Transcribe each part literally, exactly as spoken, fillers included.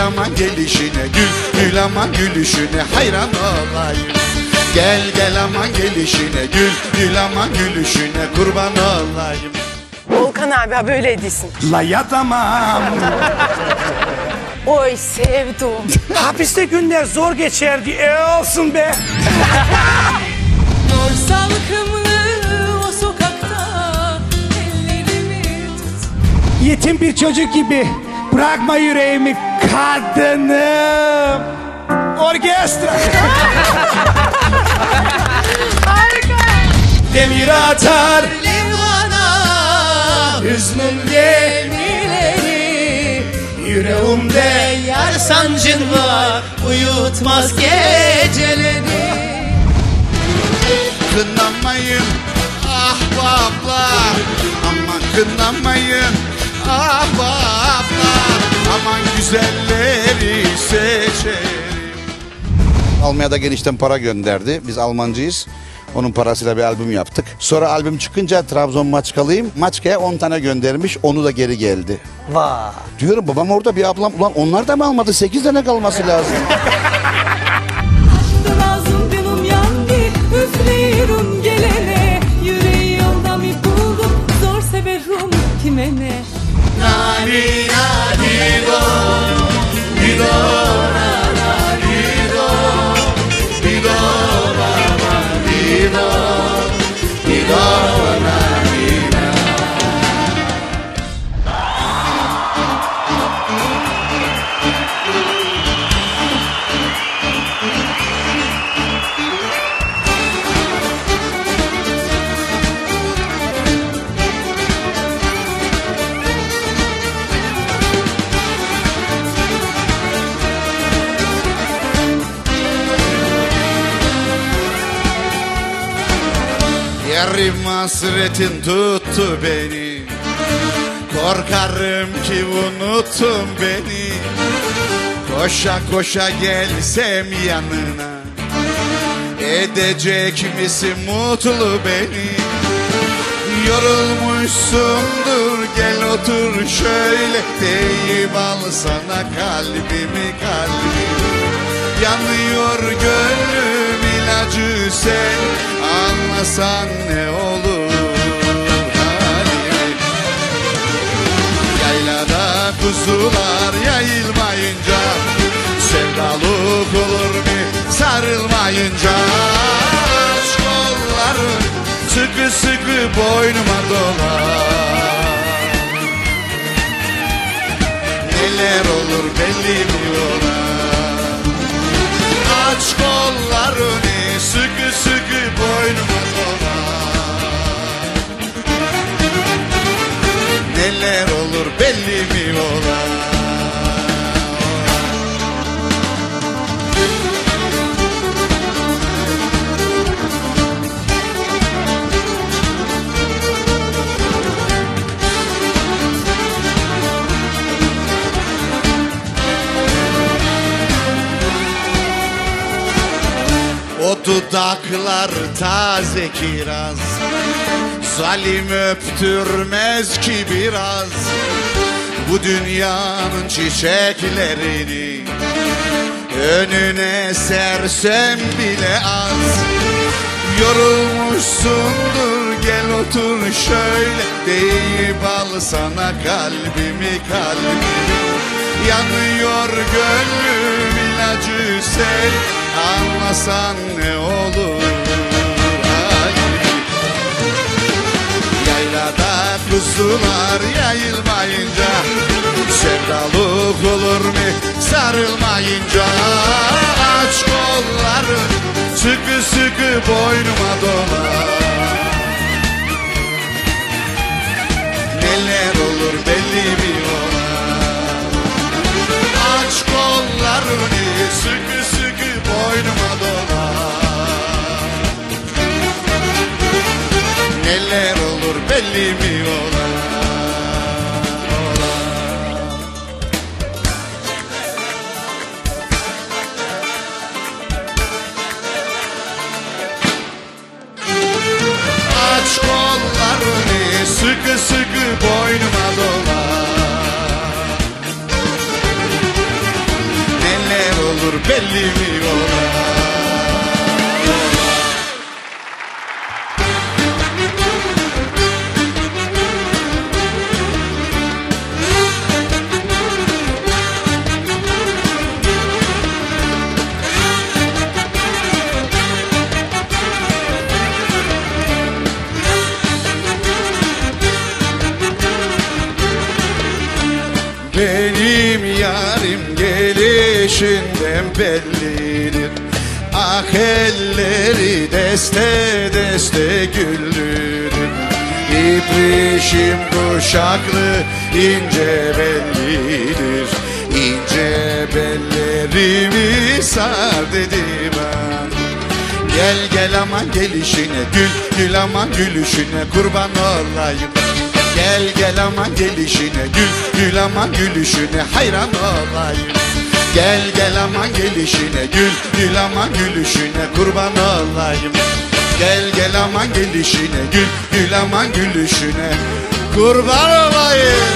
aman gelişine, gül gül aman gülüşüne hayran olayım. Gel gel aman gelişine, gül gül aman gülüşüne kurban olayım. Volkan abi ha böyle edilsin. La yatamam. Oy sevdim. Hapiste günler zor geçerdi. E olsun be. Mor salkımlı o sokakta ellerimi tut. Yetim bir çocuk gibi bırakma yüreğimi kadınım. Orkestra. Harika. Demir atar Levhana hüznün gemileri, yüreğimde yar sancın var uyutmaz geceleri. Kınamayın ahbaplar, aman kınamayın ahbaplar, aman güzelleri seçerim. Almanya'da genişten para gönderdi. Biz Almancıyız. Onun parasıyla bir albüm yaptık. Sonra albüm çıkınca Trabzon Maçkalıyım. Maçka'ya on tane göndermiş. Onu da geri geldi. vay. Diyorum babam orada bir ablam. Ulan onlar da mı almadı? Sekiz tane kalması lazım. Lazım canım yandı üfleyirim gelene. Yüreği yolda mı buldum zor severim kime ne. Nani nani do, di do, na na di do, di do, na na di do, di do, na di na. Yarım hasretin tuttu beni, korkarım ki unuttun beni. Koşa koşa gelsem yanına, edecek misin mutlu beni? Yorulmuşsundur gel otur şöyle, deyip alsana kalbimi kalbimi. Yanıyor gönlüm ilacı sen, anlasan ne olur halimi. Yaylada kuzular yayılmayınca, sevdalık olur mu sarılmayınca? Aşk kolların sıkı sıkı boynuma dolar. Neler olur belli mi olar? Aç kollarını sıkı sıkı boynuma dolar. Neler olur belli mi olar? O dudaklar taze kiraz, zalim öptürmez ki biraz. Bu dünyanın çiçeklerini önüne sersem bile az. Yorulmuşsundur gel otur şöyle, deyip alsana kalbimi kalbimi. Yanıyor gönlüm ilacı sen, anlasan ne olur halimi. Yaylada kuzular yayılmayınca, sevdalık olur mu sarılmayınca? Aç kolları sıkı sıkı boynuma dolar. Neler olur belli mi olar? Aç kollarını sıkı sıkı boynuma dolar. Neler olur belli mi olar? Aç kollarını sıkı sıkı boynuma dolar. belli mi ola? Benim yarim gelişinden bellidir. Ah elleri deste deste güllüdür. İbrişim kuşaklı ince bellidir. İnce bellerimi sar dedim ben. Gel gel aman gelişine, gül gül aman gülüşüne kurban olayım. Gel gel aman gelişine, gül gül aman gülüşüne hayran olayım. Gel gel aman gelişine, gül gül aman gülüşüne kurban olayım. Gel gel aman gelişine, gül gül aman gülüşüne kurban olayım.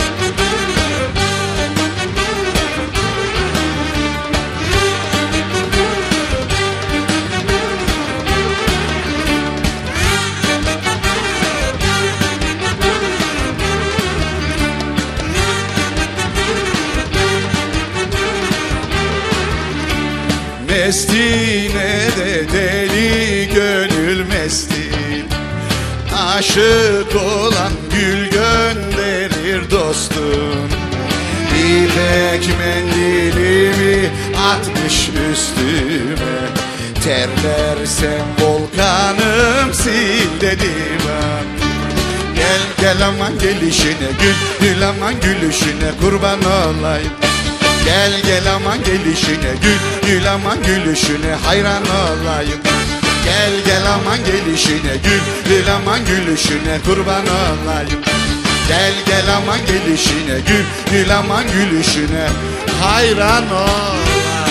Mestine de deli gönül mestin. Aşık olan gül gönderir dostum. İpek mendilimi atmış üstüme. Terlersem volkanım sil dedim ben. Gel gel aman gelişine, gül gül aman gülüşüne kurban olayım. Gel gel aman gelişine, gül gül aman gülüşüne hayran olayım. Gel gel aman gelişine, gül gül aman gülüşüne kurban olayım. Gel gel aman gelişine, gül gül aman gülüşüne hayran olayım.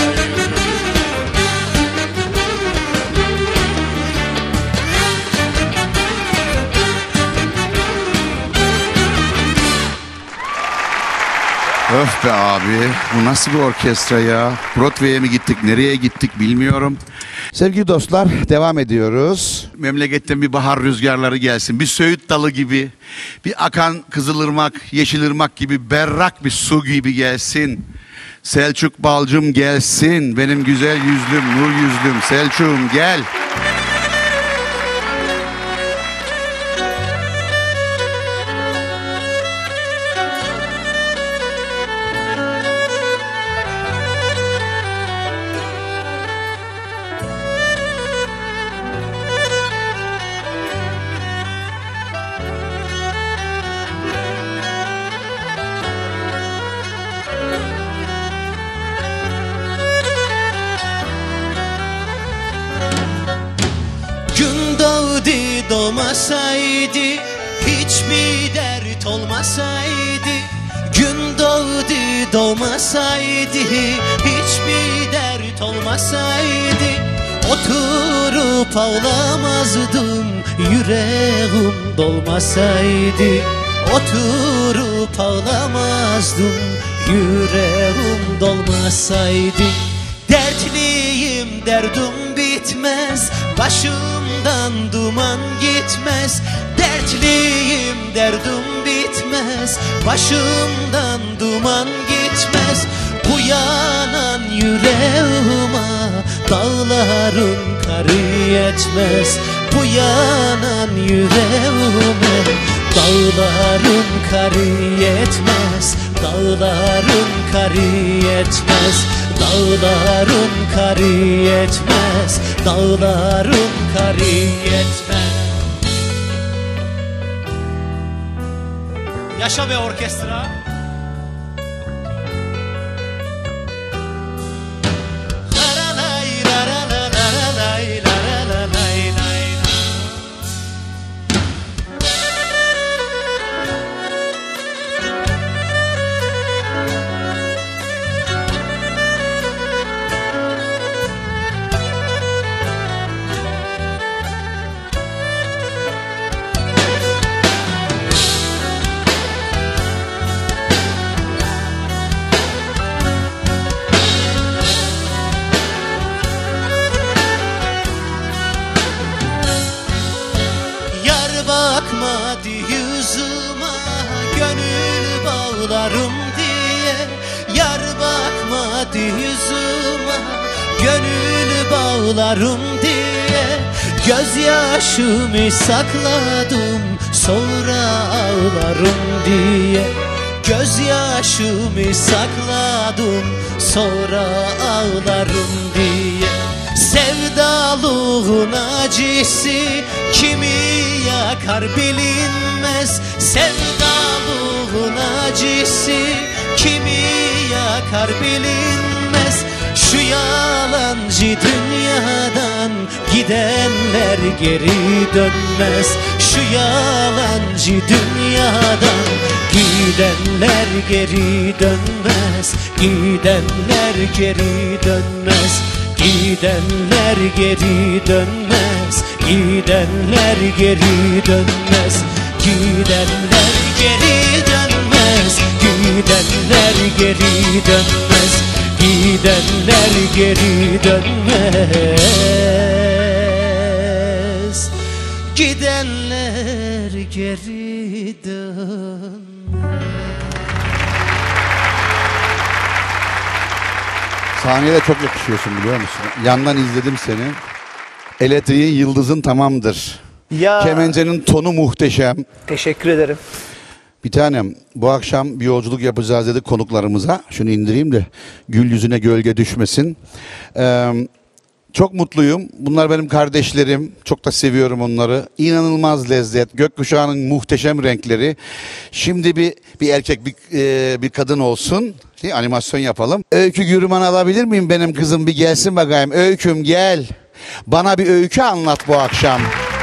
Öf be abi, bu nasıl bir orkestra ya? Broadway'e mi gittik, nereye gittik bilmiyorum. Sevgili dostlar, devam ediyoruz. Memleketten bir bahar rüzgarları gelsin. Bir söğüt dalı gibi, bir akan kızılırmak, yeşilırmak gibi, berrak bir su gibi gelsin. Selçuk balcım gelsin, benim güzel yüzlüm, nur yüzlüm Selçuk'um gel. Doğmasaydı, hiçbir dert olmasaydı. Gün doğdu doğmasaydı, hiçbir dert olmasaydı. Oturup ağlamazdım, yüreğim dolmasaydı. Oturup ağlamazdım, yüreğim dolmasaydı. Dertliyim, derdim bitmez, başımdan duman gitmez. Dertliyim, derdim bitmez, başımdan duman gitmez. Bu yanan yüreğime dağların karı yetmez. Bu yanan yüreğime dağların karı yetmez. Dağların karı yetmez. Dağların karı yetmez. Dağların karı yetmez. Yaşa be orkestra. bakmadı yüzüme, gönül bağlarım diye. Yar bakmadı yüzüme, gönül bağlarım diye. Gözyaşımı sakladım, sonra ağlarım diye. Gözyaşımı sakladım, sonra ağlarım diye. Sevdalığın acısı kimi yakar bilinmez. Sevdalığın acısı kimi yakar bilinmez. Şu yalancı dünyadan gidenler geri dönmez. Şu yalancı dünyadan gidenler geri dönmez. Gidenler geri dönmez. Gidenler geri dönmez. Gidenler geri dönmez. Gidenler geri dönmez. Gidenler geri dönmez. Gidenler geri dönmez. Gidenler geri dönmez. Sahneye de çok yakışıyorsun biliyor musun? Yandan izledim seni. Elektriğin yıldızın tamamdır. Ya Kemencenin tonu muhteşem. teşekkür ederim. Bir tanem, bu akşam bir yolculuk yapacağız dedik konuklarımıza. Şunu indireyim de gül yüzüne gölge düşmesin. Ee, çok mutluyum. Bunlar benim kardeşlerim. Çok da seviyorum onları. İnanılmaz lezzet. Gökkuşağının muhteşem renkleri. Şimdi bir bir erkek bir, e, bir kadın olsun. Şey, animasyon yapalım. Öykü Gürman alabilir miyim benim kızım? Bir gelsin bakayım. Öyküm gel. Bana bir öykü anlat bu akşam.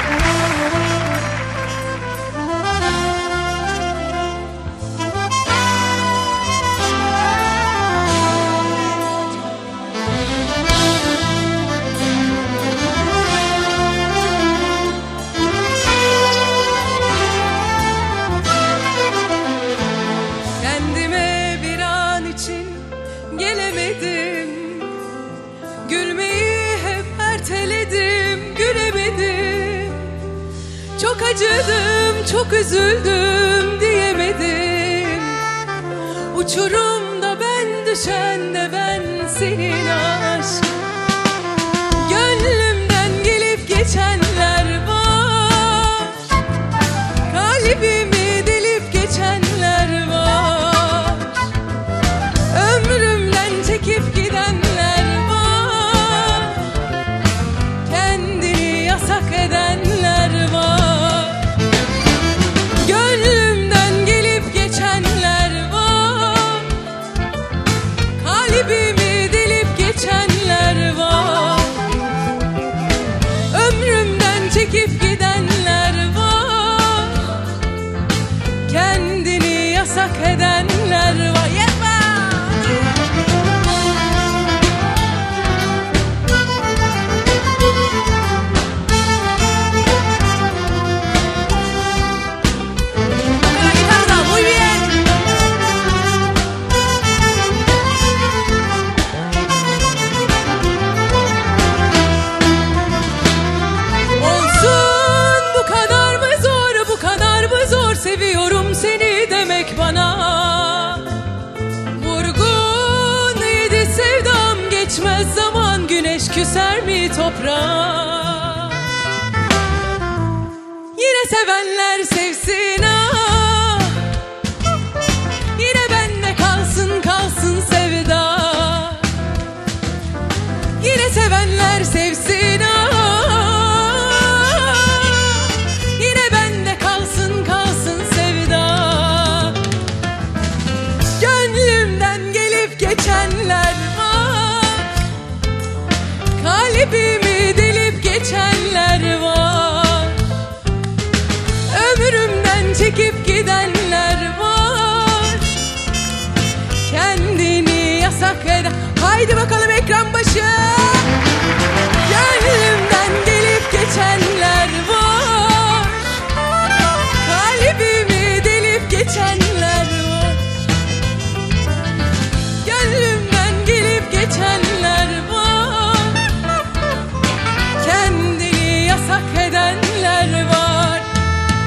Kendime bir an için gelemedim. Gülmeyi hep erteledim, gülemedim. Çok acıdım, çok üzüldüm diyemedim. Uçurumda ben düşen de ben senin aşk. Gönlümden gelip geçenler var. Kalbimi delip geçenler var. Ömrümden çekip gidenler var. Kendini yasak edenler var. Gönlümden gelip geçenler var. Kalbimi delip geçenler var. Ömrümden çekip gidenler var. Kendini yasak edenler var. Yepa! La guitarra, muy bien. Olsun bu kadar mı zor, bu kadar mı zor, seviyorum seni demek bana. Vurgun yedi sevdam, geçmez zaman, güneş küser mi toprağa? Yine sevenler sevsin ah. Yine bende kalsın kalsın sevda. Yine sevenler sevsin ah. Yine bende kalsın kalsın sevda. Gönlümden gelip geçenler var. Kalbimi delip geçenler var. Ömrümden çekip gidenler var. Kendini yasak eden. Haydi bakalım ekran başı. Gönlümden gelip geçenler var. Kalbimi delip geçenler var. Gönlümden gelip geçenler var. Kendini yasak edenler var.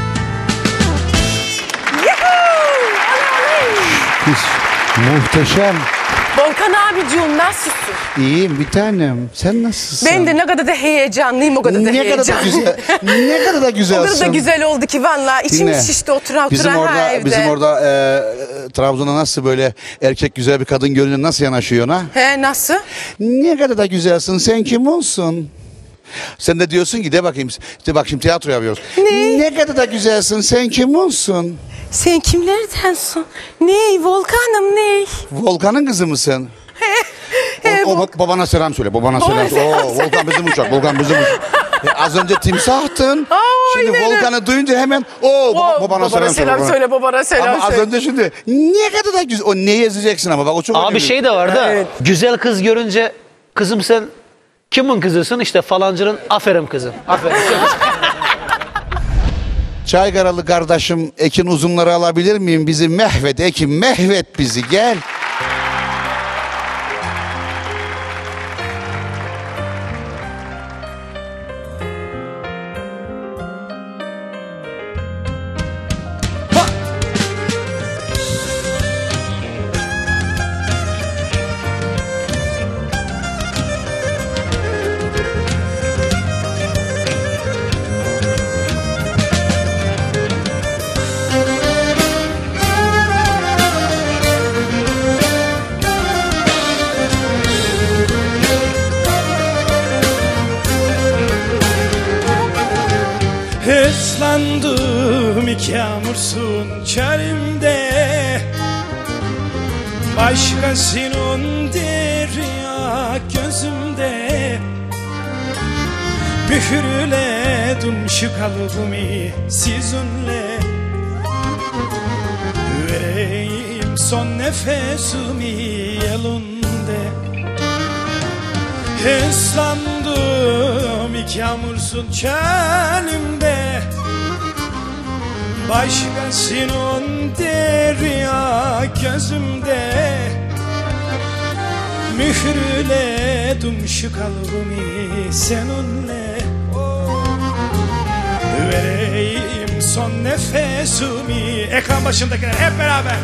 Muhteşem. Volkan abiciğim nasılsın? İyiyim bir tanem. Sen nasılsın? Ben de ne kadar da heyecanlıyım, o kadar da ne kadar da heyecanlıyım. güzel. Ne kadar da güzelsin. O kadar da güzel oldu ki valla. İçim Dinle. şişti otura otura Bizim orada, ha evde. bizim orada e, Trabzon'a nasıl böyle erkek güzel bir kadın görünce nasıl yanaşıyor ona? He nasıl? Ne kadar da güzelsin. Sen kim olsun? Sen de diyorsun ki de bakayım. De bak şimdi tiyatro yapıyoruz. Ne? Ne kadar da güzelsin. Sen kim olsun? Sen kimlerdensin? Ney Volkan'ım ney? Volkan'ın kızı mısın? He, O, o Volkan. babana selam söyle. Babana Babana selam söyle. selam Oo, Volkan bizim uçak. Volkan bizim uçak. E, az önce timsahtın. Aa, Şimdi aynen. Volkan'ı duyunca hemen o Oo, babana, babana selam, selam söyle. söyle, babana selam Ama az söyle. önce şimdi ne kadar da güzel. O neyi ezeceksin ama bak o çok Abi önemli. şey de var da Evet. güzel kız görünce kızım sen kimin kızısın? İşte falancının aferin kızım. Aferin. Çaygaralı kardeşim Ekin Uzunları alabilir miyim? Bizi mehvet Ekin, mehvet bizi gel. Hırslandım iki yağmursun çölümde, başkasının derya gözümde. Mühürledim şu kalbimi sizinle, vereyim son nefesimi elinde. Hırslandım iki yağmursun çölümde, başkasının derya gözümde. Mühürledim şu kalbimi seninle, vereyim son nefesimi. Ekran başındakiler hep beraber.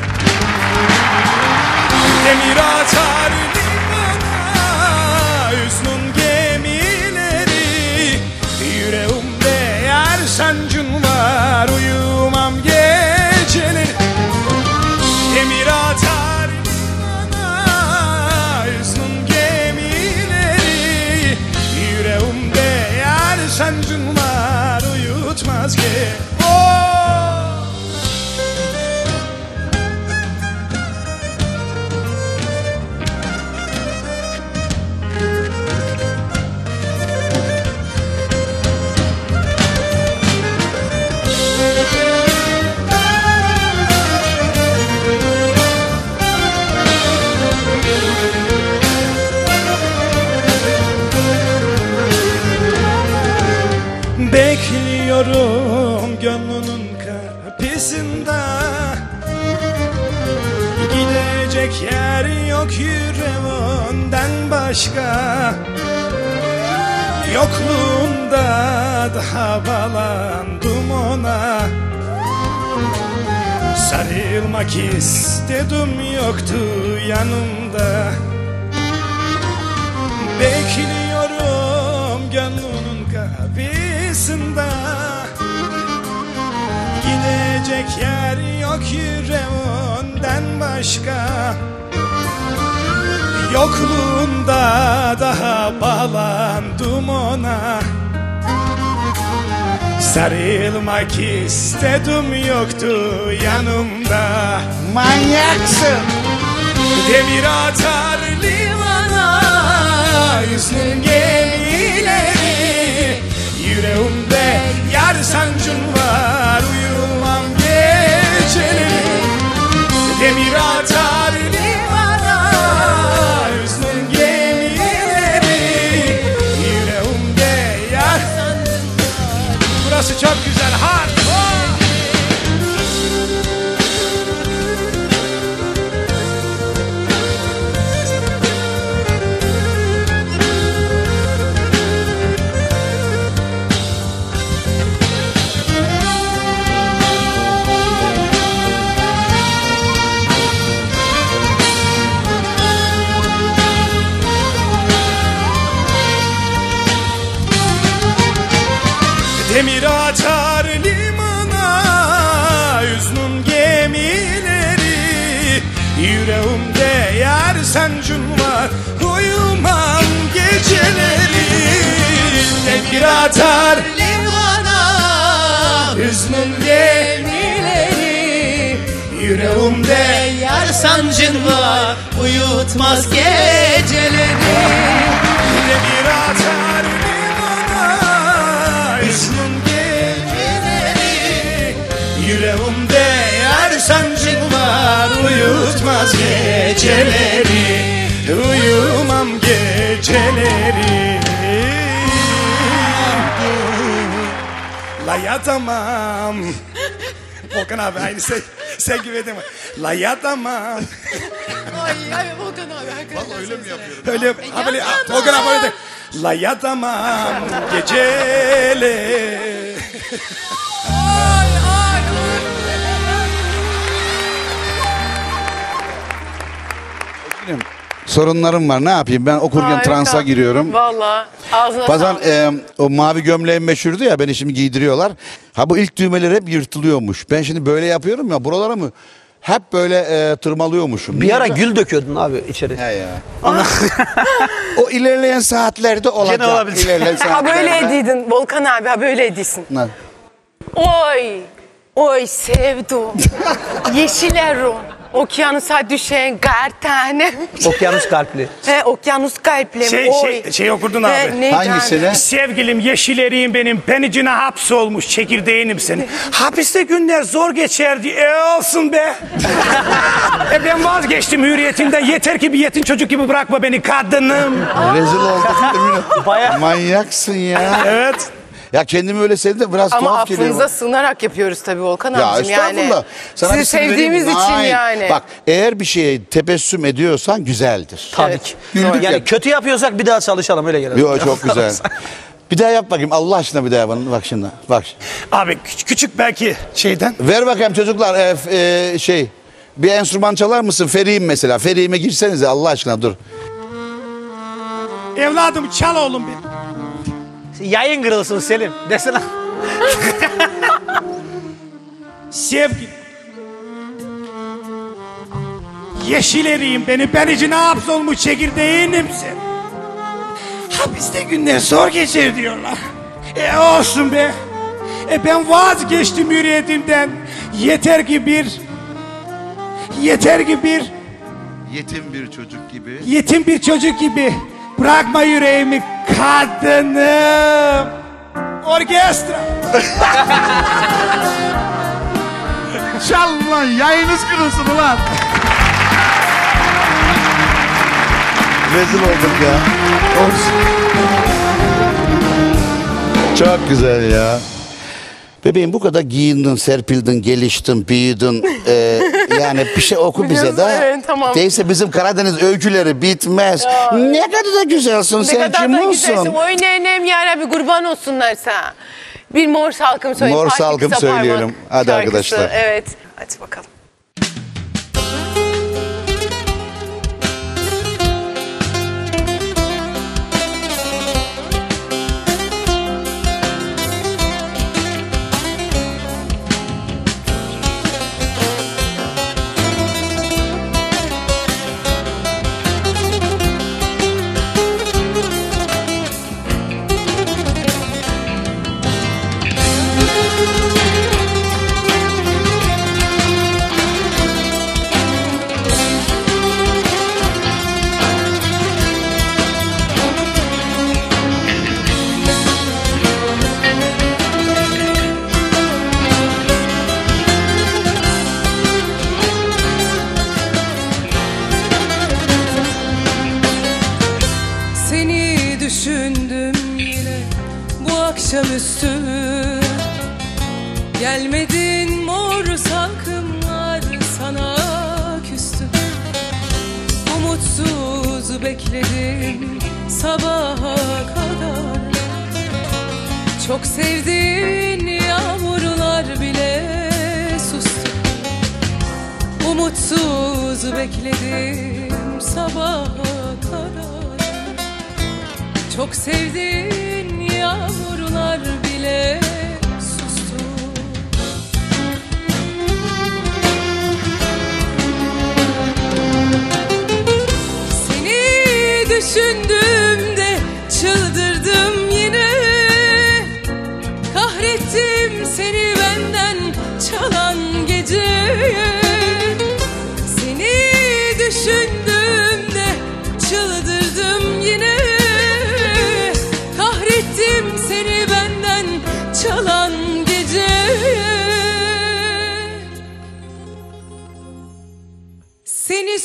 Demir atar limana hüznün gemileri, yüreğimde yar sancın var, uyumam geceleri. Demir atar limana hüznün gemileri, yüreğimde yar sancın var, uyutmaz ki. Oh! Bekliyorum gönlünün kapısında, gidecek yer yok yüreğinden başka. Yokluğunda daha bağlandım ona, sarılmak istedim yoktu yanımda. Bekliyorum gönlünün kapısında, gidecek yer yok yüreğinden başka. Yokluğunda daha bağlandım ona, sarılmak istedim yoktu yanımda. Manyaksın. Demir atar limana hüznün gemileri, yüreğimde yar sancın var, uyumam geceleri. Demir atar limana hüznün gemileri, yüreğimde yar sancın var. Burası çok güzel, hard. Oh! atar limana, hüznün gemileri, yüreğimde yar sancın var, uyutmaz geceleri. yine bir atar limana, hüznün gemileri, yüreğimde yar sancın var, uyutmaz geceleri, uyumam geceleri. La yatamam. Volkan abi aynı sen, sen gibi edemem. La yatamam. Ay ay Volkan abi hakikaten. Öyle mi yapıyorum? Öyle ha böyle Volkan abi öyle de. La yatamam gecele. Ay ay. Sorunlarım var, ne yapayım ben okurken Harika. transa giriyorum. Valla ağzına Bazen sağlık. e, o mavi gömleğim meşhurdu ya, beni şimdi giydiriyorlar. Ha bu ilk düğmeler hep yırtılıyormuş. Ben şimdi böyle yapıyorum ya, buralara mı hep böyle e, tırmalıyormuşum. Bir ara gül döküyordun abi içeri. He ya. O ilerleyen saatlerde olacak. Gene olabilir. İlerleyen Ha saatlerde. böyle ediydin Volkan abi, ha böyle ediysin. Ne? Oy, oy sevdum. Yeşilerim. Okyanusa düşen kar tanem. Okyanus kalpli. He, okyanus kalplim. Şey, oy. şey, şey okurdun abi. He, neydi Hangisine? abi? Sevgilim yeşil eriğim benim, penicine hapsolmuş çekirdeğinim senin. Hapiste günler zor geçerdi, e olsun be. E ben vazgeçtim hürriyetimden, yeter ki bir yetim çocuk gibi bırakma beni kadınım. Rezil olduk. Bayağı. Manyaksın ya. Evet. Ya kendimi öyle sevdim de biraz Ama tuhaf geliyor. affınıza sığınarak yapıyoruz tabii Volkan Ya abicim yani. estağfurullah. Sana bir Sizi sır vereyim sevdiğimiz mi? için Hayır. yani. Bak eğer bir şeye tebessüm ediyorsan güzeldir. Tabii Evet. ki. Güldük Yani ya. kötü yapıyorsak bir daha çalışalım, öyle gelelim. Yo, çok güzel. Bir daha yap bakayım Allah aşkına, bir daha bana bak şimdi. Bak. Abi küç- küçük belki şeyden. Ver bakayım çocuklar e, f- e, şey bir enstrüman çalar mısın? Feriğim mesela. Feriğime girsenize Allah aşkına, dur. Evladım çal oğlum benim. Yayın kırılsın Selim desene. Sevgi. Yeşil eriğim beni, penicine hapsolmuş çekirdeğinim sen. Hapiste günler zor geçer diyorlar. E olsun be. E ben vazgeçtim hürriyetimden. Yeter ki bir... Yeter ki bir... Yetim bir çocuk gibi. Yetim bir çocuk gibi. Bırakma yüreğimi kadınım. Orkestra. Çal lan, yayınız kırılsın ulan. Rezil olduk ya. Çok güzel ya. Bebeğim bu kadar giyindin, serpildin, geliştin, büyüdün. Ee, yani bir şey oku bize de. Evet, tamam. Değilse bizim Karadeniz öyküleri bitmez. Ne kadar da güzelsin Ne sen, kadar kim da olsun? güzelsin. Oy nenem yarabbi kurban olsunlar sana. Bir mor salkım söyle. Mor Fatih salkım Kısa Parmak söyleyelim. Hadi şarkısı. arkadaşlar. Evet. Hadi bakalım. Seni düşündüm yine bu akşamüstü. Gelmedin mor salkımlar sana küstü. Umutsuz bekledim sabaha kadar. Çok sevdiğin yağmurlar bile sustu. Umutsuz bekledim sabaha kadar. Çok sevdiğin yağmurlar bile sustu. Seni düşündüğümde çıldırdım yine.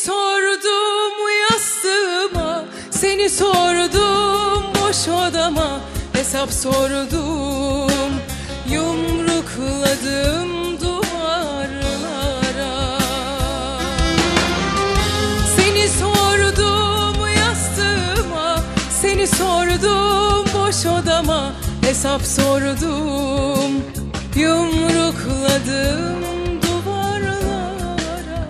sordum yastığıma, seni sordum boş odama, hesap sordum, yumrukladım duvarlara. Seni sordum yastığıma, seni sordum boş odama, hesap sordum, yumrukladım duvarlara.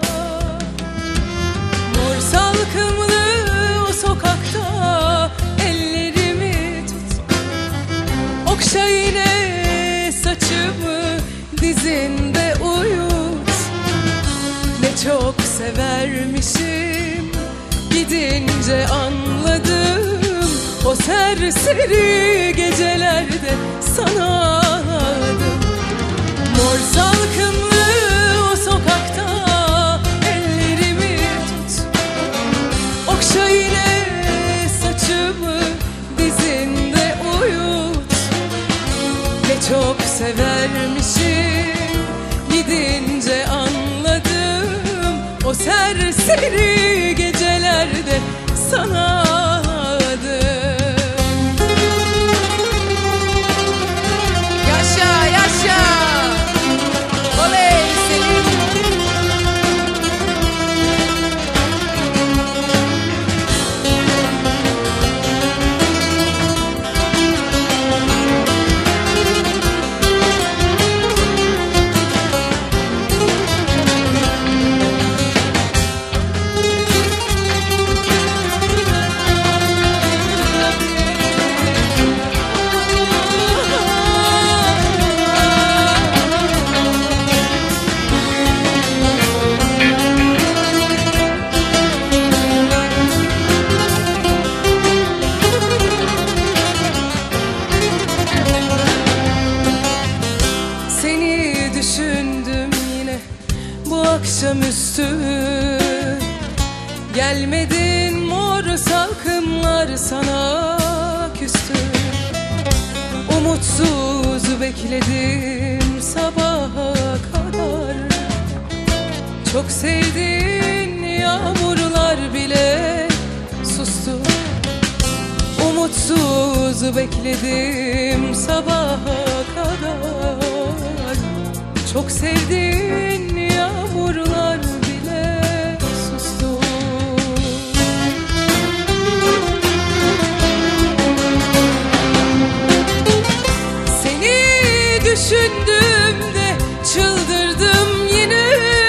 Mor salkımlı o sokakta ellerimi tut, okşa yine saçımı, dizinde uyut. Ne çok severmişim, gidince anladım. O serseri gecelerde sana ağladım. Mor salkımlı o sokakta ellerimi tut, okşa yine saçımı, dizinde uyut. Ne çok severmişim, gidince anladım. O serseri gecelerde sana ağladım. Yaşa yaşa, oley Selim. Seni düşündüm yine bu akşamüstü. Gelmedin, mor salkımlar sana küstü. Umutsuz bekledim sabaha kadar. Çok sevdiğin yağmurlar bile sustu. Umutsuz bekledim sabaha kadar. Çok sevdiğin yağmurlar bile sustu. Seni düşündüğümde çıldırdım yine.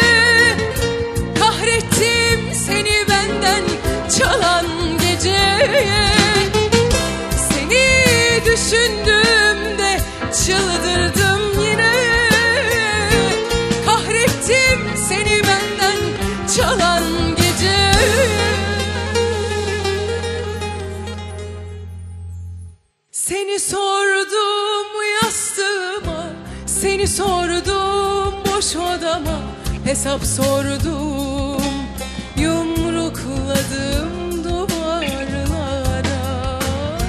Kahrettim seni benden çalan geceye. Seni düşündüğümde çıldırdım yine. Kahrettim seni benden çalan gece. Seni sordum yastığıma, seni sordum boş odama, hesap sordum, yumrukladım duvarlara.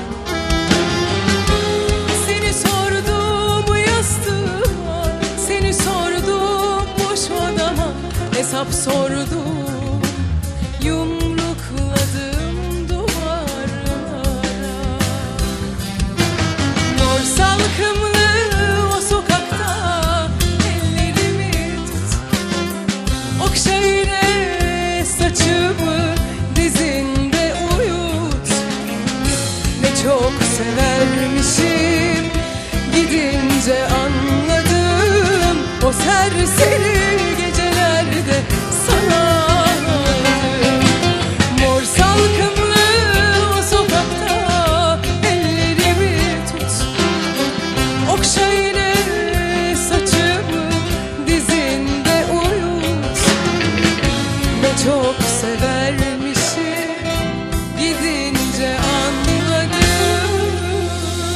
Seni sordum yastığıma, seni sordum boş odama, hesap sordum, yumrukladım duvarlara. Mor salkımlı o sokakta ellerimi tut, okşa yine saçımı, dizinde uyut. Ne çok severmişim, gidince anladım. O serseri gecelerde sana ağladım. Mor salkımlı o sokakta ellerimi tut, okşa yine saçımı, dizinde uyut. Ne çok severmişim, gidince anladım.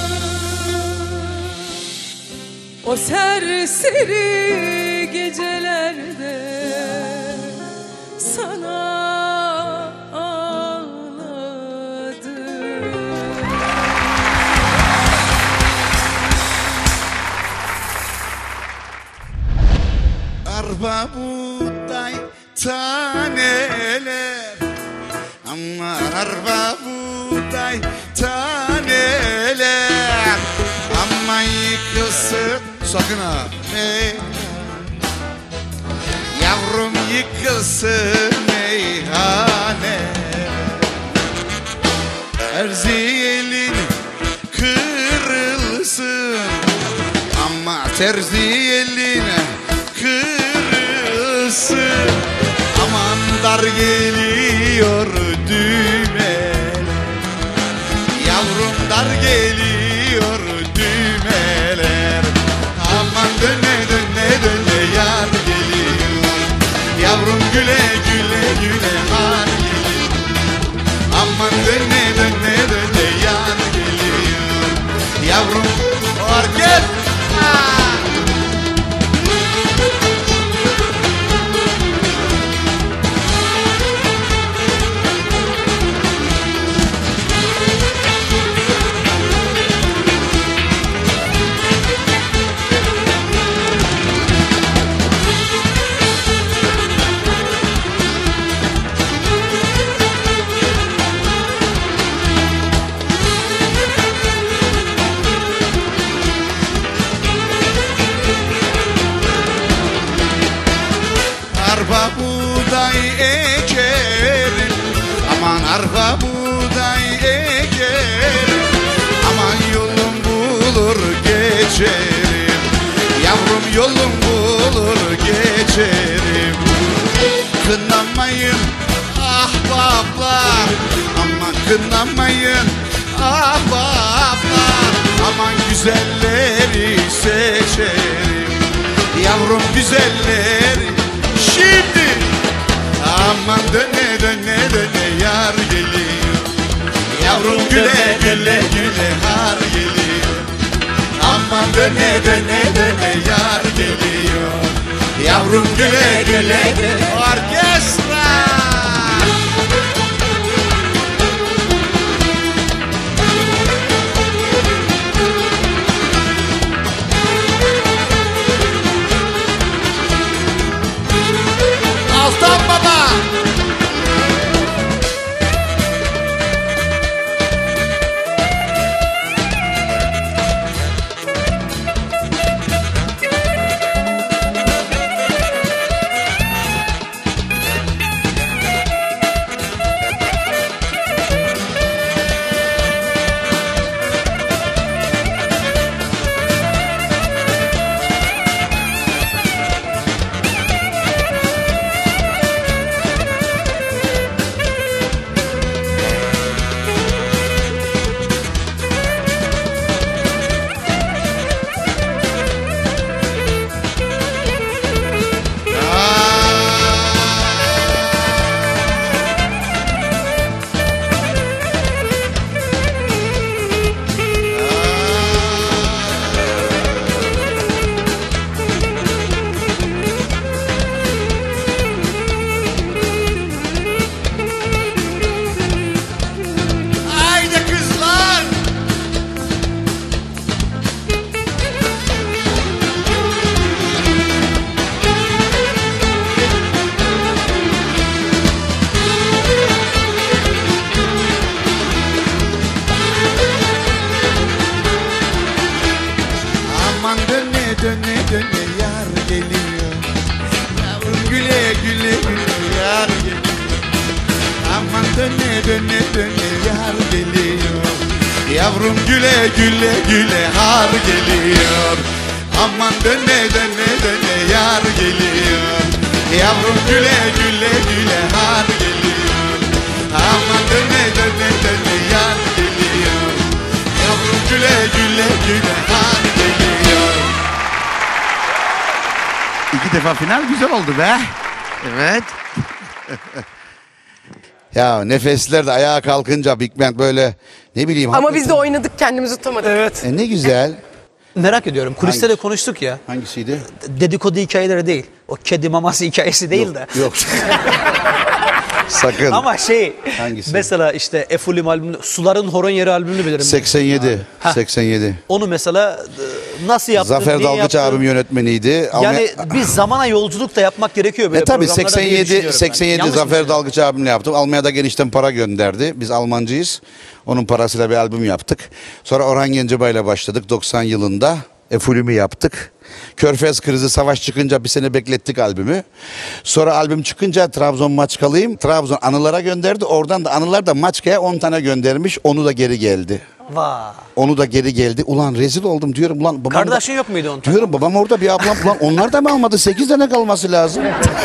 O serseri gecelerde sana ağladım. Arpa buğday taneler, aman arpa buğday taneler, aman yıkılsın sakın ha ey. Yavrum yıkılsın meyhane, Erziyelin kırılsın, ama terzi eline kırılsın. Aman dar geliyor düğmeler, yavrum dar geliyor düğmeler. Aman döne döne döne yar geliyor, yavrum güle güle güle har geliyor. Aman döne döne döne yar geliyor, yavrum orkes. Arpa buğday ekerim, aman arpa buğday ekerim, aman yolum bulur geçerim, yavrum yolum bulur geçerim. Kınamayın ahbaplar, aman kınamayın ahbaplar, aman güzelleri seçerim, yavrum güzelleri. Şimdi aman döne döne döne yar geliyor, yavrum güle güle güle har geliyor. Aman döne döne döne yar geliyor, yavrum güle güle güle. Orkestra. Altan Baba. döne döne yar geliyor. Yavrum güle güle güle yar geliyor. Aman döne döne döne yar geliyor. Yavrum güle güle güle har geliyor. Aman döne döne döne yar geliyor. Yavrum güle güle güle har geliyor. Aman döne döne döne yar geliyor. Yavrum güle güle güle har geliyor. İki defa final güzel oldu be. Evet. Ya nefesler de ayağa kalkınca Big Band böyle ne bileyim. Ama biz de oynadık, kendimizi tutamadık. Evet. E ne güzel. Merak ediyorum. Kuliste de Hangisi? konuştuk ya. Hangisiydi? Dedikodu hikayeleri değil. O kedi maması hikayesi değil de. Yok. Sakın. Ama şey. Hangisi? Mesela işte Efulim albümü, Suların Horon Yeri albümünü bilirim. seksen yedi. Ha. seksen yedi. Onu mesela nasıl yaptın? Zafer niye Dalgıç yaptın? abim yönetmeniydi. Yani Almanya- bir zamana yolculuk da yapmak gerekiyor böyle E tabii programlarda diye seksen yedi düşünüyorum ben. seksen yedi Yanlış mı Zafer düşünüyorum? Dalgıç abimle yaptım. Almanya'da genişten para gönderdi. Biz Almancıyız. Onun parasıyla bir albüm yaptık. Sonra Orhan Gencebay'la başladık doksan yılında. Efulümü yaptık. Körfez krizi, savaş çıkınca bir sene beklettik albümü. Sonra albüm çıkınca Trabzon Maçkalıyım. Trabzon Anılar'a gönderdi. Oradan da Anılar da Maçka'ya on tane göndermiş. Onu da geri geldi. Vay. Onu da geri geldi. Ulan rezil oldum diyorum. Ulan babam da- Kardeşin yok muydu onun? Diyorum babam orada bir ablam. Ulan onlar da mı almadı? sekiz tane kalması lazım.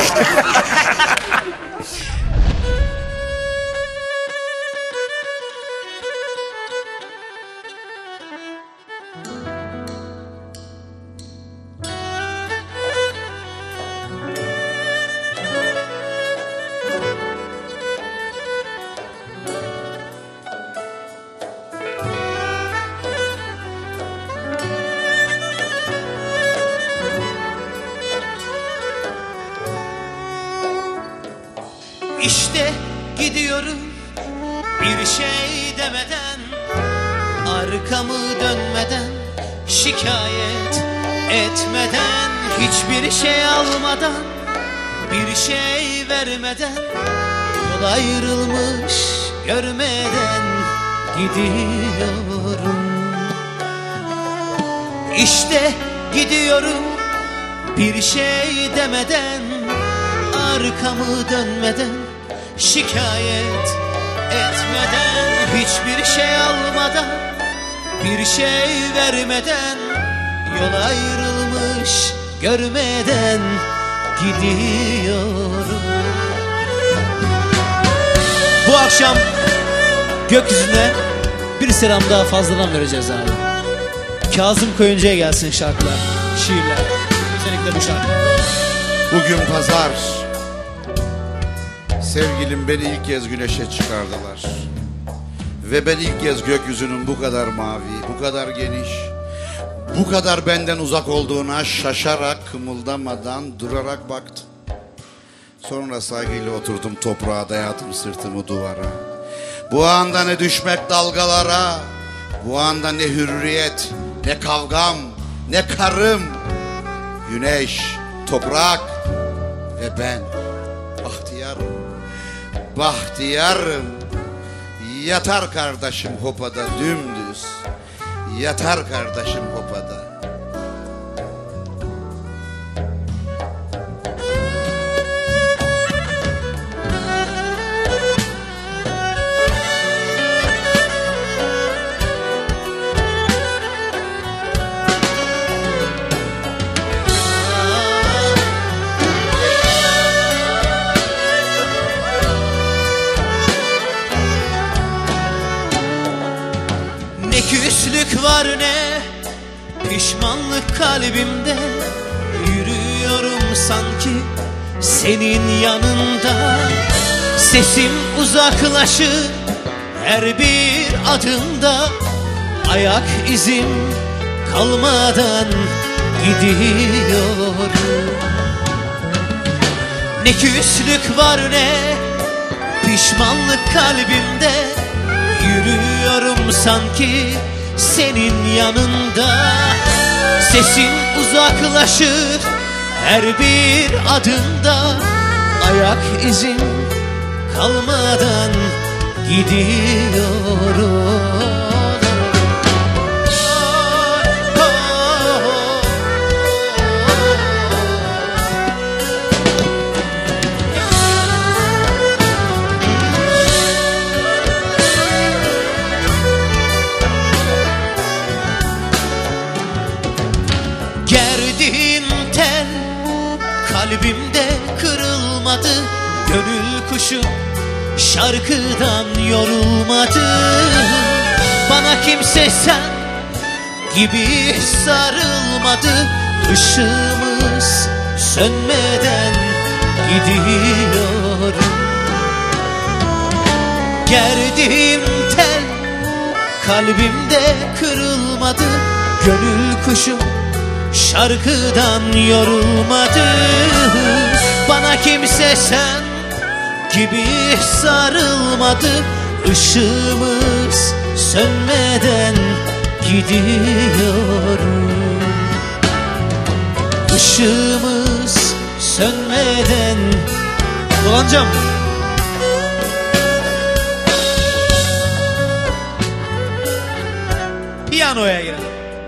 İşte gidiyorum bir şey demeden, arkamı dönmeden, şikayet etmeden, hiçbir şey almadan, bir şey vermeden, yol ayrılmış görmeden gidiyorum. İşte gidiyorum bir şey demeden, arkamı dönmeden, şikayet etmeden, hiçbir şey almadan, bir şey vermeden, yol ayrılmış görmeden gidiyorum. Bu akşam gökyüzüne bir selam daha fazladan vereceğiz abi. Kazım Koyuncu'ya gelsin şarkılar, şiirler. Özellikle bu şarkı. Bugün pazar. Sevgilim beni ilk kez güneşe çıkardılar. Ve ben ilk kez gökyüzünün bu kadar mavi, bu kadar geniş, bu kadar benden uzak olduğuna şaşarak, kımıldamadan, durarak baktım. Sonra saygıyla oturdum toprağa, dayadım sırtımı duvara. Bu anda ne düşmek dalgalara, bu anda ne hürriyet, ne kavgam, ne karım. Güneş, toprak ve ben bahtiyarım, bahtiyarım. Yatar kardeşim hopada dümdüz, yatar kardeşim hopada. Ne küslük var ne pişmanlık kalbimde, yürüyorum sanki senin yanında. Sesim uzaklaşır her bir adımda, ayak izim kalmadan gidiyorum. Ne küslük var ne pişmanlık kalbimde, yürüyorum sanki senin yanında. Sesin uzaklaşır her bir adımda, ayak izin kalmadan gidiyorum. Gerdiğin tel kalbimde kırılmadı, gönül kuşum şarkıdan yorulmadı. Bana kimse sen gibi sarılmadı, ışığımız sönmeden gidiyorum. Gerdiğim tel kalbimde kırılmadı, gönül kuşum şarkıdan yorulmadı. Bana kimse sen gibi sarılmadı, ışığımız sönmeden gidiyorum. ışığımız sönmeden. Dolancam. Piyanoya girelim.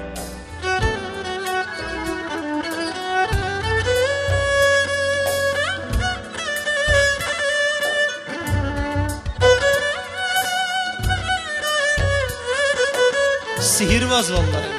Sihirbaz vallahi.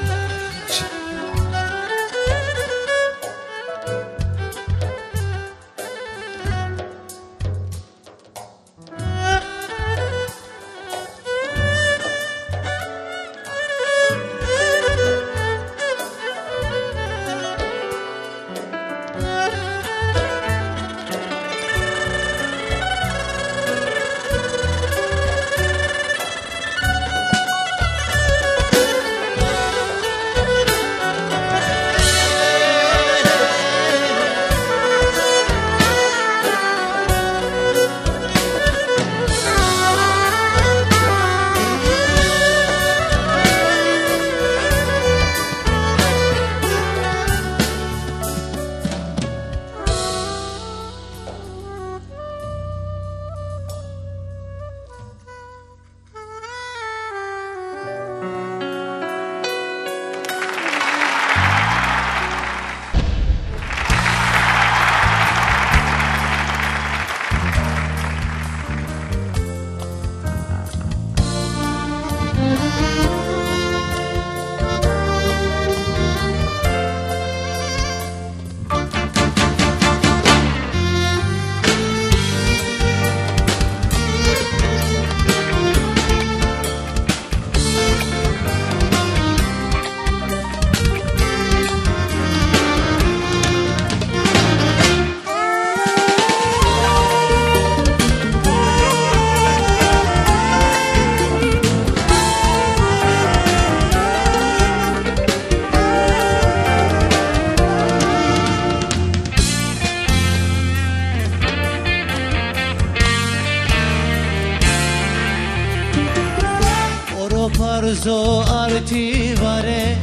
Parzo artivare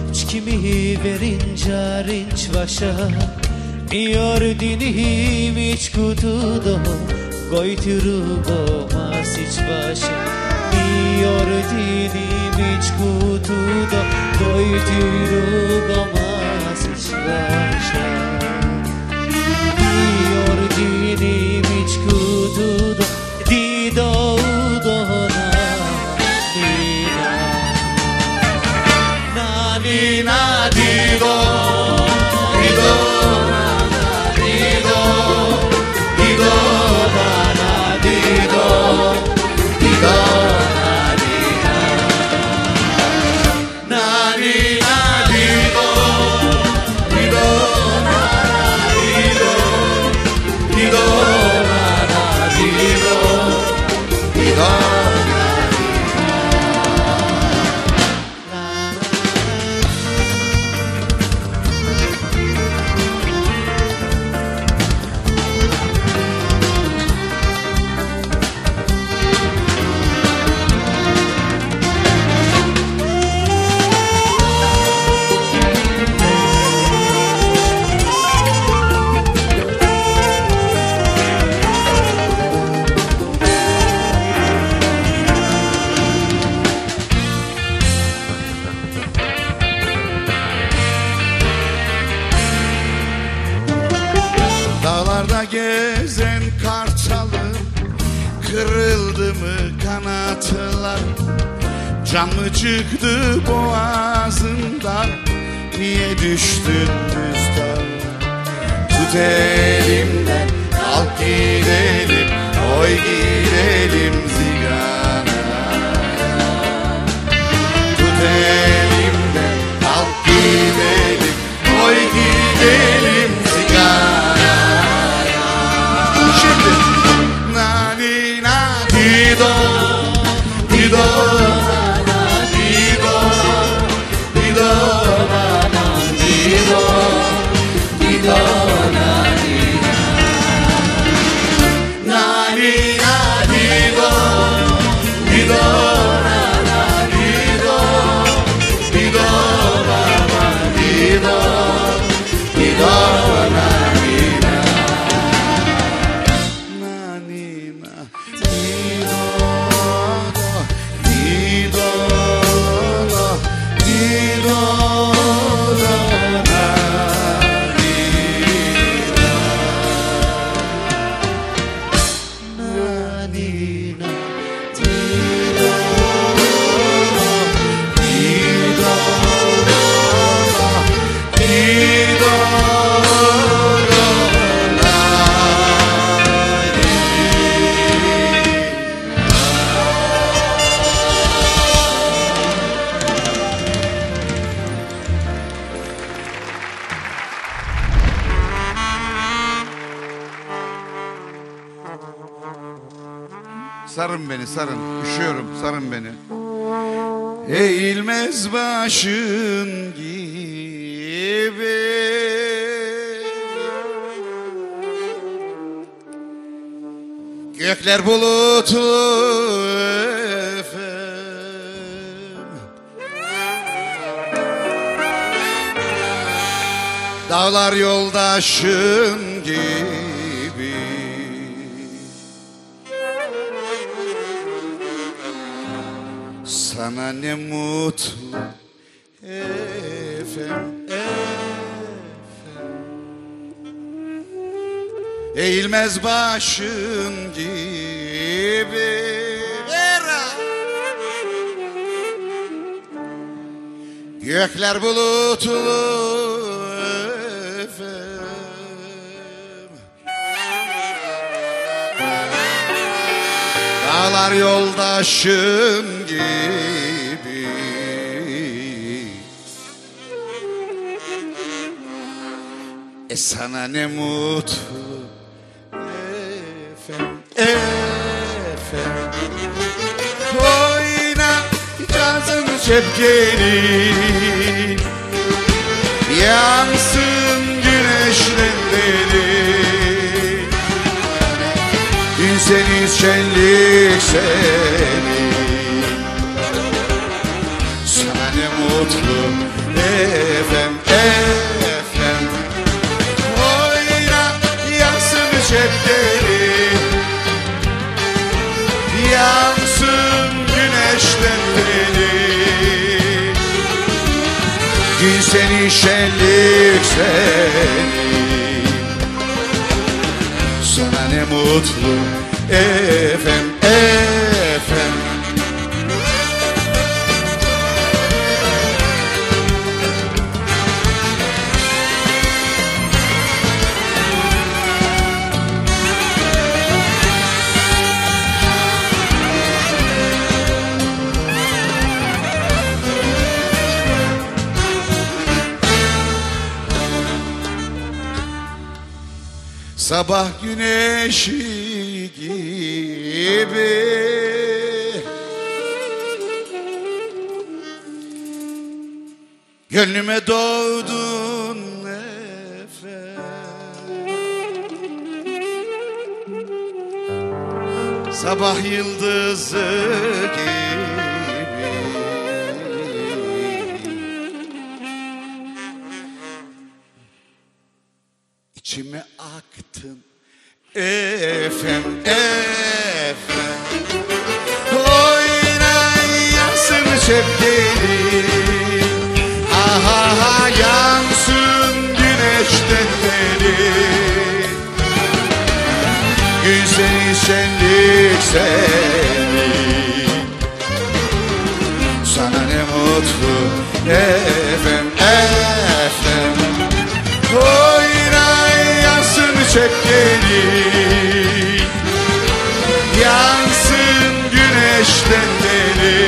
çkimi verinca rinç vaşa mi ordini miç kutudo goyturu gomas iç vaşa mi ordini miç kutudo goyturu gomas iç vaşa mi ordini miç kutudo dido udona Nina dido, dido, dido, dido, na dido, dido, na nina dido, dido, na dido, dido, na dido, dido. Dağlarda gezen kartalım, kırıldı mı kanatlar? Can mı çıktı boğazından, niye düştün müstah? Tut elimden, kalk gidelim, oy gidelim zigana. Tut elimden, kalk gidelim, oy gidelim zigana. Dido, dido, dido, dido, dido, dido, na, na, dido. Sarın beni, sarın. Üşüyorum, sarın beni. Eğilmez başın gibi gökler bulutlu efem, dağlar yoldaşın gibi, sana ne mutlu efem, efem. Eğilmez başın gibi Vera. Gökler bulutlu efem, dağlar yoldaşın gibi, e sana ne mutlu efem, efem. Oyna cazın çepkeni, yansın güneşten beri, gün seni şenlik seni, sana ne mutlu efem, efem. Oyna yansın çepkeni, yansın güneşten beri, gün seni şenlik seni, sana ne mutlu efem, efem. Sabah güneşi gibi gönlüme doğdun efem, sabah yıldızı gibi içime aktın efem, efem. Oynayasın şevkeli, aha ha yansın güneşten beri, gün seni şenlik seni, sana ne mutlu efem, efem. Oynayasın çepkeni, yansın güneşten beri,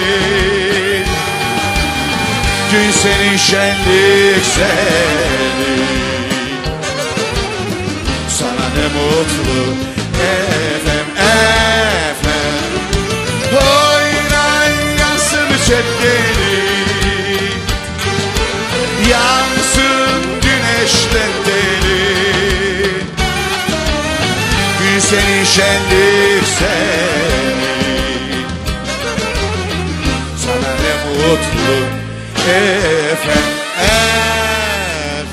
gün seni şenlik seni, sana ne mutlu efem, efem. Oynayasın çepkeni, yansın güneşten beri, gün seni şenlik seni, sana ne mutlu efem, efem.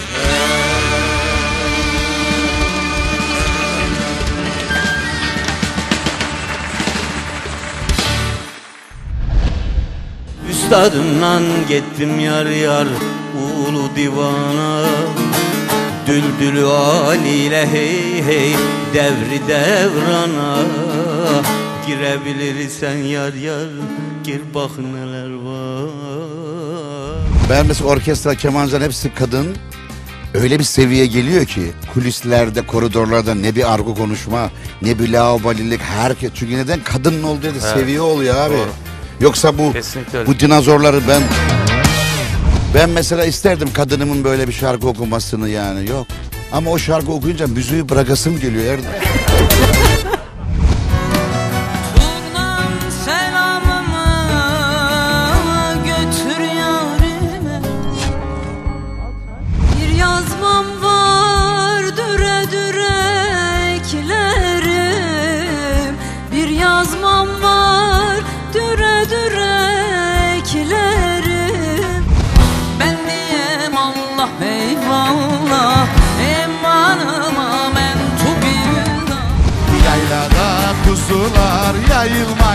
Üstadımdan gittim yar yar ulu divana, Düldülü haliyle hey hey devri devrana, girebilirsen yar yar gir bak neler var. Ben mesela orkestra, kemancıların hepsi kadın. Öyle bir seviye geliyor ki kulislerde, koridorlarda ne bir argo konuşma, ne bir laubalilik, herkes. Çünkü neden? Kadının olduğu yerde evet, seviye oluyor abi. Doğru. Yoksa bu bu dinozorları ben ben mesela isterdim kadınımın böyle bir şarkı okumasını, yani yok. Ama o şarkı okuyunca müziği bırakasım geliyor Erdem.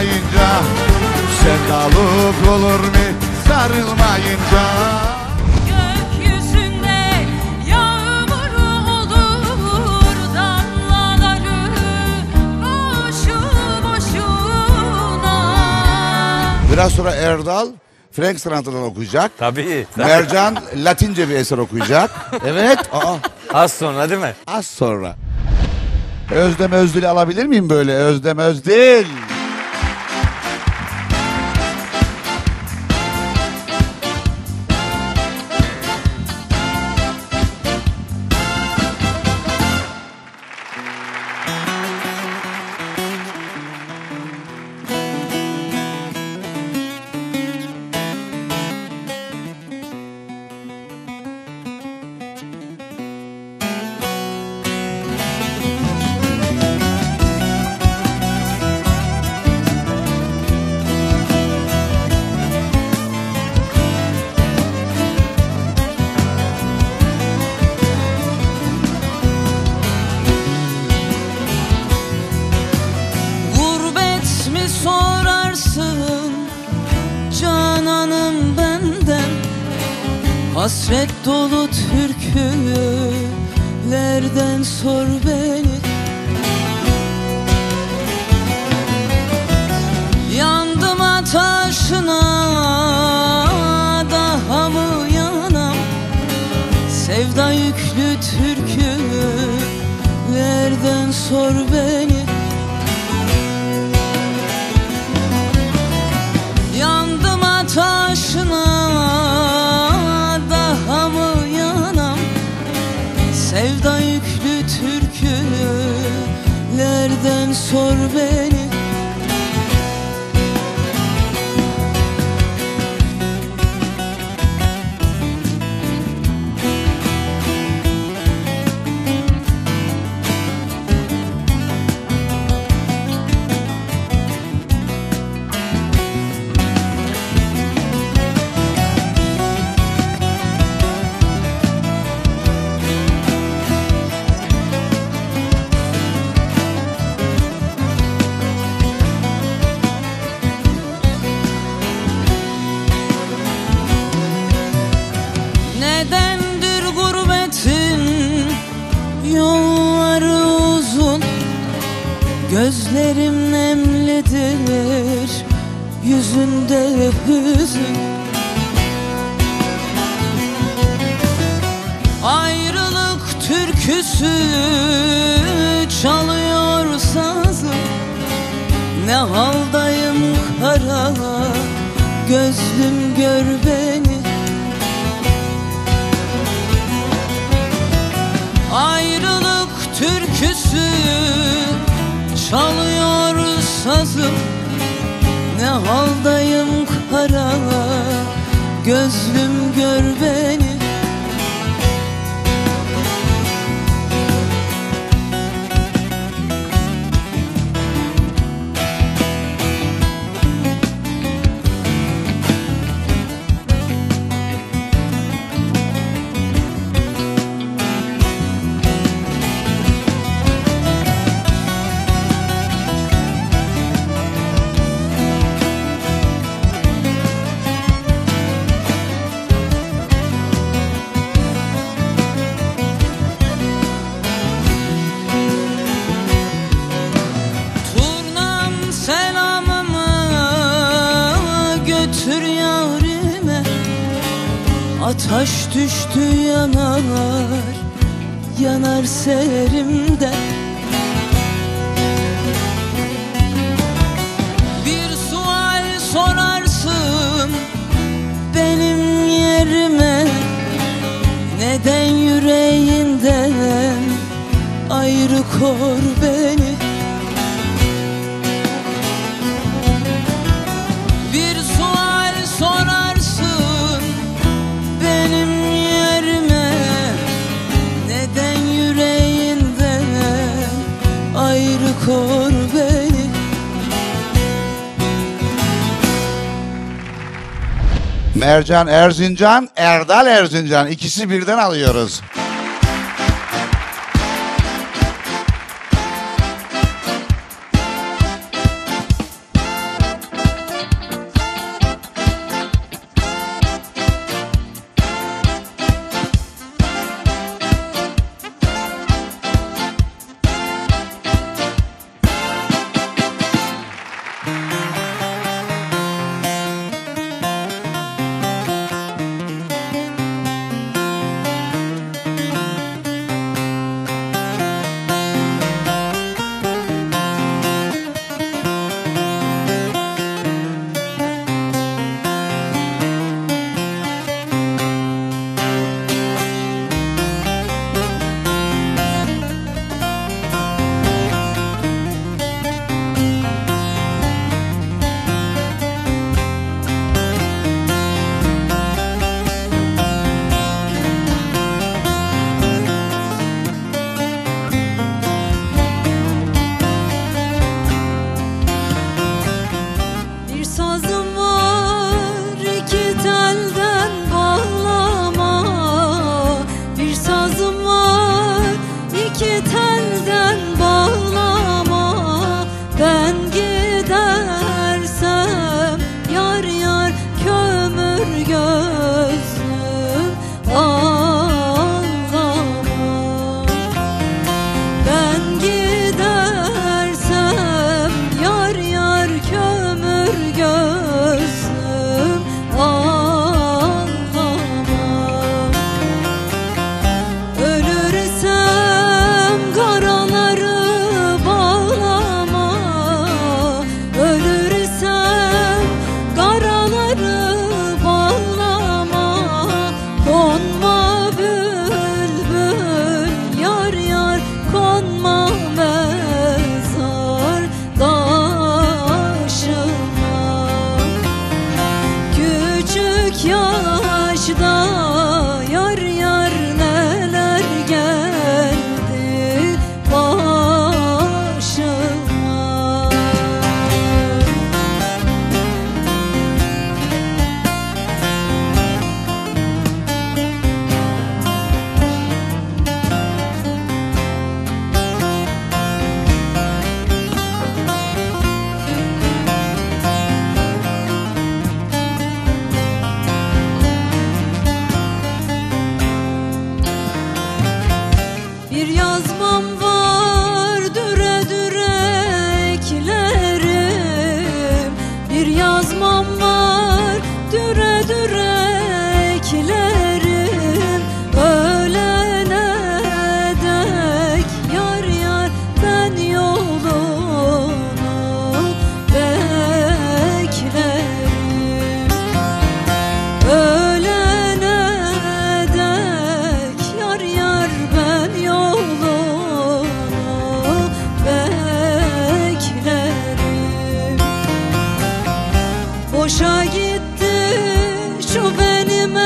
sarılmayınca, sevdalık olur mu sarılmayınca? Gökyüzünde yağmuru olur damlaları boşu boşuna. Biraz sonra Erdal Frank Sinatra'dan okuyacak. Tabii. tabii. Mercan Latince bir eser okuyacak. Evet. Aa, Az sonra değil mi? az sonra. Özlem Özdil'i alabilir miyim böyle? Özlem Özdil. Gurbet mi sorarsın cananım benden, hasret dolu türkülerden sor beni. Yandım ateşine daha mı yanam, sevda yüklü türkülerden sor beni. Yandım ateşine daha mı yanam, sevda yüklü türkülerden sor beni. Nedendir gurbetin yolları uzun, gözlerim nemlidir, yüzünde hüzün. Ayrılık türküsü çalıyor sazım, ne haldayım kara gözlüm gör beni. Ayrılık türküsü çalıyor sazım, ne haldayım kara gözlüm gör beni. Ateş düştü yanar, yanar serimde. Bir sual sorarsın benim yerime, neden yüreğinden ayrı kor beni. Bir sual sorarsın benim yerime, neden yüreğinden ayrı kor beni. Mercan Erzincan, Erdal Erzincan, ikisi birden alıyoruz. elden bağlama. Ben gidersem yar yar kömür gözlüm ağlama. Ben gidersem yar yar kömür gözlüm ağlama. Ölürsem karaları bağlama. Ölürsem karaları bağlama. Konma bülbül yar yar konma mezar taşıma. Küçük yaşta yar yar neler geldi başıma. Bir yazmam var düre düre eklerim. Bir yazmam var düre düre eklerim. Ölene dek yar yar ben yolunu beklerim. Ölene dek yar yar ben yolunu beklerim. Boşa gitti şu benim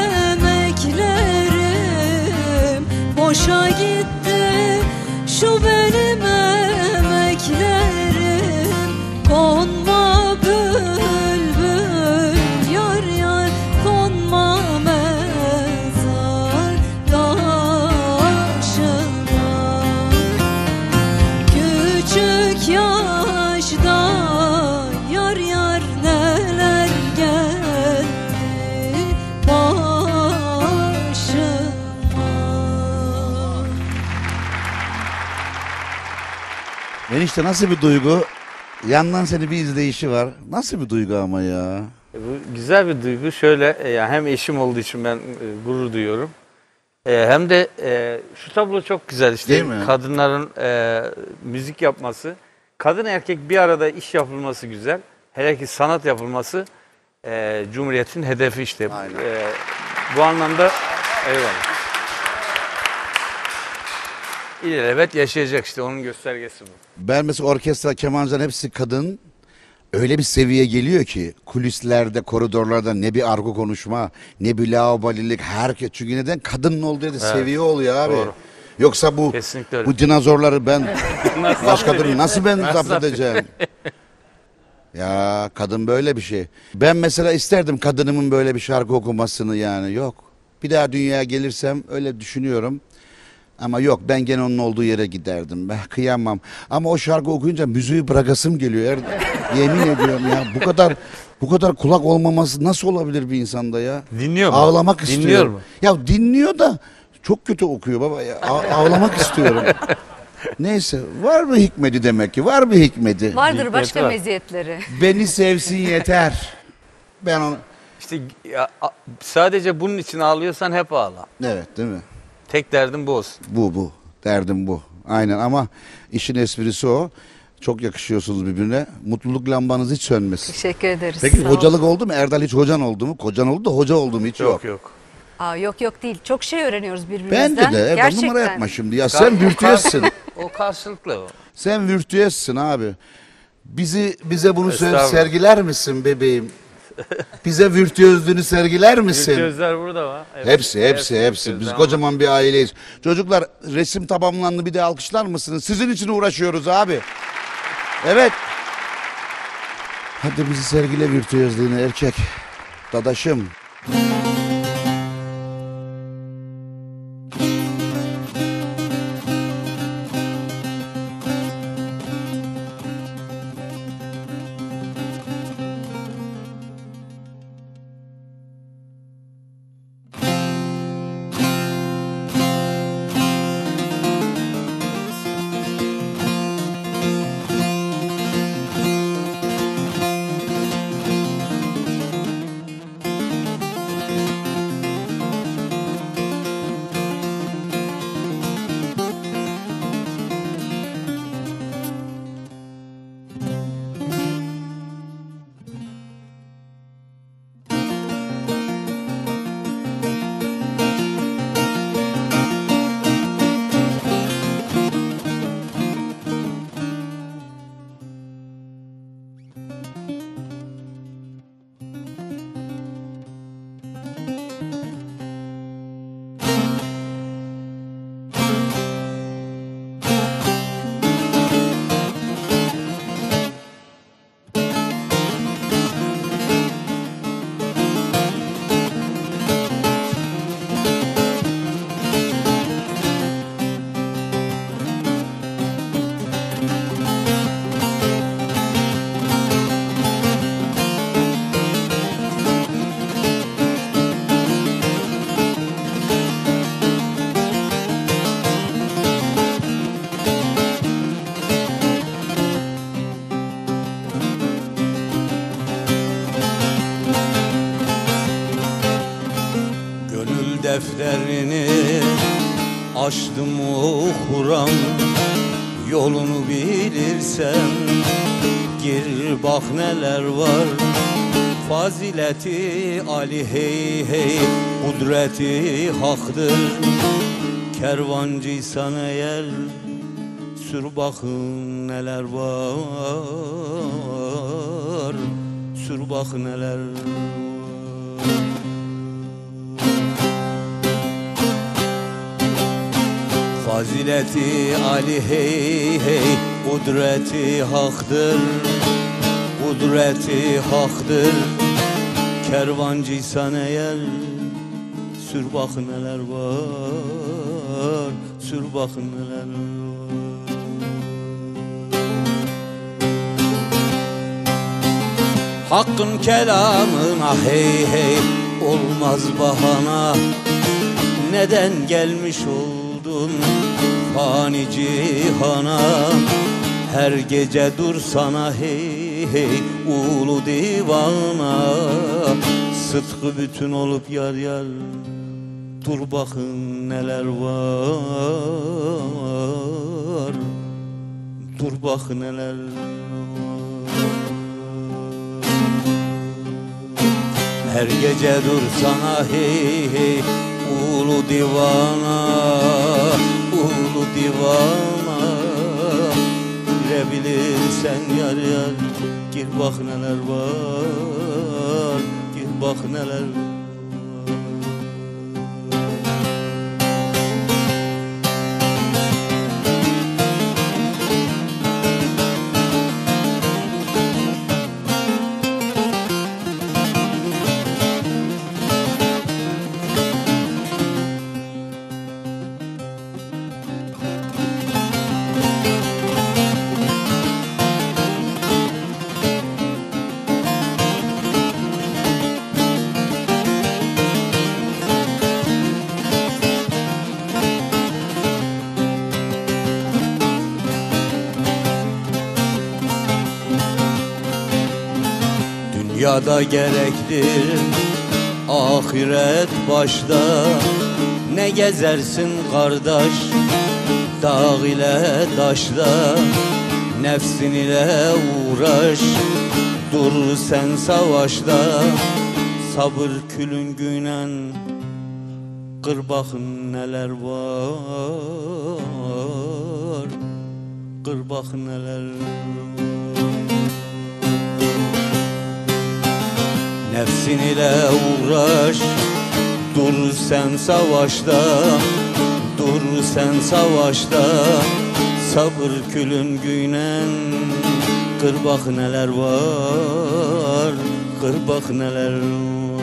emeklerim. Boşa gitti şu benim emeklerim. Konma bülbül yar yar konma mezar taşına. Küçük yaşta yar yar neler geldi başıma. Enişte nasıl bir duygu? Yandan seni bir izleyişi var. Nasıl bir duygu ama ya? E, Bu güzel bir duygu. Şöyle e, yani hem eşim olduğu için ben e, gurur duyuyorum. E, hem de e, şu tablo çok güzel işte. Değil mi? Kadınların e, müzik yapması. Kadın erkek bir arada iş yapılması güzel. Hele ki sanat yapılması e, Cumhuriyet'in hedefi işte. Aynen. E, bu anlamda eyvallah. İlelebet yaşayacak işte, onun göstergesi bu. Ben mesela orkestra, kemancıların hepsi kadın. Öyle bir seviye geliyor ki kulislerde, koridorlarda ne bir argo konuşma, ne bir laubalilik, herkes. Çünkü neden? Kadının olduğu yerde seviye oluyor abi. Doğru. Yoksa bu Kesinlikle öyle. bu dinozorları ben Nasıl başka zapt türlü edeyim? nasıl ben Nasıl zapt zapt edeceğim? Ya kadın böyle bir şey. Ben mesela isterdim kadınımın böyle bir şarkı okumasını yani. Yok. Bir daha dünyaya gelirsem öyle düşünüyorum. Ama yok, ben gene onun olduğu yere giderdim. Ben kıyamam. Ama o şarkı okuyunca müziği bırakasım geliyor. Er- Yemin ediyorum ya, bu kadar bu kadar kulak olmaması nasıl olabilir bir insanda ya? Dinliyor mu? Ağlamak Dinliyor istiyorum. mu? Ya dinliyor da çok kötü okuyor baba ya. A- ağlamak istiyorum. Neyse, var mı hikmeti demek ki? Var bir hikmeti. Vardır başka var. meziyetleri. Beni sevsin yeter. Ben onu... İşte ya, a- sadece bunun için ağlıyorsan hep ağla. Evet, değil mi? Tek derdin bu olsun. Bu bu. Derdim bu. Aynen, ama işin esprisi o. Çok yakışıyorsunuz birbirine. Mutluluk lambanız hiç sönmesin. Teşekkür ederiz. Peki Sağ olun. hocalık oldu mu? Erdal hiç hocan oldu mu? Kocan oldu da hoca oldu mu? Hiç yok. Yok yok. Aa, yok yok değil. Çok şey öğreniyoruz birbirimizden. Bence de. Erdal, Gerçekten. numara yapma şimdi. Ya sen virtüözsün. O karşılıklı o. Sen virtüözsün abi. Bizi bize bunu söyle, Estağfurullah. sergiler misin bebeğim? Bize virtüözlüğünü sergiler misin? Gözler burada var. Evet. Hepsi, hepsi, hepsi. Biz virtüözler kocaman bir aileyiz. Çocuklar, resim tamamlandı, bir de alkışlar mısınız? Sizin için uğraşıyoruz abi. Evet. Hadi bizi sergile virtüözlüğünü erkek. Dadaşım. açtım okuram, yolunu bilirsen gir bak neler var. Fazileti Ali hey hey, kudreti haktır. Kervancıysan eğer sür bakın neler var, sür bak neler var. Fazileti Ali hey hey, kudreti haktır, kudreti haktır. Kervancıysan eğer sür bak neler var, sür bak neler var. Hakkın kelamına hey hey, olmaz bahana. Neden gelmiş oldun fani cihana? Her gece dursana hey hey, ulu divana. Sıtkı bütün olup yar yar, dur bakın neler var, dur bak neler var. Her gece dursana hey hey, ulu divana, ulu divana. Girebilirsen yar yar, gir bak neler var, gir bak neler var. Dünyada gerektir ahiret başta. Ne gezersin kardeş dağ ile taşta. Nefsin ile uğraş, dur sen savaşta. Sabır külüngüyle kır bakın neler var, kır bak neler var. Nefsin ile uğraş, dur sen savaşta, dur sen savaşta. Sabır külüngüyle kır bak neler var, kır bak neler var.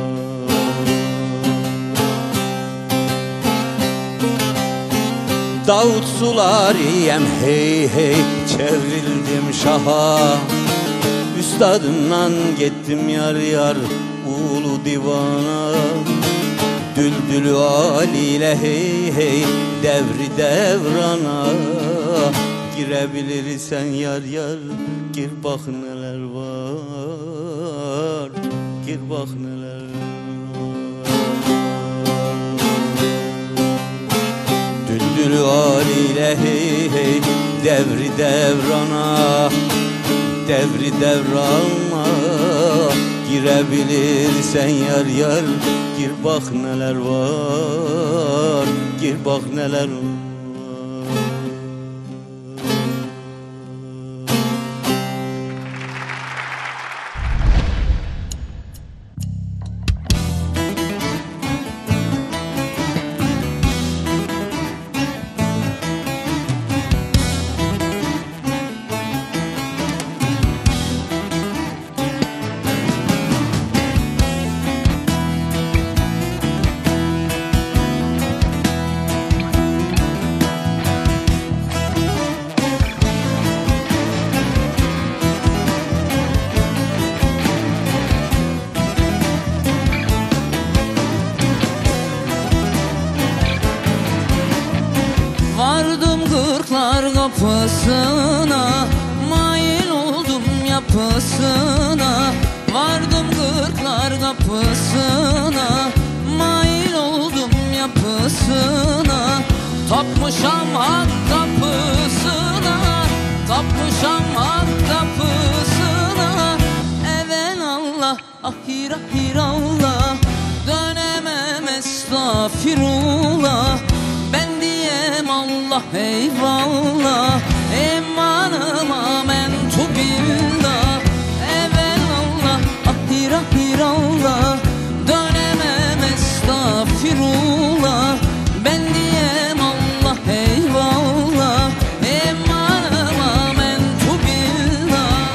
Davut sularıyem hey hey, çevrildim şaha. Üstadından gittim yar yar, ulu divana. Düldülü Ali ile hey hey, devri devrana. Girebilirsen yar yar, gir bak neler var, gir bak neler var. Düldülü Ali ile hey hey, devri devrana. Devri devrana. Girebilirsen yar yar, gir bak neler var, gir bak neler var. Vardım kırklar kapısına, mail oldum yapısına. Vardım kırklar kapısına, mail oldum yapısına. Tapmışam hak kapısına, tapmışam hak kapısına. Evelallah, ahir ahir Allah, dönemem estağfirullah. Ben diyem Allah eyvallah, emanıma mentubillah. Evelallah, ahir ahir Allah, dönemem estağfirullah. Ben diyem Allah eyvallah, emanıma mentubillah.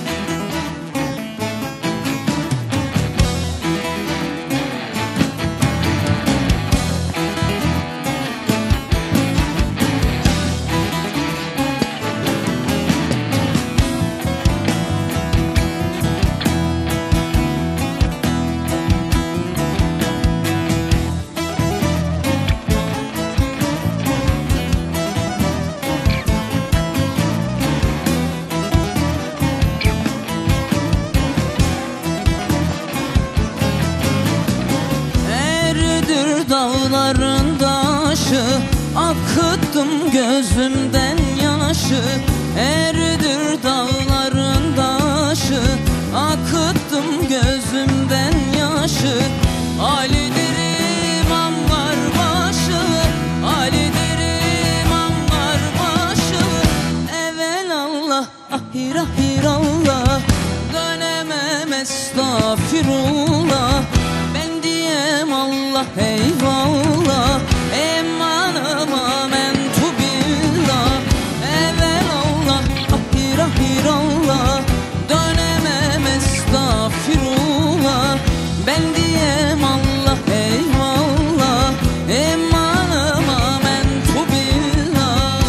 Dağların taşı, akıttım gözümden yaşı. Eridir dağların taşı, akıttım gözümden yaşı. Ali'dir imamlar başı, Ali'dir imamlar başı. Evelallah, ahir ahir Allah, dönemem estağfirullah. Ben diyem Allah eyvallah, emanıma mentubillah. Evelallah, ahir ahir Allah, dönemem estağfirullah. Ben diyem Allah eyvallah, emanıma mentubillah.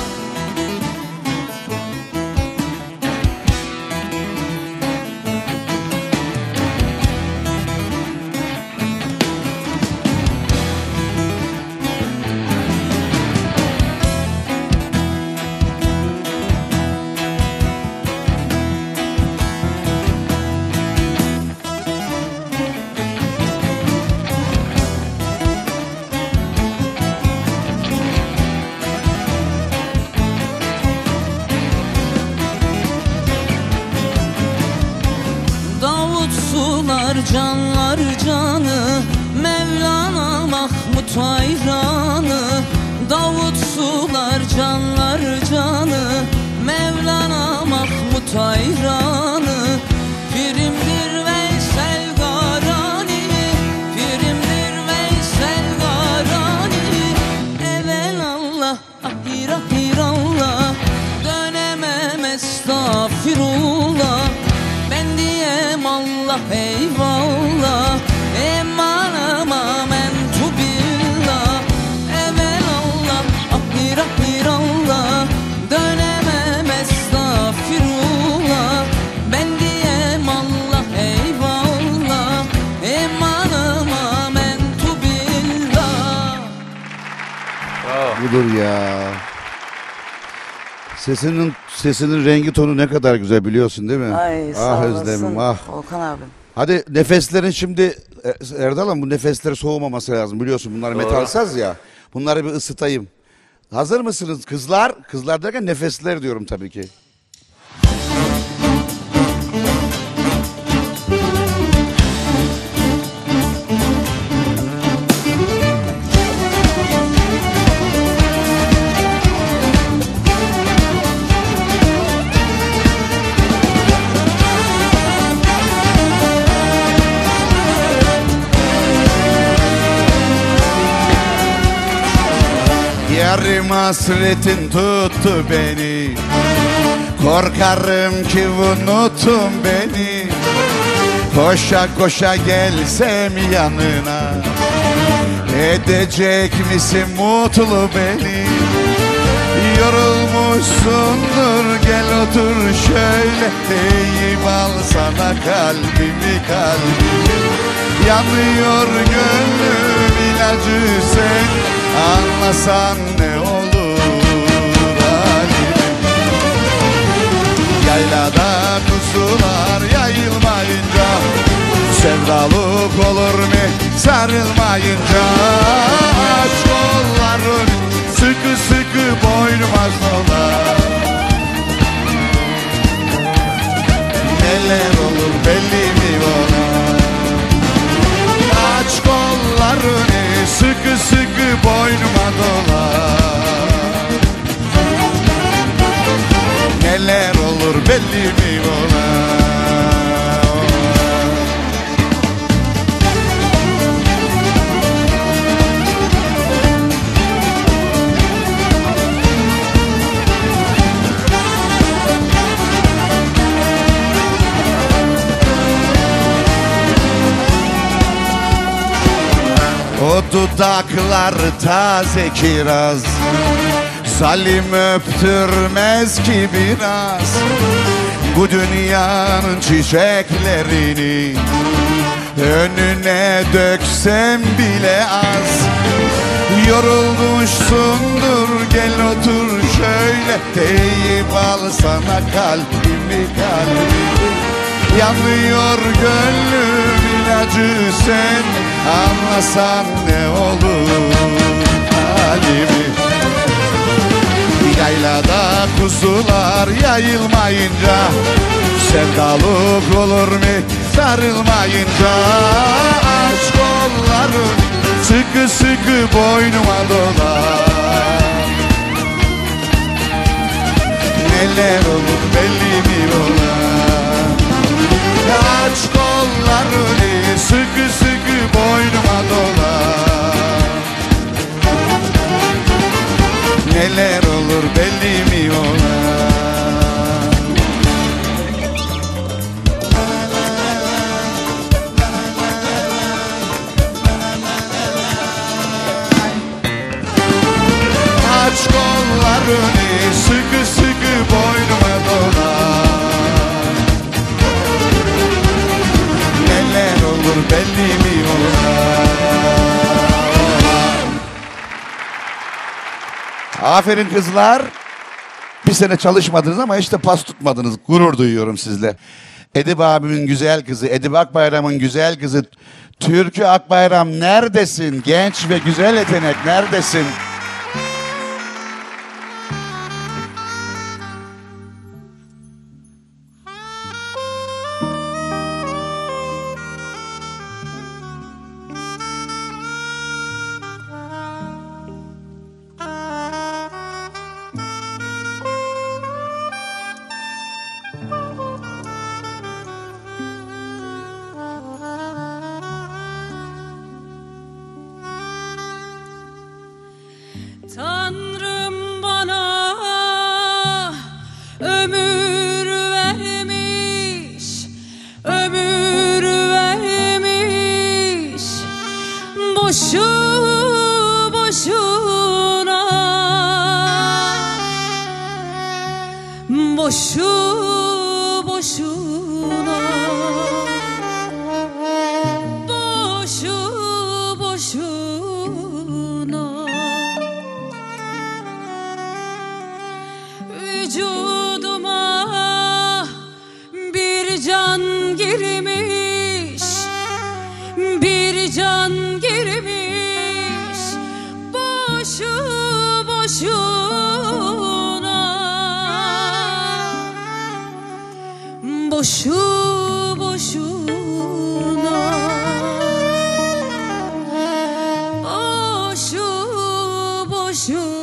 Davutsular canlar canı, Mevlana Mahmut hayranı. Davutsular canlar canı, Mevlana Mahmut hayranı. Pirimdir Veysel Garani, Pirimdir Veysel Garani. Evelallah, ahir ahir Allah, dönemem estağfirullah. Ben diyem Allah eyvallah, emanıma mentubillah. Evelallah, ahir ahir Allah, dönemem estağfirullah. Ben diyem Allah eyvallah, emanıma mentubillah. Budur ya. Sesinin sesinin rengi tonu ne kadar güzel biliyorsun değil mi? Ay, sağ ah olasın Özlemim ah. Volkan abim. Hadi nefeslerin şimdi Erdal'ım bu nefesleri soğumaması lazım biliyorsun bunlar metalsaz ya. Bunları bir ısıtayım. Hazır mısınız kızlar? Kızlar derken nefesler diyorum tabii ki. Yarım hasretin tuttu beni, korkarım ki unuttun beni. Koşa koşa gelsem yanına, edecek misin mutlu beni? Yorulmuşsundur gel otur şöyle, deyim al sana kalbimi kalbimi. Yanıyor gönlüm ilacı sen, anlasan ne olur halimi. Yaylada kuzular yayılmayınca, sevdalık olur mu sarılmayınca? Aç kolların sıkı boynuma dolar. Neler olur belli mi ona? Aç kollarını sıkı sıkı boynuma dolar. Neler olur belli mi ona? O dudaklar taze kiraz, zalim öptürmez ki biraz. Bu dünyanın çiçeklerini önüne döksem bile az. Yorulmuşsundur, gel otur şöyle, deyip alsana kalbimi kalbimi. Yanıyor gönlüm ilacı sen, anlasan ne olur halimi. Yaylada kuzular yayılmayınca, sevdalık olur mu sarılmayınca? Aç kolların sıkı sıkı boynuma dolar. Neler olur belli mi ola? Aç kollarını sıkı sıkı boynuma dolar. Neler olur belli mi ola? Aç kollarını sıkı sıkı boynuma dolar. Neler olur belli mi ola? Aferin kızlar. Bir sene çalışmadınız ama hiç de pas tutmadınız. Gurur duyuyorum sizle. Edip abimin güzel kızı, Edip Akbayram'ın güzel kızı Türkü Akbayram neredesin? Genç ve güzel yetenek neredesin? Tanrım bana ömür vermiş, ömür vermiş, boşu boşuna, boşu boşuna, boşu boşuna. Vücuduma bir can girmiş, bir can girmiş, boşu boşuna, boşu boşuna, boşu boşuna.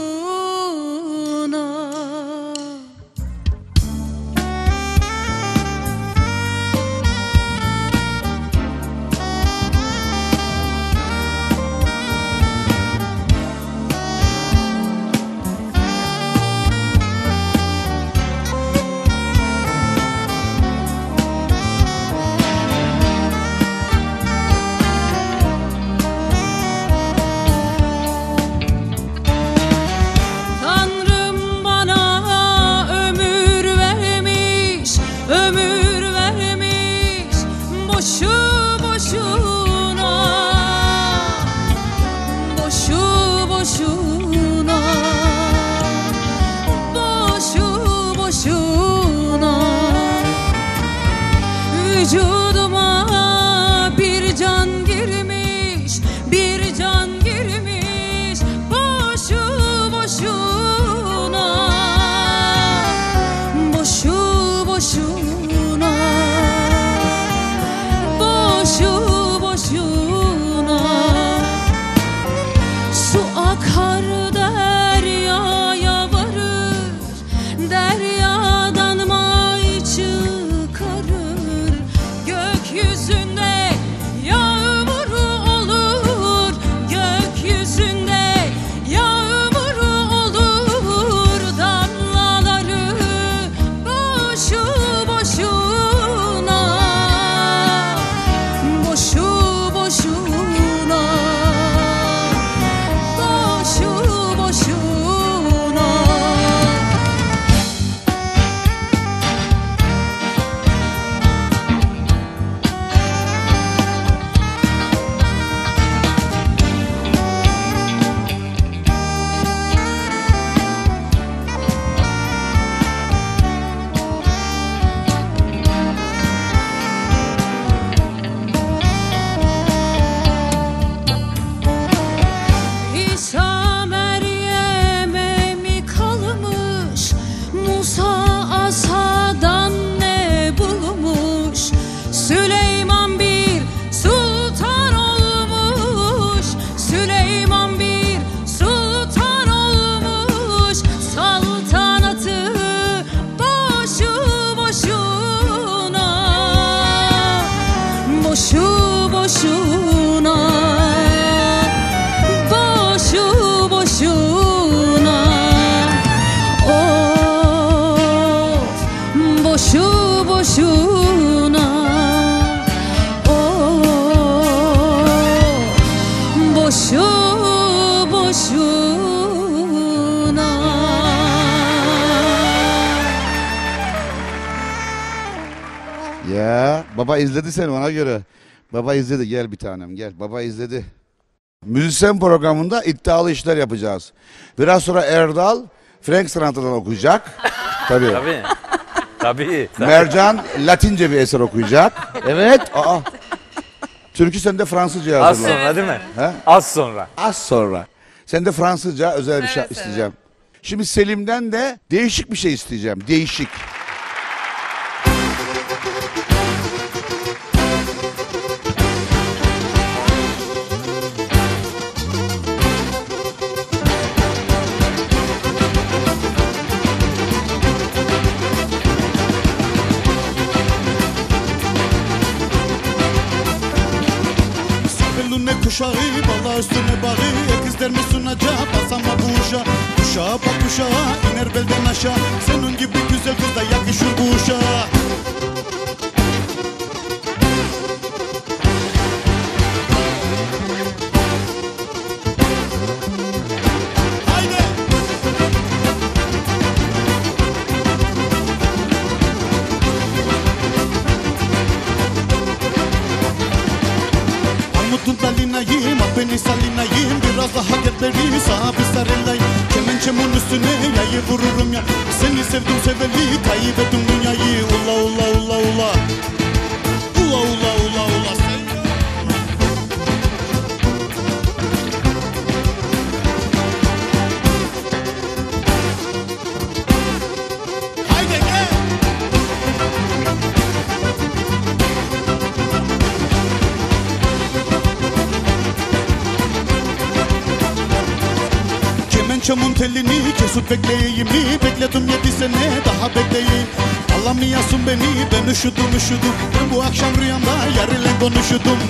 Ya baba izledi seni ona göre. Baba izledi, gel bir tanem gel. Baba izledi. Müzisyen programında iddialı işler yapacağız. Biraz sonra Erdal Frank Sinatra'dan okuyacak. Tabii. Tabii. Tabii. Mercan Latince bir eser okuyacak. Evet. Aa. Türkü sen de Fransızca Az hazırla. sonra değil mi? He? Az sonra. Az sonra. Sen de Fransızca özel bir şey Evet, isteyeceğim. Şimdi Selim'den de değişik bir şey isteyeceğim. Değişik. Sabelune kuşağı, bala üstüne bağı. Kızlar mı sunacak, basama bu uşağı. Uşağa bak uşağa, iner belden aşağı. Senin gibi güzel kız da yakışır bu uşağa. Armutun dalinayım, apeni salinayım. Biraz daha gel beri, sağa bir sarılayım. Kemençemin üstüne yayı vururum ya. Seni sevdim seveli, kaybettim dünyayı. Ula ula ula ula. Ula ula ula ula. Haydi gel. Kemençemin telini kesip bekleyeyim mi? Bekledim yedi sene daha bekleyeyim. Alamıyorsun beni, ben üşüdüm üşüdüm. Ben bu akşam rüyamda yarıyla konuşudum.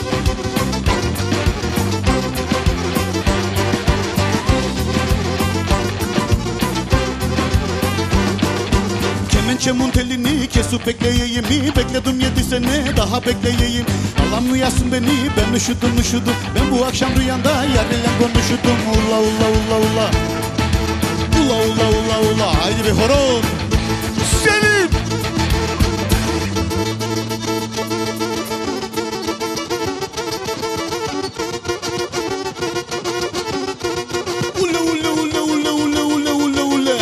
Kemençemin telini kesip bekleyeyim mi? Bekledim yedi sene daha bekleyeyim. Alamıyorsun beni, ben üşüdüm üşüdüm. Ben bu akşam rüyamda yarıyla konuşudum. Ula ula ula ula. Ula ula ula ula. Haydi bir horon. Selim. Ula ula ula ula ula ula ula ula.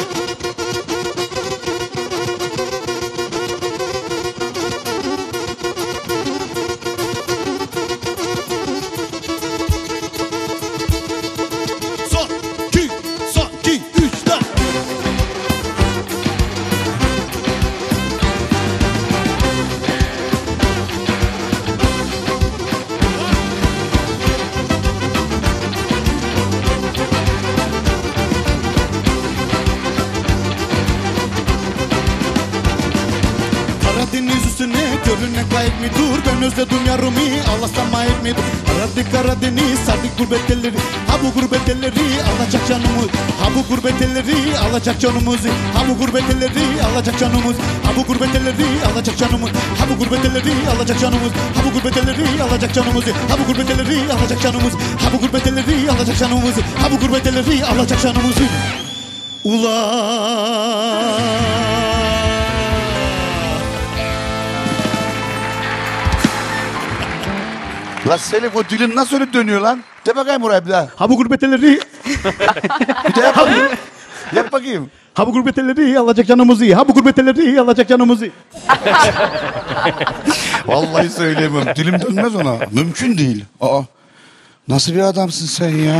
Son, iki, son, iki, üç, dört. Karadeniz üstüne görüne kayıt mı dur? Ben özledim yarımı Allah'tan ait mi dur? Aradık Karadeniz sardık gurbet elleri. Ha bu gurbet elleri alacak canımız. Ha bu gurbet elleri alacak canımızı. Ha bu gurbet elleri alacak canımız. Ha bu gurbet elleri alacak canımız. Ha bu gurbet elleri alacak canımız. Ha bu gurbet elleri alacak canımızı. Ha bu gurbet elleri alacak canımız. Ha bu gurbet elleri alacak canımızı. Ha bu gurbet elleri alacak canımızı. Ulan. La Selim o dilin nasıl öyle dönüyor lan? De bakayım oraya bir daha. Ha bu gurbet elleri. Bir daha yap bakayım. Yap bakayım. Ha bu gurbet elleri alacak canımızı. Ha bu gurbet elleri alacak canımızı. Vallahi söyleyemem. Dilim dönmez ona. Mümkün değil. Aa. Nasıl bir adamsın sen ya?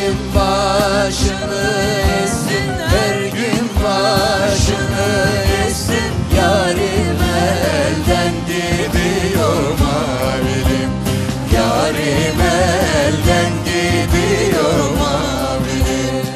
gün başını ezsin, her gün başını ezsin. Yarim elden gidiyor mavilim, yarim elden gidiyor mavilim.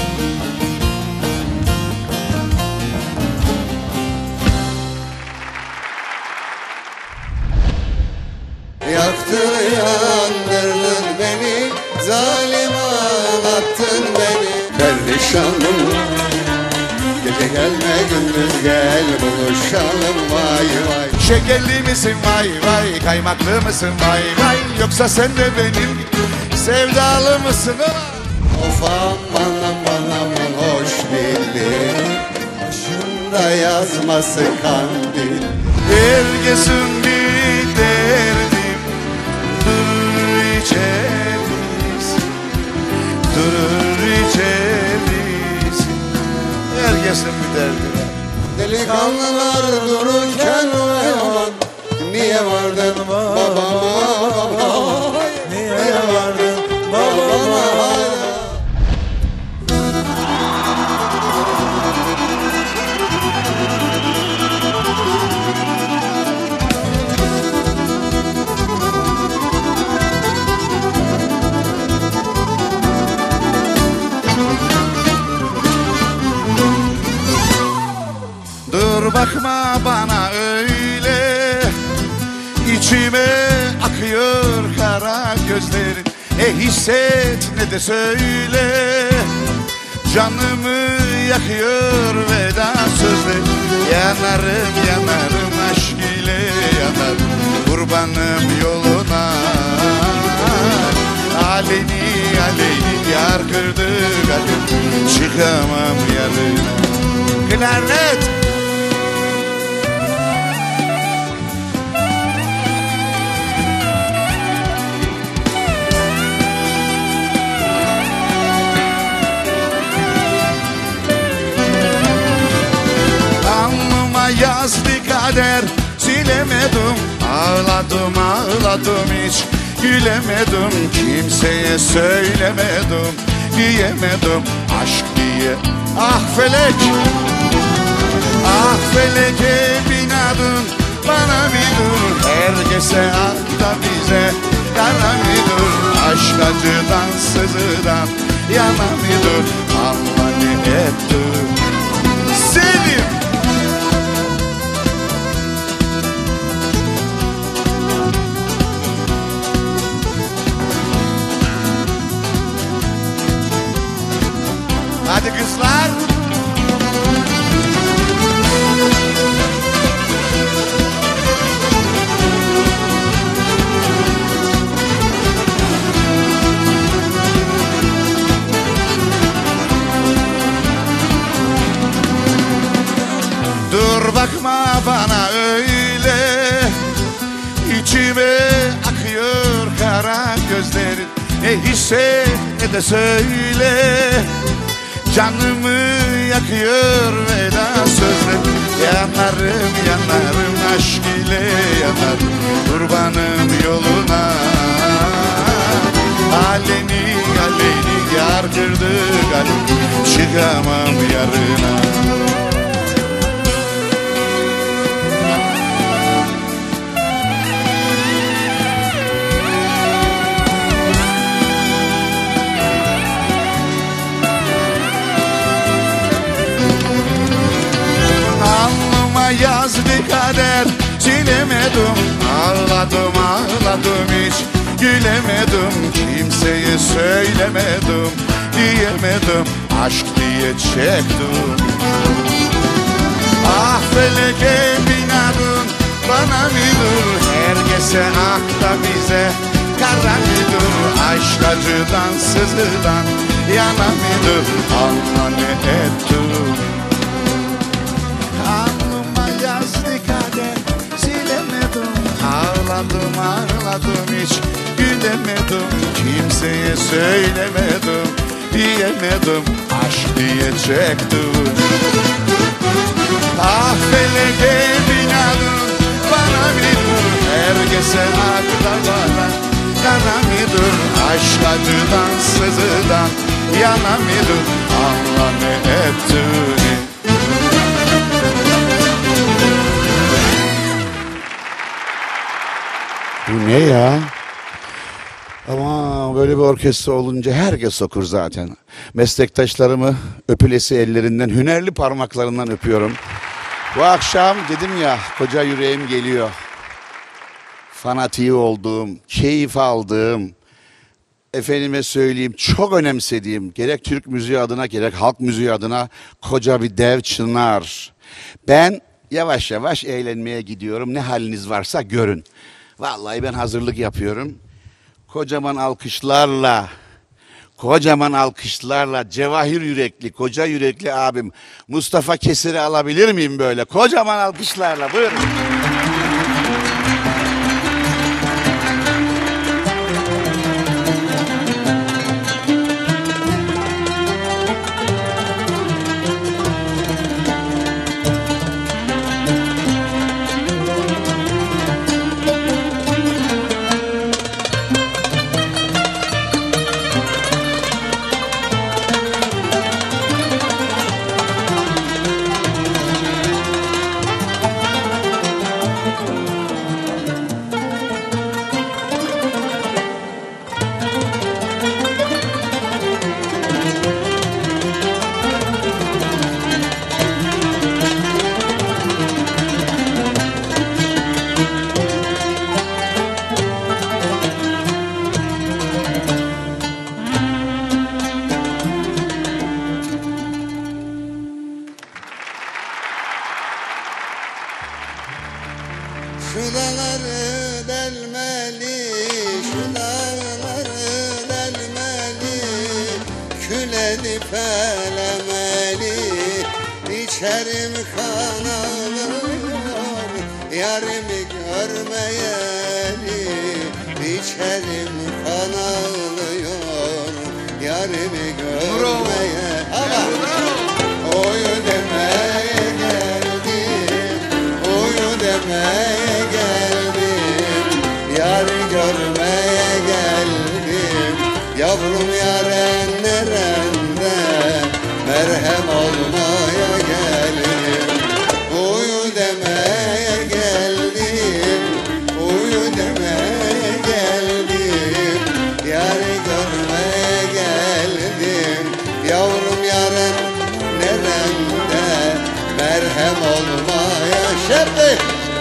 Yaktın yandırdın beni, zalim ağlattın beni. Perişanım, gece gelme gündüz gel, buluşalım vay vay. Şekerli misin vay vay, kaymaklı mısın vay vay, yoksa sen de benim sevdalı mısın? Of aman aman aman hoş bildin, başında yazması kandil. Herkesin bir derdim, durur içeriz, durur içeriz. Herkesin bir derdi. Delikanlılar dururken yaman, niye vardın babama, niye vardın babama? Dur bakma bana öyle, içime akıyor kara gözlerin. Ne hisset ne de söyle, canımı yakıyor veda sözleri. Yanarım yanarım aşk ile yanarım, kurbanım yoluna. Aleni aleni yar kırdı kalbim, çıkamam yarına. Klarnet. Yazdı kader, silemedim. Ağladım ağladım hiç gülemedim. Kimseye söylemedim, diyemedim aşk diye. Ah felek, ah feleke binadın, bana bir dur. Herkese hatta bize kara bir dur. Aşk acıdan sızıdan yana bir dur. Allah ne etti sevdim. Hadi kızlar. Dur bakma bana öyle, içime akıyor kara gözlerin. Ne hisset ne de söyle, canımı yakıyor veda sözleri. Yanarım yanarım aşk ile yanarım, kurbanım yoluna. Aleni aleni yar kırdı kalbim, çıkamam yarına. Yazdı kader, silemedim. Ağladım ağladım hiç gülemedim. Kimseye söylemedim, diyemedim aşk diye çektim. Ah feleke binadın, bana bir dur. Herkese ah da bize kara bir dur. Aşk acıdan sızıdan yana bir dur. Allah ne ettim. Yazdı kader, silemedim. Ağladım ağladım hiç gülemedim. Kimseye söylemedim, diyemedim aşk diye çektim. Ah feleke binadın, bana bir dur. Herkese akla bana kara mıdır? Aşk acıdan sızıdan yana mıdır? Allah ne ettiğini. Bu ne ya? Ama böyle bir orkestra olunca herkes okur zaten. Meslektaşlarımı öpülesi ellerinden, hünerli parmaklarından öpüyorum. Bu akşam dedim ya, koca yüreğim geliyor. Fanatiği olduğum, keyif aldığım, efendime söyleyeyim çok önemsediğim, gerek Türk müziği adına gerek halk müziği adına koca bir dev çınar. Ben yavaş yavaş eğlenmeye gidiyorum. Ne haliniz varsa görün. Vallahi ben hazırlık yapıyorum. Kocaman alkışlarla, kocaman alkışlarla cevahir yürekli, koca yürekli abim Mustafa Kesir'i alabilir miyim böyle? Kocaman alkışlarla, buyurun. Şu dağları delmeli, şu dağları delmeli, kül edip elemeli, içerim kan ağlıyor, yarimi görmeyeli, içerim kan ağlıyor, yarimi görmeyeli. Oyu demeye geldim, oyu demeye geldim, yar görmeye geldim, yavrum yaren nerende, merhem olmaya geldim. Oyu demeye geldim, oyu demeye geldim, yar görmeye geldim, yavrum yaren nerede, merhem olmaya şebbi.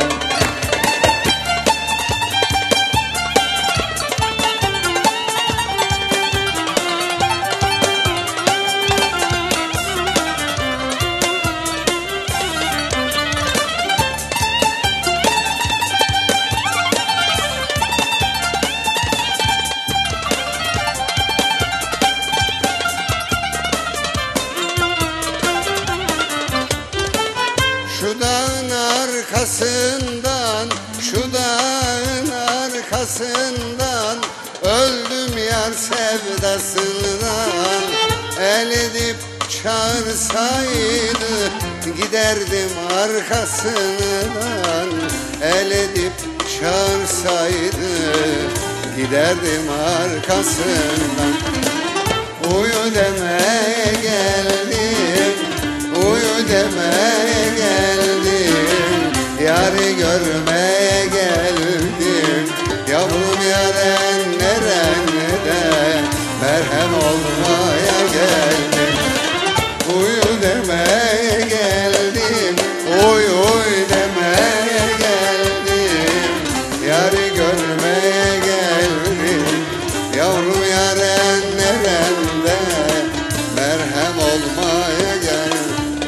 Şu dağın arkasından, şu dağın arkasından öldüm yar sevdasından. El edip çağırsaydı giderdim arkasından. El edip çağırsaydı giderdim arkasından. Uyu demeye geldim, uyu demeye geldim, yarı görmeye geldim, yavrum yaren nerede, merhem olmaya geldim. Uyu demeye geldim, uy uy demeye geldim, yarı görmeye geldim, yavrum yaren nerede, merhem olmaya geldim.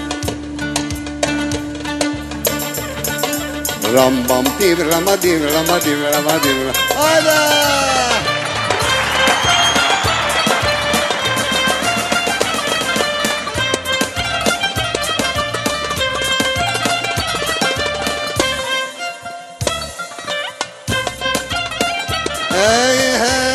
Ram bam div rama div rama div rama div rama. Hayda! Hey hey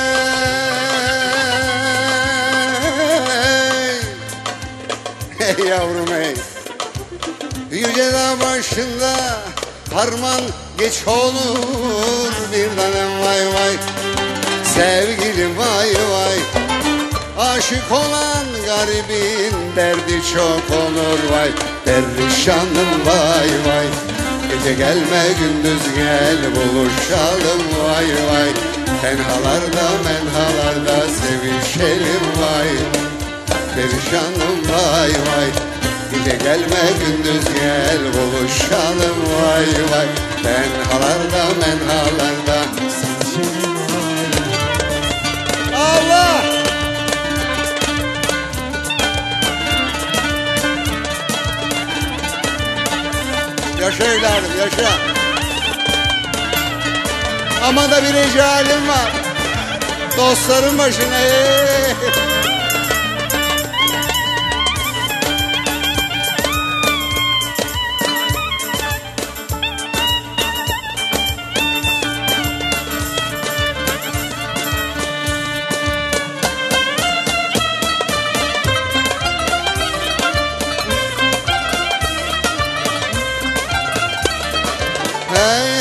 hey yavrum hey. Yüce dağ başında harman geç olur bir tanem vay vay. Sevgilim vay vay, aşık olan garibin derdi çok olur vay. Perişanım vay vay, gece gelme gündüz gel buluşalım vay vay. Tenhalarda menhalarda sevişelim vay. Perişanım vay vay, gece gelme gündüz gel buluşalım vay vay. Tenhalarda menhalarda sevişelim vay. Allah! Yaşa evladım yaşa. Ama da bir ecalim var. Dostların başına. Hey. Hey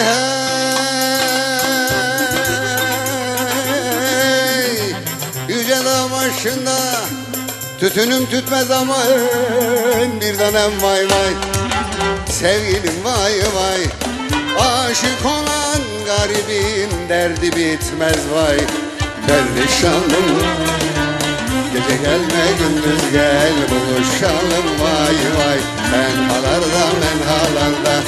hey, yüce dağ başında tütünüm tütmez ama bir tanem vay vay. Sevgilim vay vay, aşık olan garibin derdi bitmez vay. Perişanım, gece gelme gündüz gel buluşalım vay vay. Menhalarda menhalarda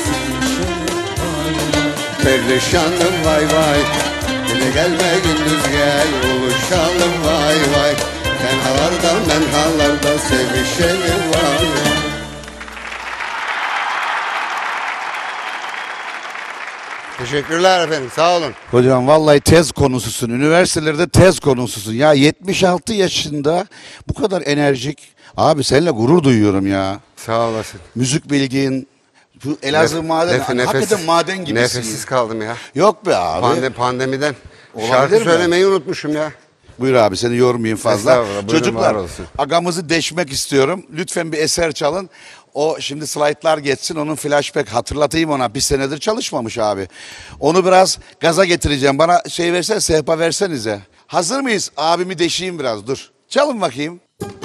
perişanım vay vay, gece gelme gündüz gel buluşalım vay vay. Tenhalarda menhalarda sevişelim vay vay. Teşekkürler efendim, sağ olun. Hocam vallahi tez konususun. Üniversitelerde tez konususun. Ya yetmiş altı yaşında bu kadar enerjik. Abi seninle gurur duyuyorum ya. Sağ olasın. Müzik bilgin, bu Elazığ Nef- maden, nef- nefes- hakikaten maden gibisin. Nefessiz kaldım ya. Yok be abi. Pande, pandemiden. Olabilir Şarkı mi? söylemeyi unutmuşum ya. Buyur abi, seni yormayayım fazla. Estağfurullah, buyurun, Çocuklar, var olsun. agamızı deşmek istiyorum. Lütfen bir eser çalın. O şimdi slaytlar geçsin, onun flashback hatırlatayım ona. Bir senedir çalışmamış abi. Onu biraz gaza getireceğim. Bana şey versene, sehpa versenize. Hazır mıyız? Abimi deşeyim biraz, dur. Çalın bakayım.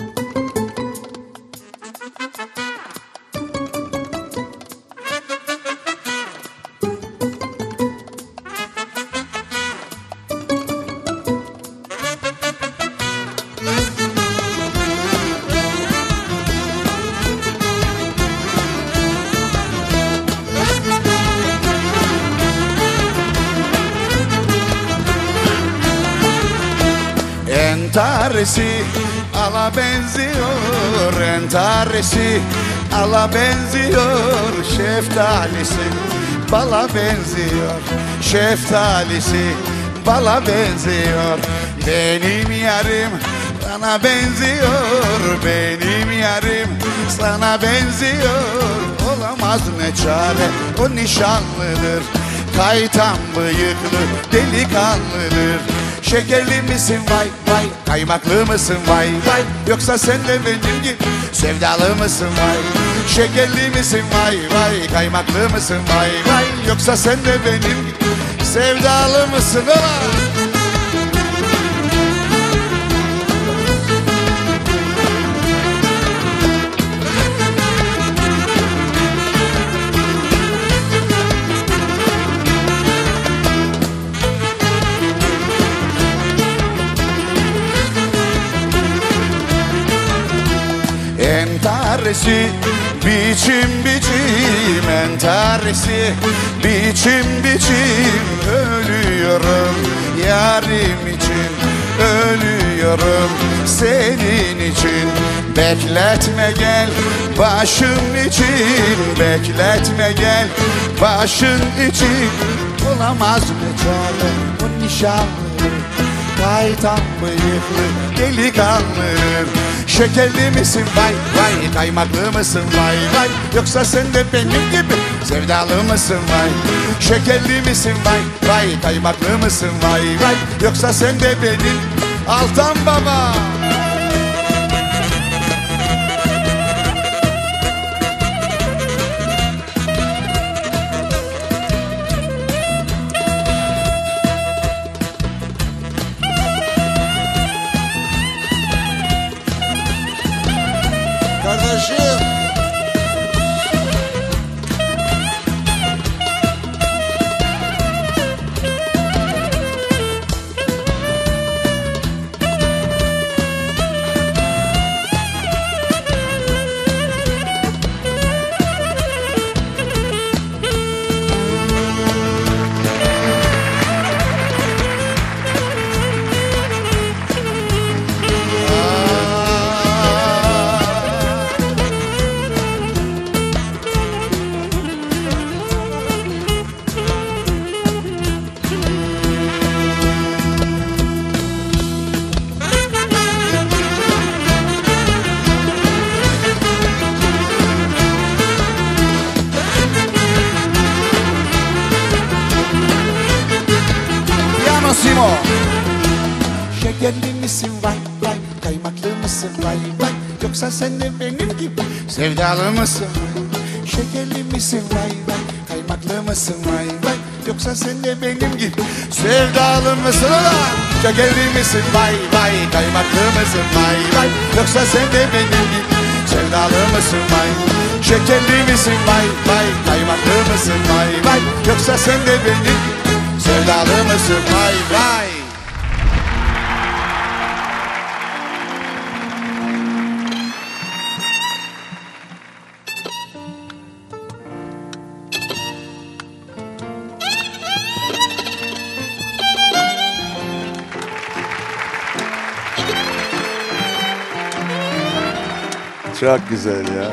Entaresi ala benziyor, entaresi ala benziyor, şeftalisi bala benziyor, şeftalisi bala benziyor. Benim yarim sana benziyor, benim yarim sana benziyor. Olamaz ne çare, o nişanlıdır, kaytan bıyıklı delikanlıdır. Şekerli misin vay vay, kaymaklı mısın vay vay, yoksa sen de benim gibi sevdalı mısın vay. Şekerli misin vay vay, kaymaklı mısın vay vay, yoksa sen de benim gibi sevdalı mısın ola? Entaresi biçim biçim, entaresi biçim biçim. Ölüyorum yarim için, ölüyorum senin için. Bekletme gel başım için, bekletme gel başın için. Olamaz ne çare o nişanlı, kaytan bıyıklı delikanlıdır. Şekerli misin vay vay, kaymaklı mısın vay vay, yoksa sen de benim gibi sevdalı mısın vay. Şekerli misin vay vay, kaymaklı mısın vay vay, yoksa sen de benim Altan Baba. mısın vay vay? Yoksa sen de benim gibi sevdalı mısın? Şekerli misin vay vay? Kaymaklı mısın vay vay? Yoksa sen de benim gibi sevdalı mısın ulan? Şekerli misin vay vay? Kaymaklı mısın vay vay? Yoksa sen de benim gibi sevdalı mısın vay? Şekerli misin vay vay? Kaymaklı mısın vay vay? Yoksa sen de benim gibi sevdalı mısın vay vay? Çok güzel ya.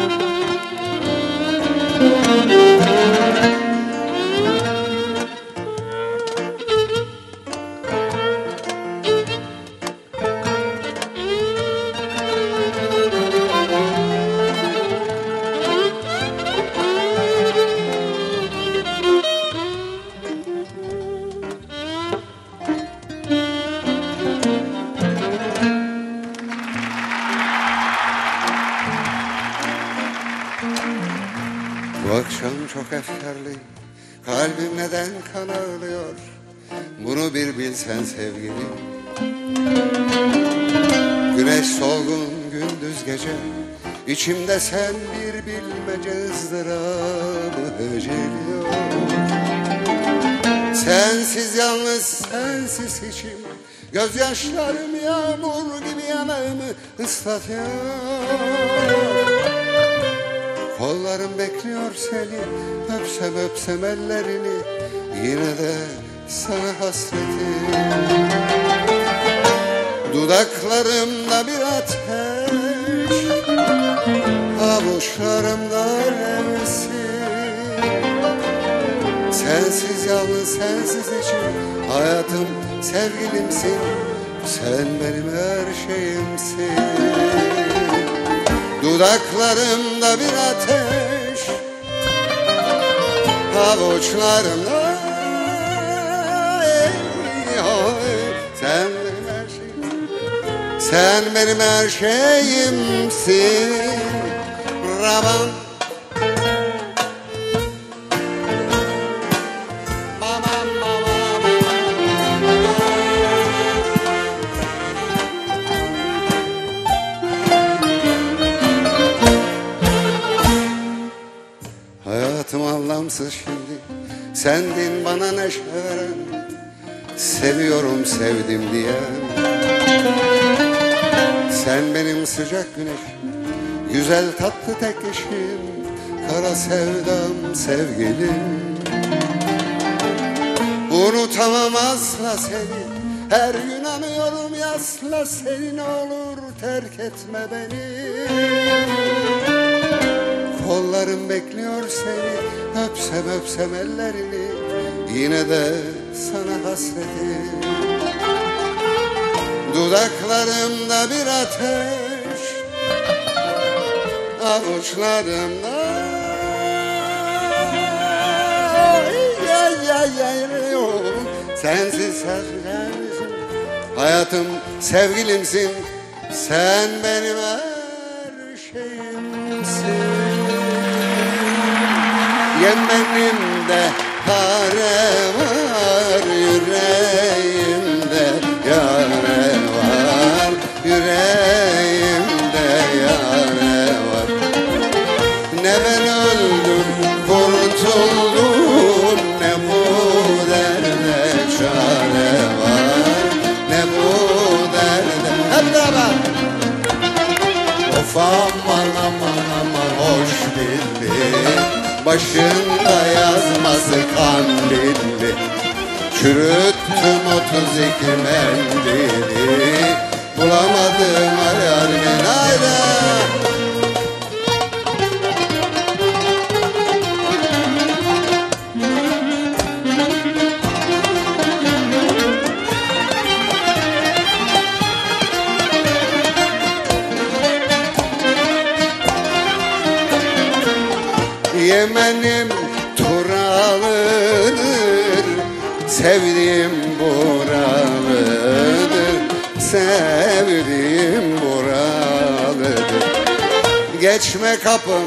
Bu akşam çok efkarlıyım, kalbim neden kan ağlıyor? Bunu bir bilsen sevgilim. Güneş solgun gündüz gece, içimde sen bir bilmece ızdırabı heceliyor. Sensiz yalnız sensiz içim, gözyaşlarım yağmur gibi yanağımı ıslatıyor. Kollarım bekliyor seni, öpsem öpsem ellerini, yine de sana hasretim. Dudaklarımda bir ateş, avuçlarımda alevsin. Sensiz yalnız sensiz için, hayatım sevgilimsin, sen benim her şeyimsin. Dudaklarımda bir ateş, avuçlarımda sen benim her şeyimsin, sen benim her şeyimsin. Rabam hayatım anlamsız şimdi, sendin bana neşe veren, seviyorum sevdim diyen. Sen benim sıcak güneşim, güzel tatlı tek eşim, kara sevdam sevgilim. Unutamam asla seni, her gün anıyorum yasla seni, ne olur terk etme beni. Kollarım bekliyor seni, öpsem öpsem ellerini, yine de sana hasretim. Dudaklarımda bir ateş, avuçlarımda ya, ya, ya, sensiz sensin, hayatım sevgilimsin, sen benim her şeyimsin. Yemenimde hare var, yüreğimde yare var, yüreğimde yare var. Ne ben öldüm kurtuldum, ne bu derde çare var, ne bu derde. Hep beraber. Of aman aman aman hoş dilli, başında yazması kandilli, çürüttüm otuz iki mendili, bulamadım ayarmen ayda. Yemenim Turalıdır, sevdiğim buralıdır. sevdiğim buralıdır. Geçme kapım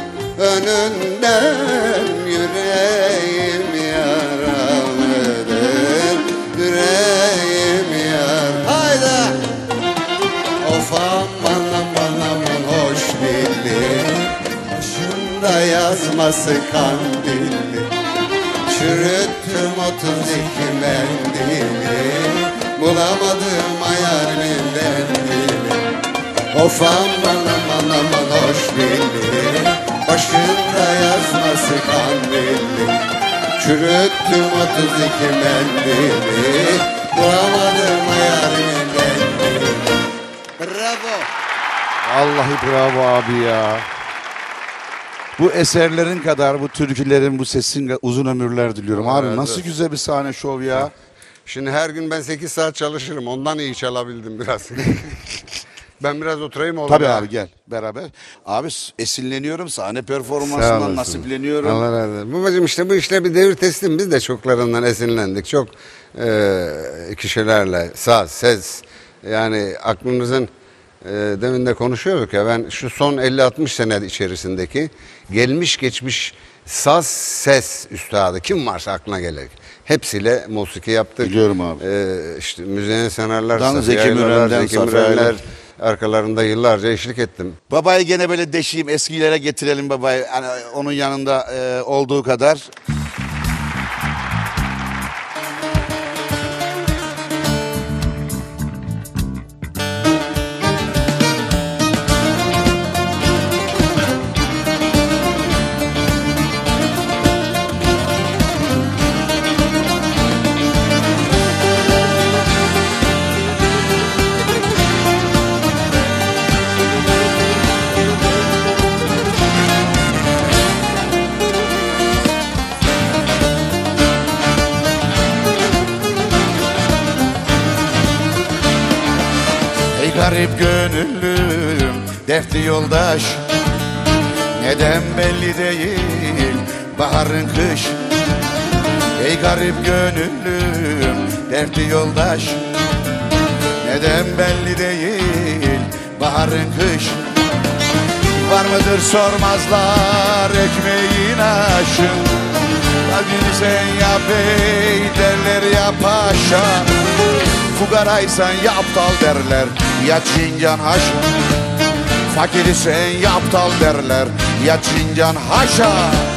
önünden, yüreğim yaralıdır, yüreğim yar. Hayda! Of aman aman aman hoş dilli, başında yazması kandilli, çürüttüm otuz iki mendili, bulamadım ayar mendili. Of aman aman aman hoş dilli, başında yazması kandilli, çürüttüm otuz iki mendili, bulamadım ayar mendili. Bravo. Vallahi bravo abi ya. Bu eserlerin kadar bu türkülerin, bu sesin uzun ömürler diliyorum. Abi Evet, nasıl evet. güzel bir sahne şov ya. Şimdi her gün ben sekiz saat çalışırım. Ondan iyi çalabildim biraz. Ben biraz oturayım olur. Tabii ya. abi gel beraber. Abi esinleniyorum, sahne Sağ performansından olasın. nasipleniyorum. Allah razı olsun. Babacığım işte bu işler bir devir teslim. Biz de çoklarından esinlendik. Çok e, kişilerle saz, ses. Yani aklımızın e, demin de konuşuyorduk ya, ben şu son elli altmış sene içerisindeki gelmiş geçmiş saz, ses üstadı kim varsa aklına gelir. Hepsiyle musiki yaptık. Biliyorum abi. E, işte Müzeyyen Senarlar, Dan Safiye Zeki Aylarlar, Müren'den Zeki Safiye Mürenler, Aylar. arkalarında yıllarca eşlik ettim. Babayı gene böyle deşeyim, eskilere getirelim babayı. Hani onun yanında e, olduğu kadar. Ey garip gönüllüm, dertli yoldaş, neden belli değil baharın kış. Ey garip gönüllüm, dertli yoldaş, neden belli değil baharın kış. Var mıdır sormazlar ekmeğin aşın, kalbini sen ya bey derler ya paşa. Fukaraysan ya aptal derler ya çingan haşa. Fakirisen ya aptal derler ya çingan haşa.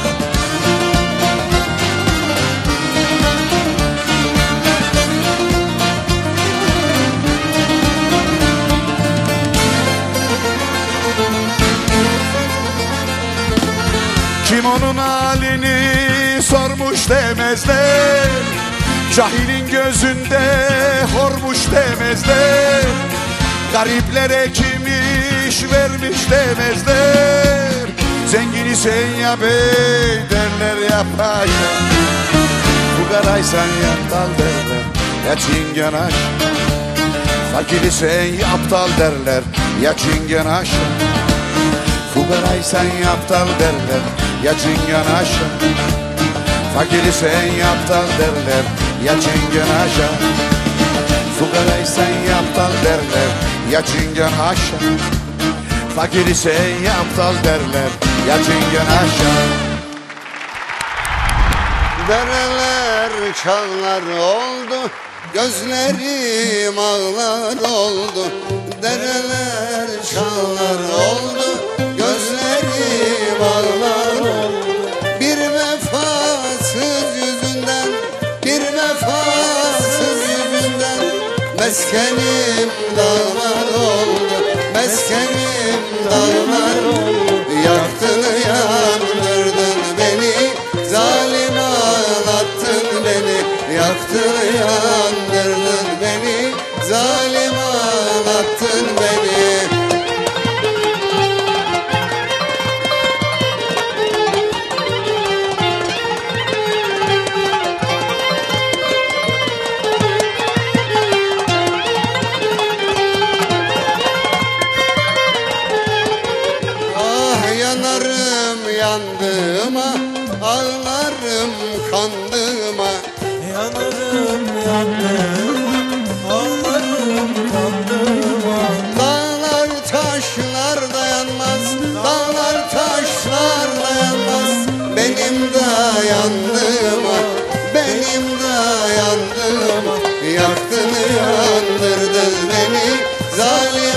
Kim onun halini sormuş demezler, cahilin gözünde hormuş demezler, gariplere kim iş vermiş demezler. Zengini sen ya bey derler ya paşa. Fukaraysan ya aptal derler ya çinganaş. Fakiri sen ya aptal derler ya çinganaş. Fukaraysan ya aptal derler ya çinganaş. Fakiri sen ya aptal derler ya çinganaşa. Fukaraysan ya aptal derler ya çinganaşa. Fakiri sen ya aptal derler ya çinganaşa. Dereler çağlar oldu, gözlerim ağlar oldu. Dereler çağlar oldu, gözlerim ağlar oldu. Bir vefasız yüzünden, bir vefasız yüzünden meskenim dağlar oldu, meskenim dağlar oldu. Yaktın yandırdın beni, zalim ağlattın beni. Yaktın yandırdın beni, zalim ağlattın beni. Yanarım yandığıma, ağlarım kandığıma. Yanarım yandığıma, ağlarım kandığıma.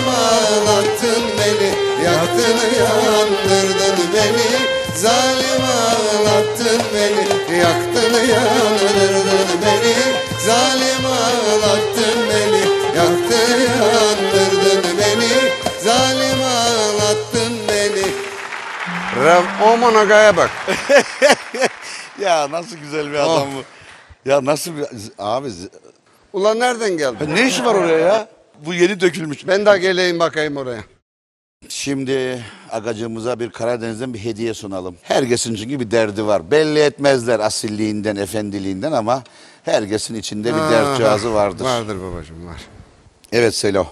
Zalim ağlattın beni, yaktın yandırdın beni. Zalim ağlattın beni, yaktın yandırdın beni. Zalim ağlattın beni, yaktın yandırdın beni. Zalim ağlattın beni. Rav Oman Aga'ya bak. Ya nasıl güzel bir adam bu. Ya nasıl bir abi. Ulan nereden geldin? Ne işi var oraya ya? Bu yeni dökülmüş. Ben daha geleyim bakayım oraya. Şimdi agacığımıza bir Karadeniz'den bir hediye sunalım. Herkesin çünkü bir derdi var. Belli etmezler asilliğinden, efendiliğinden ama herkesin içinde bir dert cihazı vardır. Vardır babacığım, var. Evet Selo.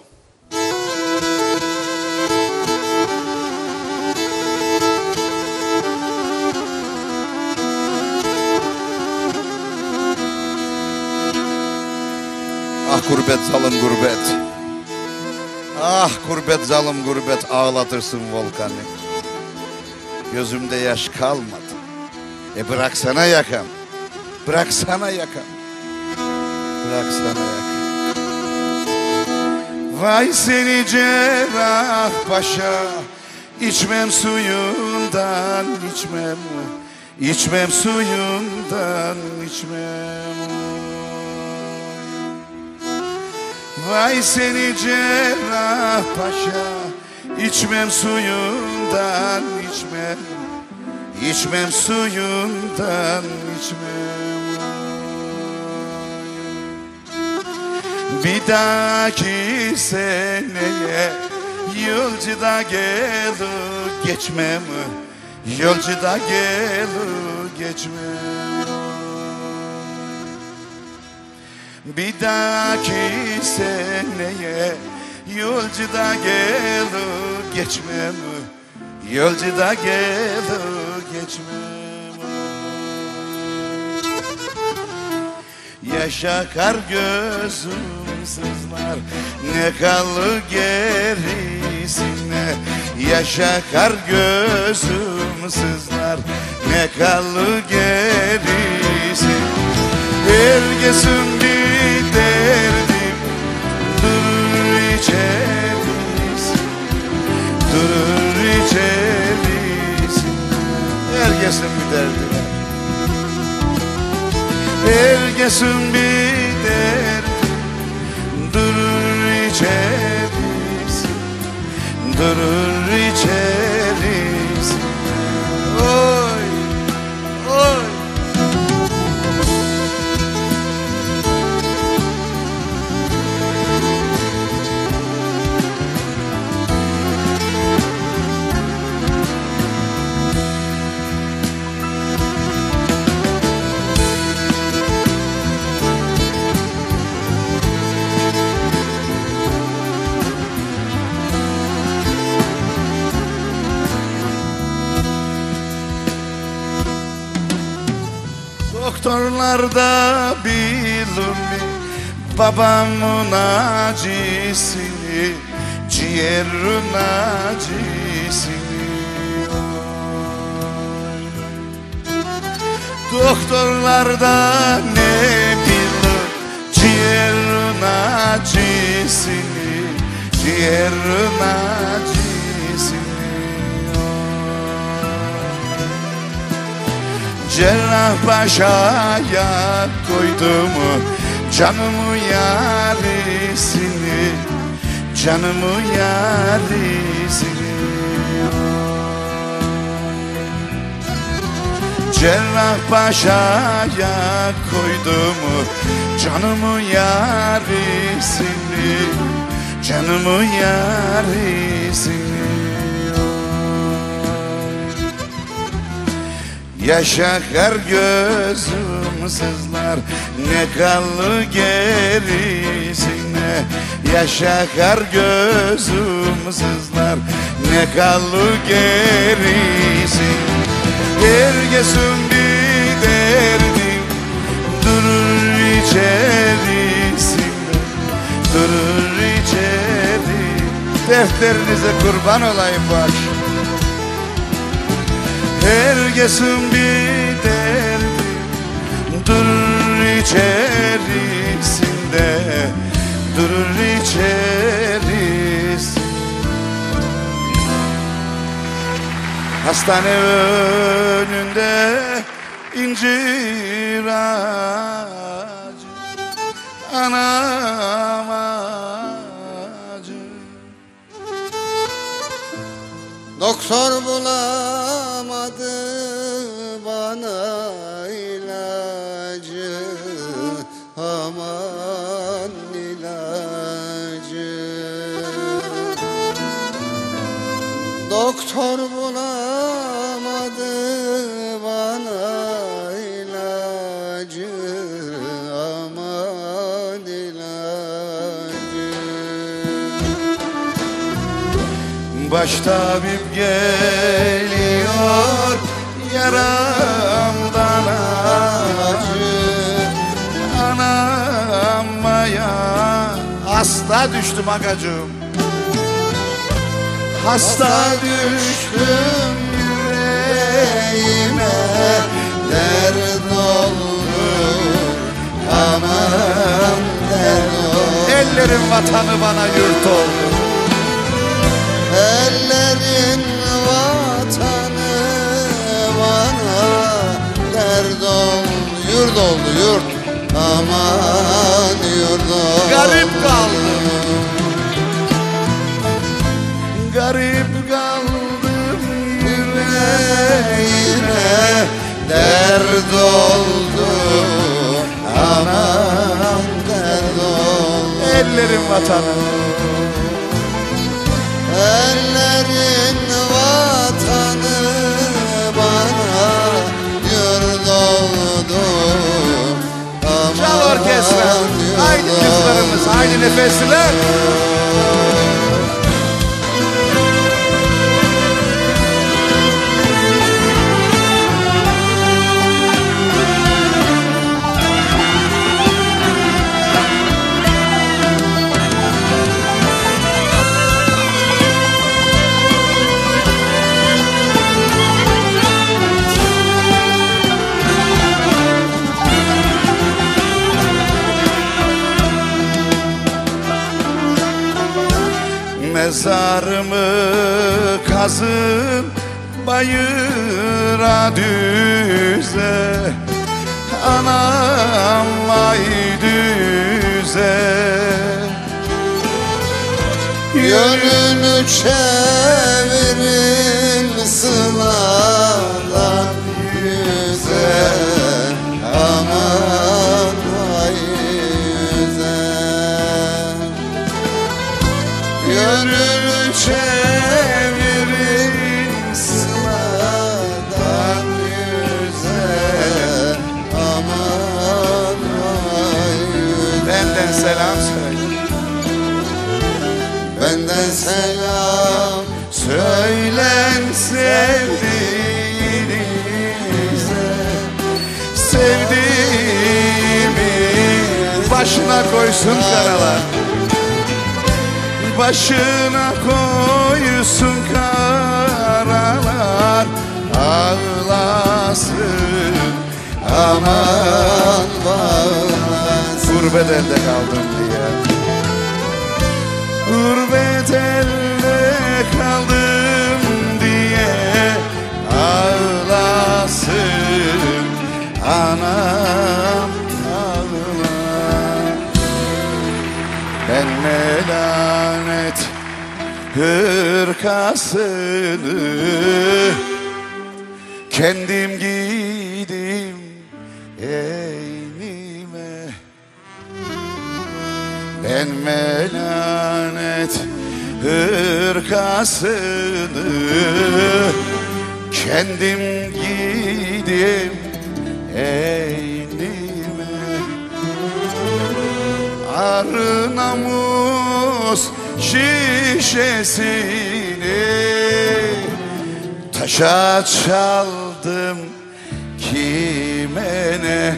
Ah gurbet zalim gurbet. Ah gurbet zalim gurbet, ağlatırsın volkanı. Gözümde yaş kalmadı. E bıraksana yakam. Bıraksana yakam. Bıraksana yakam. Vay seni cerrah paşa, içmem suyundan içmem. İçmem suyundan içmem. Vay seni cerrah paşa, içmem suyundan içmem. İçmem suyundan içmem. Bir dahaki seneye yolcuda gelir geçmem. Yolcuda gelir geçmem. Bir dahaki seneye yolcuda gelir geçmem. Yolcuda gelir geçmem. Yaşa kar gözüm sızlar, ne kalır gerisine. Yaşa kar gözüm sızlar, ne kalır gerisine. Herkesin bir derdim, durur içeriz, durur içeriz. Herkesin bir derdi var. Herkesin bir derdi, durur içeriz, durur içeriz. Oy, oy. Doktorlar da bilir mi babamın acısını, ciğerin acısını. Doktorlar da ne bilir ciğerin acısını, ciğerin acısını. Cerrahpaşa'ya koydum canımı yarisini, canımı yarisini. Cerrahpaşa'ya koydum canımı yarisini, canımı yarisini. Yaşa kar gözüm sızlar, ne kalır gerisine. Yaşa kar gözüm sızlar, ne kalır gerisine. Herkesin bir derdim, durur içerisinde, durur içeri. Defterinize kurban olayım baş. Herkesin bir derdi, durur içerisinde, durur içerisinde. Hastane önünde incir ağacı, anam acı. Doktor bulamadı bana ilacı, aman ilacı. Doktor bulamadı bana ilacı, aman ilacı. Baş tabip geliyor yaramdan acı, anamaya hasta düştüm agacığım. Hasta düştüm yüreğime, dert oldu, aman dert oldu. Ellerin vatanı bana yurt oldu. Ellerin vatanı bana dert oldu, yurt oldu yurt, aman yurt oldu. Garip kaldım, garip kaldım yüreğime, dert oldu, aman dert oldu. Ellerin vatanı, ellerin vatanı bana yurt oldu, aman çal orkestra, haydi kızlarımız, haydi nefesler. Mezarımı kazın bayıra düze, anam vay düze. Yönünü çevirin sınadan yüze, aman vay yüze. Yönünü çevirin sınadan yüze, aman vay yüze. Benden selam söyle, benden selam söylen sevdiğinize. Sevdiğimi başına koysun karalar, başına koysun karalar, ağlasın, aman ağlasın. Gurbet elde kaldım diye, gurbet elde kaldım diye ağlasın, anam ağla. Ben melanet hırkasını kendim giydim eynime. Ben melanet hırkasını kendim giydim eynime. Arı namus şişesini taşa çaldım kime ne?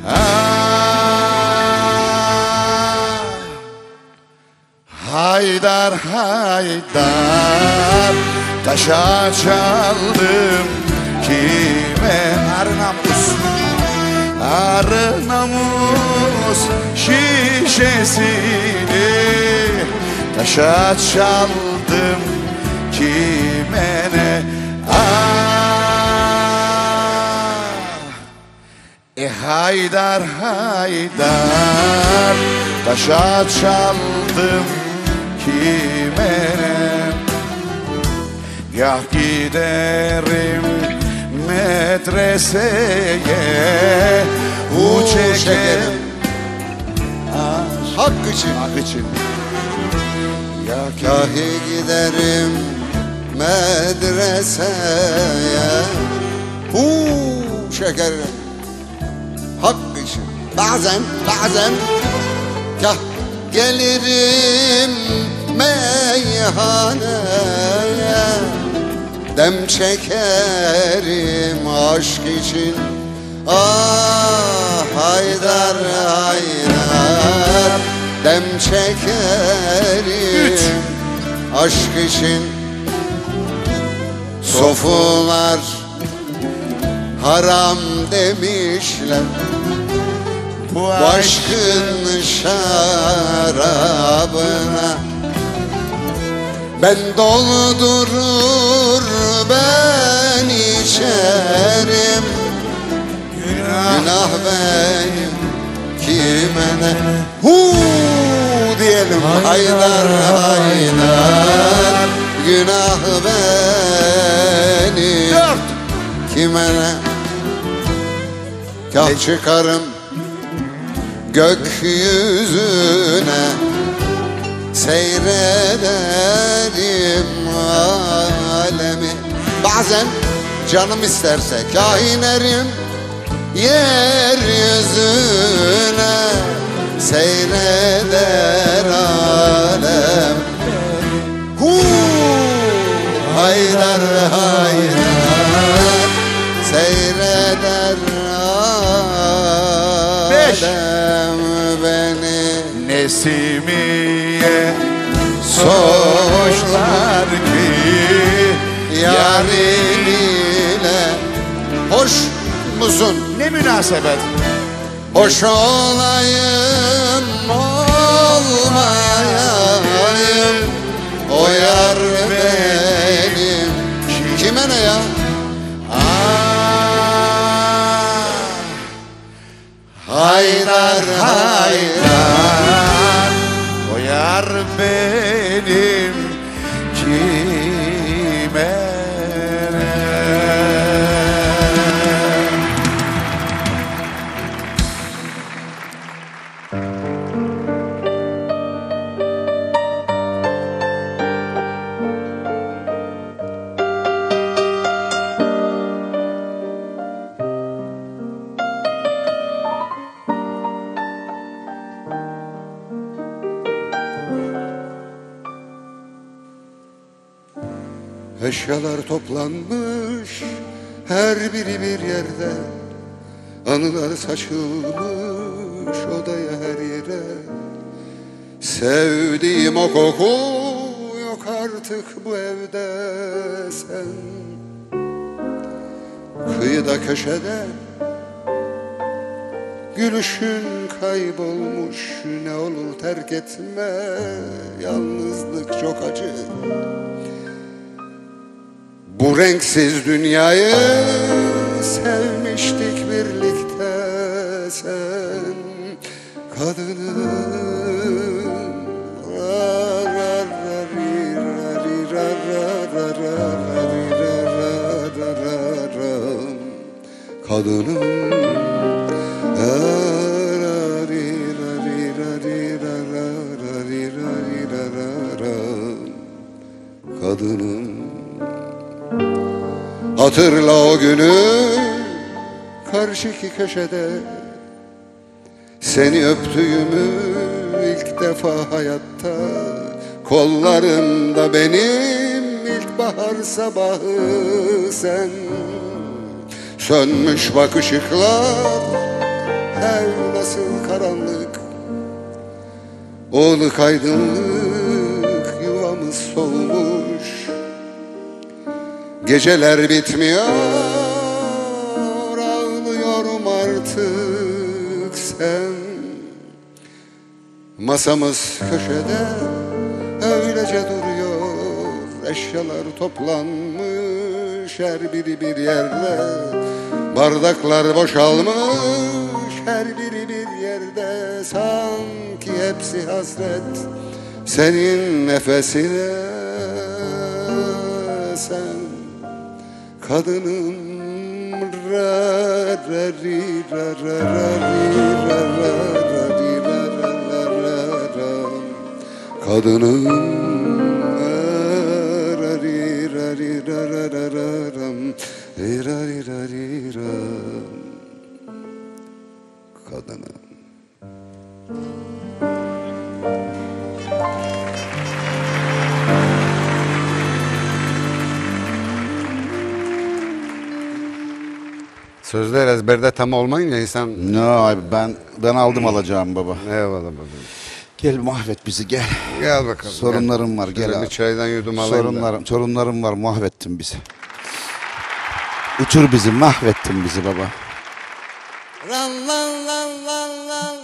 Ah, Haydar Haydar taşa çaldım kime? Arı namus, arı namus şişesini taşa çaldım kime ne? Ah, Haydar haydar taşa çaldım kime ne? Gah giderim medreseye u çekerim Hak için, hak için. Kahi giderim medreseye Uuu şekerim Hak için Bazen, bazen Kah gelirim meyhaneye Dem çekerim aşk için Ah haydar haydar Dem çekerim Üç. Aşk için Sofular haram demişler Bu aşkın şarabına Ben doldurur ben içerim Günah benim kime ne Huu diyelim haydar haydar Günah benim Dört. Kime ne Kah çıkarım gökyüzüne Seyrederim alemi Bazen canım isterse kah inerim yeryüzüne Seyreder alem Huu haydar haydar Seyreder alem beni Nesimiye soğuşlar ki Yarim ile Hoş musun? Ne münasebet Hoş olayım olmayayım O yar benim Kime ne ya? Haydar haydar O yar benim kime ne? Eşyalar toplanmış her biri bir yerde Anılar saçılmış odaya her yere Sevdiğim o koku yok artık bu evde sen Kıyıda köşede gülüşün kaybolmuş Ne olur terk etme yalnızlık çok acı Bu renksiz dünyayı sevmiştik birlikte sen kadının kadının kadının Hatırla o günü karşıki köşede Seni öptüğümü ilk defa hayatta Kollarımda benim ilkbahar sabahı sen Sönmüş bak ışıklar ev nasıl karanlık Oğluk aydınlık yuvamız solmuş Geceler bitmiyor, ağlıyorum artık sen Masamız köşede öylece duruyor Eşyalar toplanmış her biri bir yerde Bardaklar boşalmış her biri bir yerde, sanki hepsi hasret senin nefesine. Sen kadınım, ra ra ri ra ra ra ri ra ra ra ri ra ra ra ra ra. Kadınım, ra ri ra ri ra ra ra ra ram, ri ra ri ra ri ra. Kadınım. Sözler ezberde tam olmayınca insan... No abi, ben ben aldım alacağım baba. Eyvallah baba. Gel mahvet bizi, gel. Gel bakalım. Sorunlarım gel. var, gel Şöyle abi. Bir çaydan yudum alayım Sorunlarım, sorunlarım var, mahvettin bizi. Uçur bizi, mahvettin bizi baba. Lan lan lan lan lan.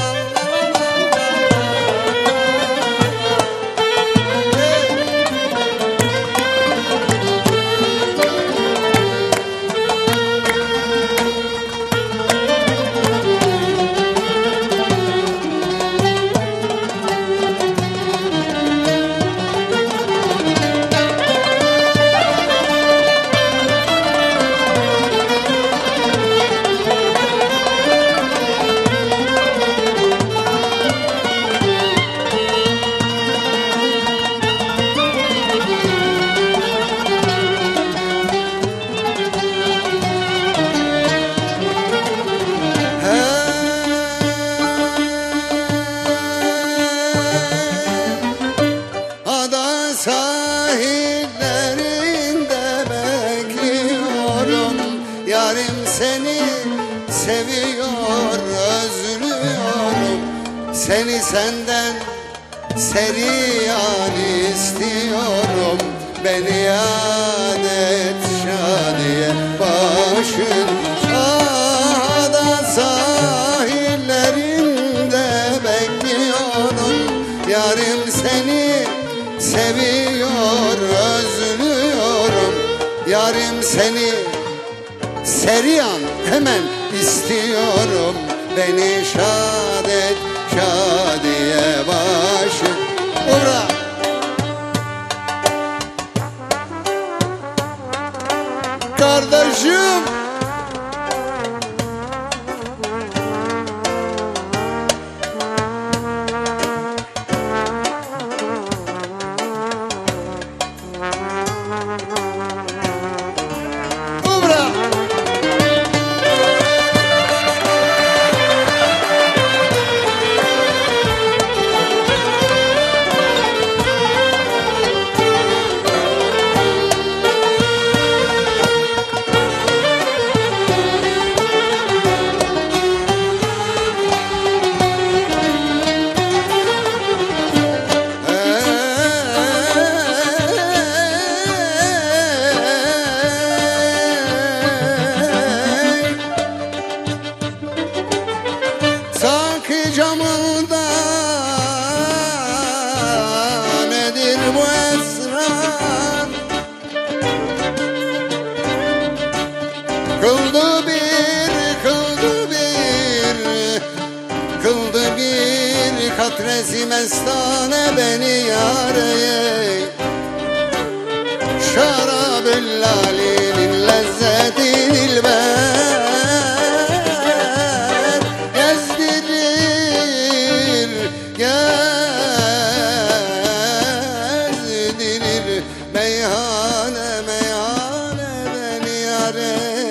Seni senden seriyan istiyorum. Beni yad et şadiye başın. Ada sahillerinde bekliyorum. Yarim seni seviyor, özlüyorum. Yarim seni seriyan hemen istiyorum. Beni şad et şadiye başı. Ura! Kardeşim! Kıldı bir, kıldı bir, kıldı bir katresi mestane beni yâre. Şarabül lalinin lezzeti dilber gezdirir, gezdirir meyhane meyhane beni yâre.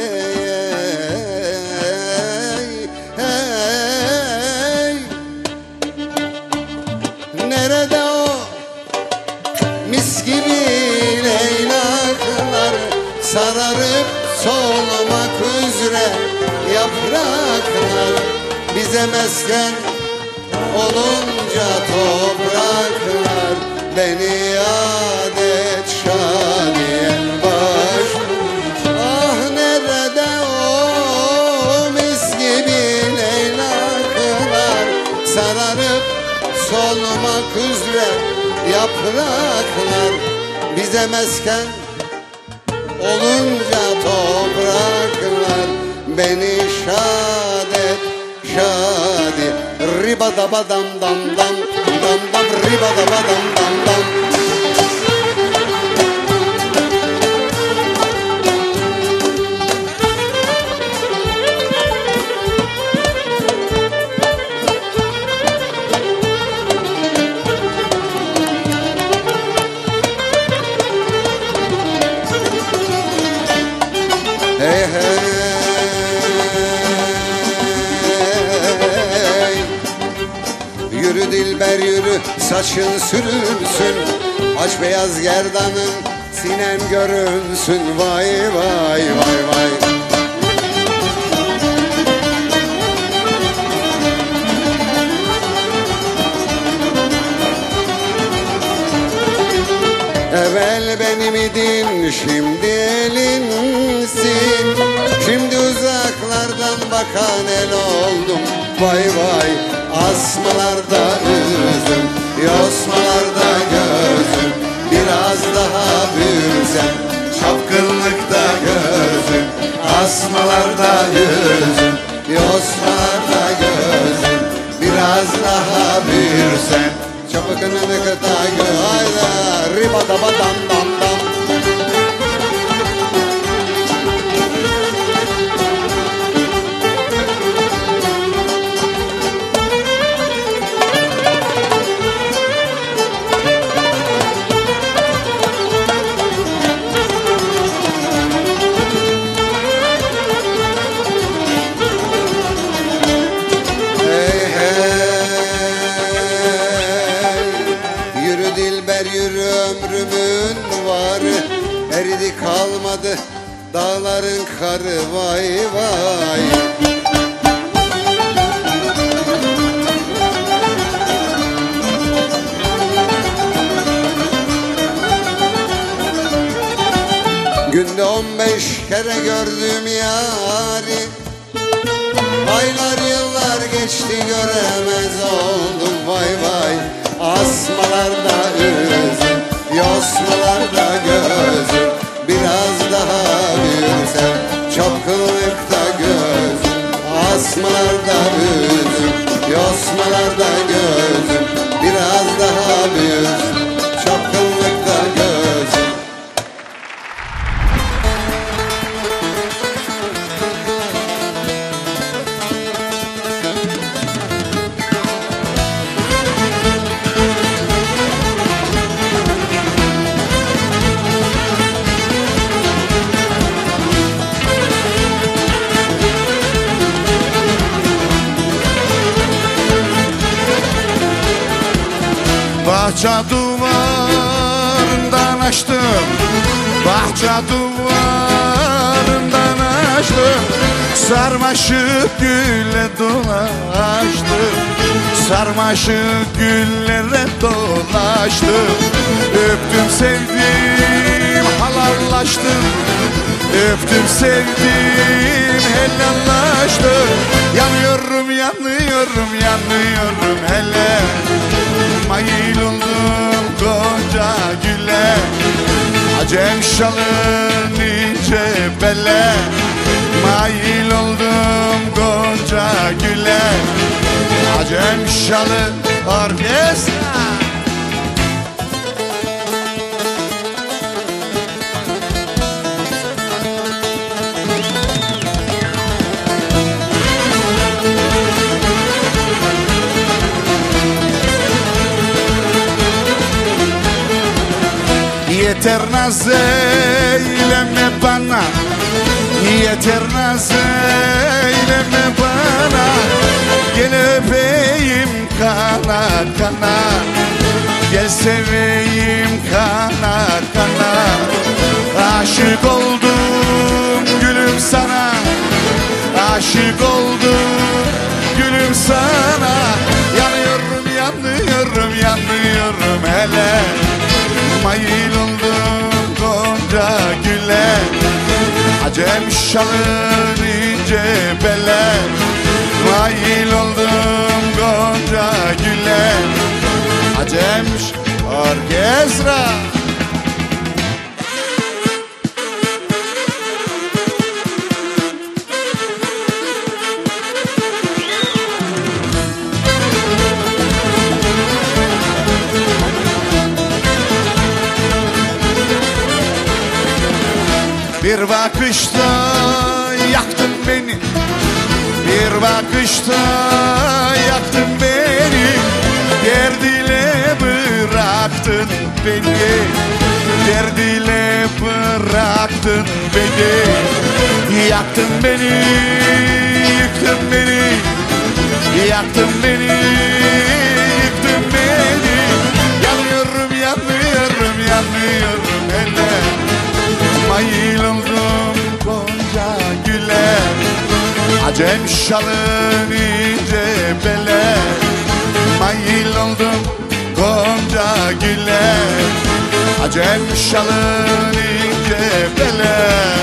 Nerede o mis gibi leylaklar, sararıp solmak üzere yapraklar, bize mesken olunca topraklar, beni yad et şadiye baş. Ah nerede o mis gibi leylaklar, sararıp solmak üzere yapraklar, bize mesken olunca topraklar, beni şad et şadi. Riba da badam dam dam dam dam, riba da badam dam dam. Hey hey, yürü dilber yürü, saçın sürünsün, aç beyaz gerdanın, sinen görünsün, vay vay vay vay. Evvel benim idin, şimdi elinsin. Şimdi uzaklardan bakan el oldum, vay vay. Asmalarda üzüm, yosmalarda gözüm. Biraz daha büyüsem, çapkınlıkta gözüm. Asmalarda yüzüm, yosmalarda gözüm. Biraz daha büyüsem, çapkınlıkta gözüm. Hayda, riba da badam dam dam. Eridi kalmadı dağların karı, vay vay. Günde on beş kere gördüm yari. Aylar yıllar geçti göremez oldum, vay vay. Asmalarda üzüm, yosmalarda gözüm. Biraz daha büyüsem, çapkınlıkta gözüm. Asmalarda üzüm, yosmalarda gözüm. Biraz daha büyüsem, çapkınlıkta gözüm. Bahçe duvarından açtım, bahçe duvarından açtım. Sarmaşık gülle dolaştım, sarmaşık güllere dolaştım. Öptüm sevdim, halallaştım, öptüm sevdim, helallaştım. Yanıyorum, yanıyorum, yanıyorum hele. Mayıl oldum gonca güle, acem şalın ince bele. Mayıl oldum gonca güle, acem şalın orkestra. Yeter naz eyleme bana, yeter naz eyleme bana. Gel öpeyim kana kana, gel seveyim kana kana. Aşık oldum gülüm sana, aşık oldum gülüm sana. Yanıyorum, yanıyorum, yanıyorum hele. Mayıl oldum gonca güle, acem şalın ince bele. Mayıl oldum gonca güle, acem orkestra. Bir bakışta yaktın beni, bir bakışta yaktın beni, derdiyle bıraktın beni, derdiyle bıraktın beni, yaktın beni, yıktın beni, yaktın beni, yıktın beni, yanıyorum, yanıyorum, yanıyorum hele, mayıl oldum gonca güle, acem şalın ince bele, mayıl oldum gonca güle, acem şalın ince bele.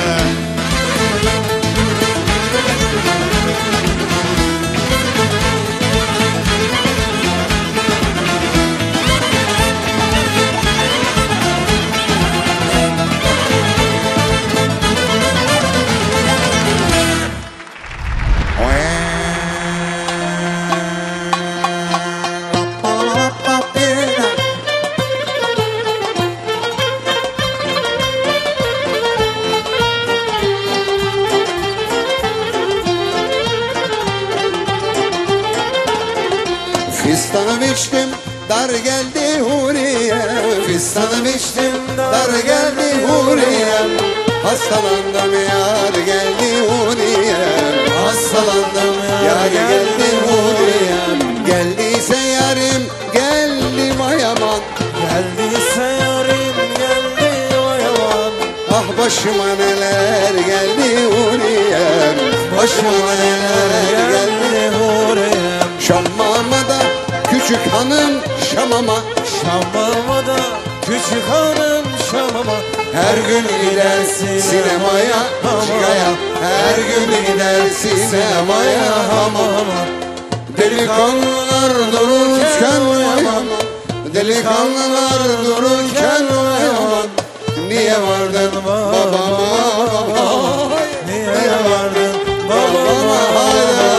Fistanım içtim, dar geldi Huriye. Fistanım içtim, dar geldi Huriye. Hastalandım, yar geldi Huriye. Hastalandım, yar geldi Huriye. Geldiyse yarim, geldi vay aman. Geldiyse yarim, geldi vay aman. Ah başıma neler geldi Huriye. Başıma neler geldi Huriye. Şamama da küçük hanım Şamama, Şamama da küçük hanım Şamama. Her gün gidersin sinemaya, hamamaya. Her gün gidersin sinemaya, hamama. Delikanlılar dururken vay aman, delikanlılar dururken vay aman. Niye vardın babama, niye vardın babama, hayda.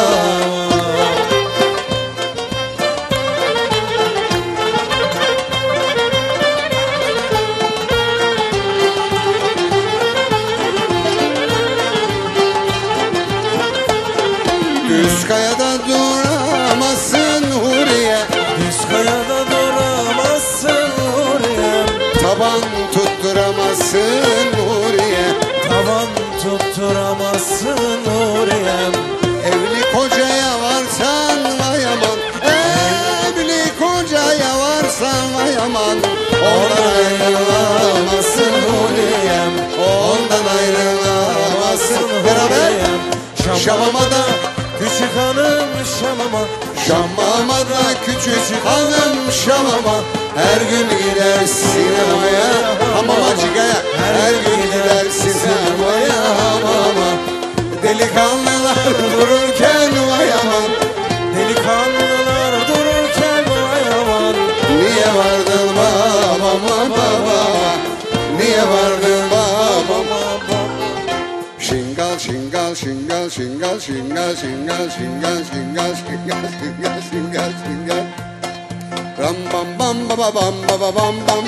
Üskaya'da duramazsın Huriye, Üskaya'da duramazsın Huriye. Taban tutturamazsın Huriye, taban tutturamazsın Huriye. Evli kocaya varsan vay aman, evli kocaya varsan vay aman. Ondan ayrılamazsın Huriye, ondan ayrılamazsın beraber. Şamama da küçük hanım Şamama, Şamama da küçük hanım Şamama. Her gün gider sinemaya, hamama çıkaya. Her gün gider sinemaya, hamama. Delikanlılar dururken vay aman, delikanlılar dururken vay aman. Niye vardın babama babama, niye vardın babama? Şingal şingal şingal şingal şingal şingal şingal şingal şingal şingal şingal şingal. Ram bam bam baba bam baba bam bam.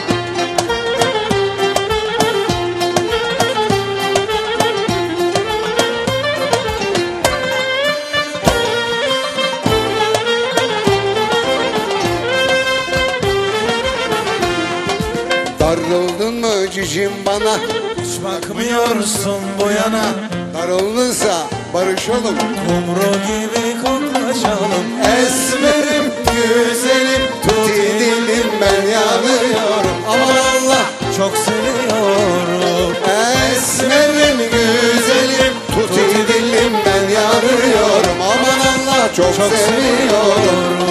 Darıldın mı cicim bana, hiç bakmıyorsun bu yana. Darıldınsa barışalım, kumru gibi koklaşalım. Esmerim güzelim, tuti dilim ben yanıyorum. Aman Allah çok seviyorum. Esmerim güzelim, tuti dilim ben yanıyorum. Aman Allah çok, çok seviyorum.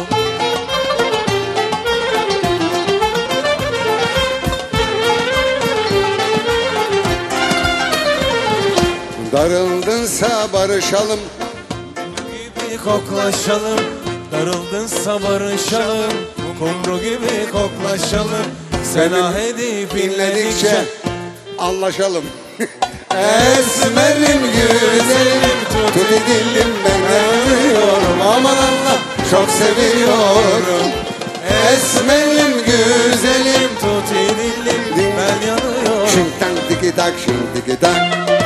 Darıldınsa barışalım, gibi koklaşalım. Darıldınsa barışalım, kumru gibi koklaşalım. Sena edip inledikçe anlaşalım. Esmerim güzelim, tuti dilim ben yanıyorum. Aman Allah çok seviyorum. Esmerim güzelim, tuti dilim ben yanıyorum. Şintan diki tak şın tiki tak.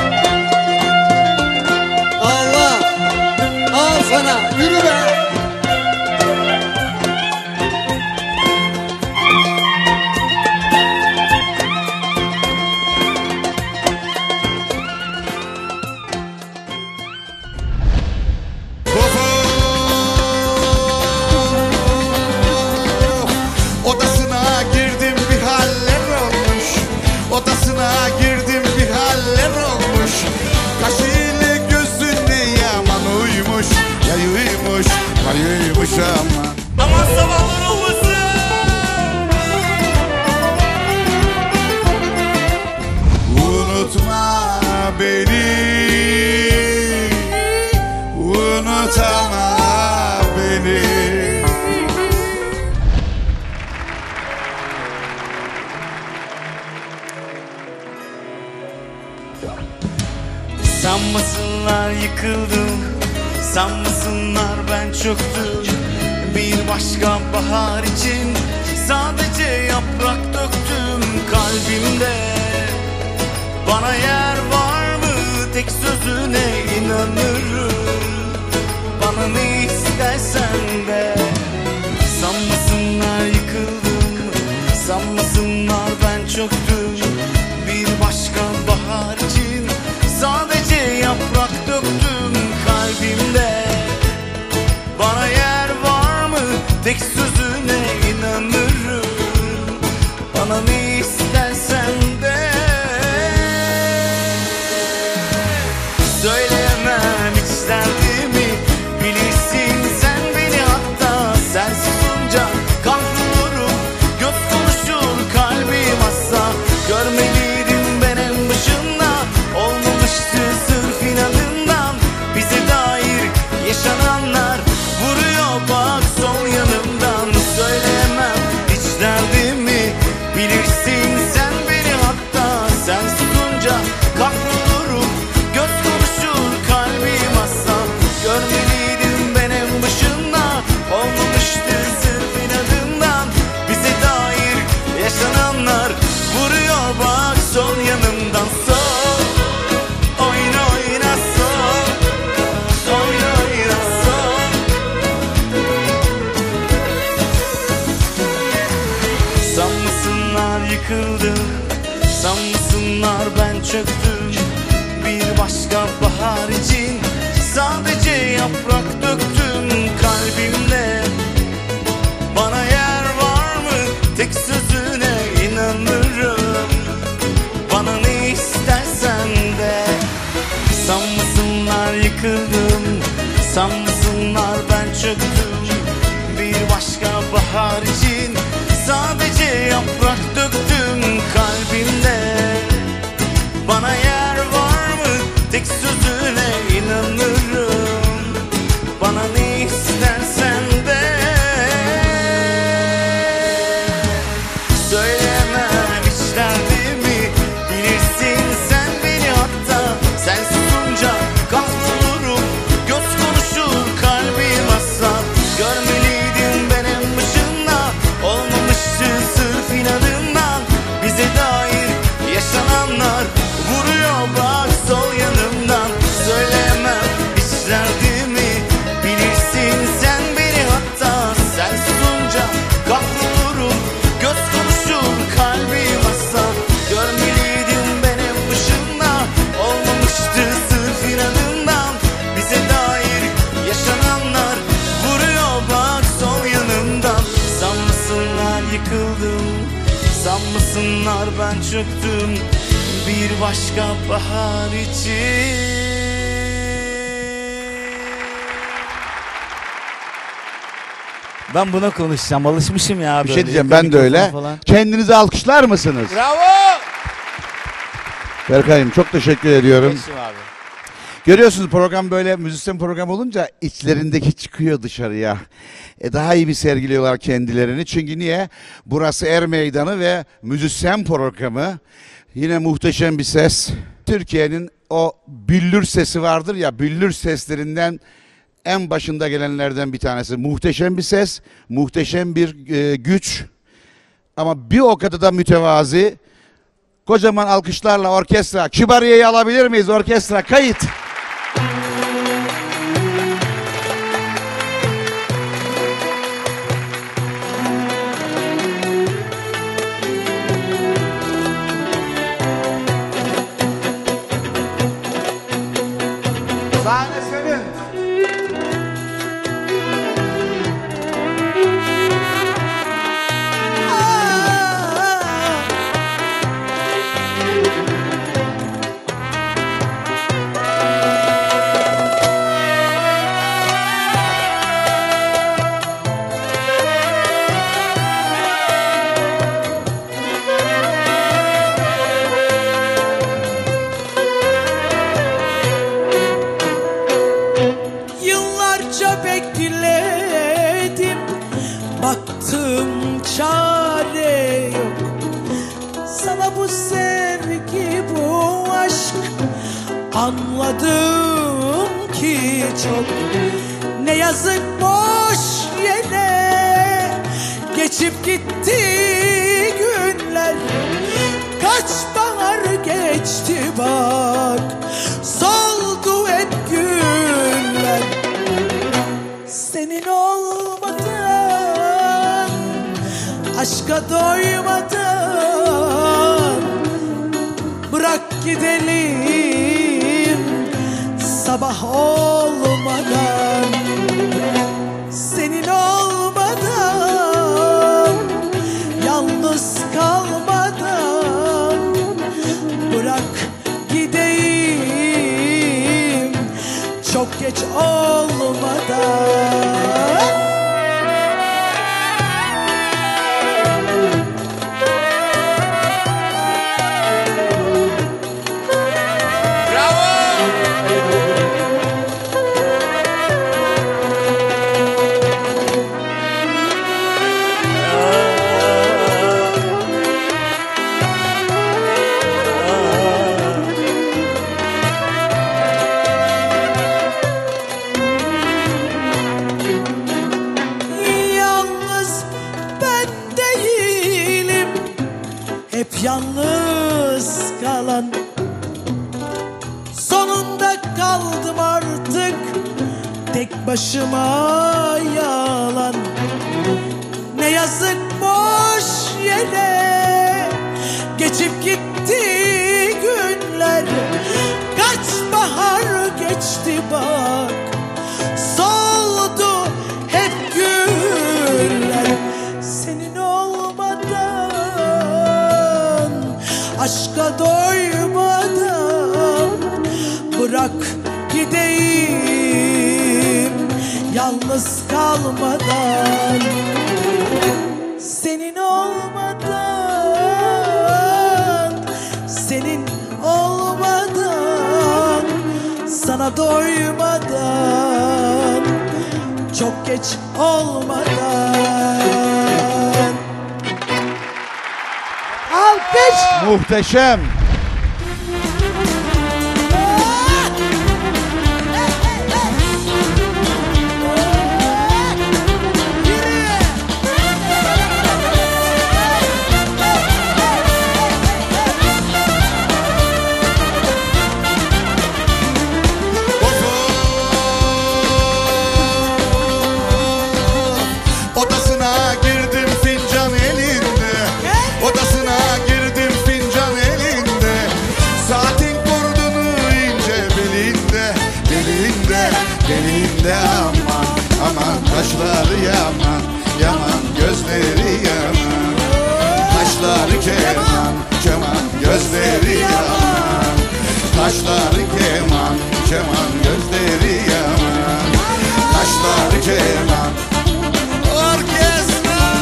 Allah al sana yürü be. Odasına girdim bir haller olmuş. Odasına girdim bir haller olmuş. Kaşıyla gözünde yaman uymuş. Ya uymuş, ya uymuş ama. Aman sabahlar olmasın. Unutma beni, unutama beni. Sanmasınlar yıkıldım, sanmasınlar ben çöktüm. Bir başka bahar için sadece yaprak döktüm kalbimde. Bana yer var mı, tek sözüne inanırım. Bana ne istersen de. Sanmasınlar yıkıldım, sanmasınlar ben çöktüm. Bir başka bahar için sadece yaprak döktüm kalbimde. Bana yer var mı, tek sözüne inanırım. Bana ne istersen de. Söyleyemem hiç derdimi, bilirsin sen beni, hatta sen susunca kahrolurum. Göz konuşur kalbim asla, görmeliydim ben en başında. Olmamıştı sırf inadından, bize dair yaşananlar vuruyor bak sol yanımdan. Söyleyemem hiç derdimi, bilirsin sen beni, hatta sen susunca kahrolurum. Göz konuşur kalbim asla, görmeliydim ben en başında. Olmamıştı sırf inadından, bize dair yaşananlar vuruyor bak sol yanımdan. Sol, oyna oyna sol, oyna oyna sol. Sanmasınlar yıkıldım, sanmasınlar ben çöktüm. Bir başka bahar için sadece yaprak döktüm kalbimde. Bana yer var mı, tek sözüne inanırım. Bana ne istersen de. Sanmasınlar yıkıldım, sanmasınlar ben çöktüm. Bir başka bahar için sadece yaprak döktüm kalbimde. Bana yer var mı, tek sözüne inanırım. Bana ne istersen de. Söyleyemem hiç derdimi, bilirsin sen beni, hatta sen susunca kahrolurum. Göz konuşur kalbim asla, görmeliydim ben en başında. Olmamıştı sırf inadından, bize dair yaşananlar vuruyor bak sol yanımdan. Söyleyemem hiç derdimi, bilirsin sen beni, hatta sen susunca kahrolurum. Göz konuşur kalbim asla, görmeliydim ben en başında. Olmamıştı sırf inadından, bize dair yaşananlar vuruyor bak sol yanımdan. Sanmasınlar yıkıldım, sanmasınlar ben çöktüm. Bir başka bahar için. Ben buna konuşacağım. Alışmışım ya. Bir böyle. şey diyeceğim, Yakın ben de öyle. mikrofon falan. Kendinizi alkışlar mısınız? Bravo! Berkay'ım çok teşekkür ediyorum. Geçtim abi. Görüyorsunuz, program böyle müzisyen program olunca içlerindeki çıkıyor dışarıya. E daha iyi bir sergiliyorlar kendilerini. Çünkü niye? Burası Er Meydanı ve müzisyen programı. Yine muhteşem bir ses. Türkiye'nin o büllür sesi vardır ya, büllür seslerinden en başında gelenlerden bir tanesi. Muhteşem bir ses, muhteşem bir e, güç. Ama bir o kadar da mütevazi. Kocaman alkışlarla orkestra. Kibariye'yi alabilir miyiz? Orkestra kayıt. Sahne senin. Yıllarca bekledim, baktım çare yok. Sana bu sevgi, bu aşk anladım ki çok. Ne yazık boş yere geçip gitti günler. Kaç bahar geçti bak, soldu hep günler. Senin olmadan, aşka doymadan, bırak gidelim sabah olmadan. Senin olmadan, yalnız kalmadan, bırak gideyim çok geç olmadan. Hep yalnız kalan, sonunda kaldım artık tek başıma yalan. Ne yazık boş yere geçip gitti günler. Kaç bahar geçti bak, soldu hep güller. Senin olmadan, aşka doymadan, bırak gideyim yalnız kalmadan. Senin olmadan, senin olmadan, sana doymadan, çok geç olmadan. Alkış! Muhteşem. Odasına girdim fincan elinde, odasına girdim fincan elinde. Saatin kurdunu ince belinde, belinde, belinde. Aman aman kaşları yaman, yaman gözleri yaman. Kaşları keman, keman gözleri yaman. Kaşları keman, keman gözleri yaman. Kaşları keman. Orkestra.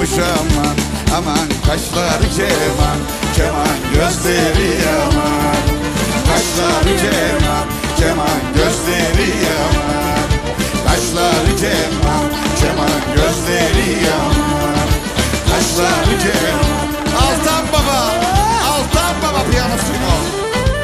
yakışmış aman. Aman kaşları keman, keman gözleri yaman. Kaşları keman, keman gözleri yaman. Kaşları keman, keman gözleri yaman. Kaşları keman. Altan Baba, Altan Baba piyanosu o.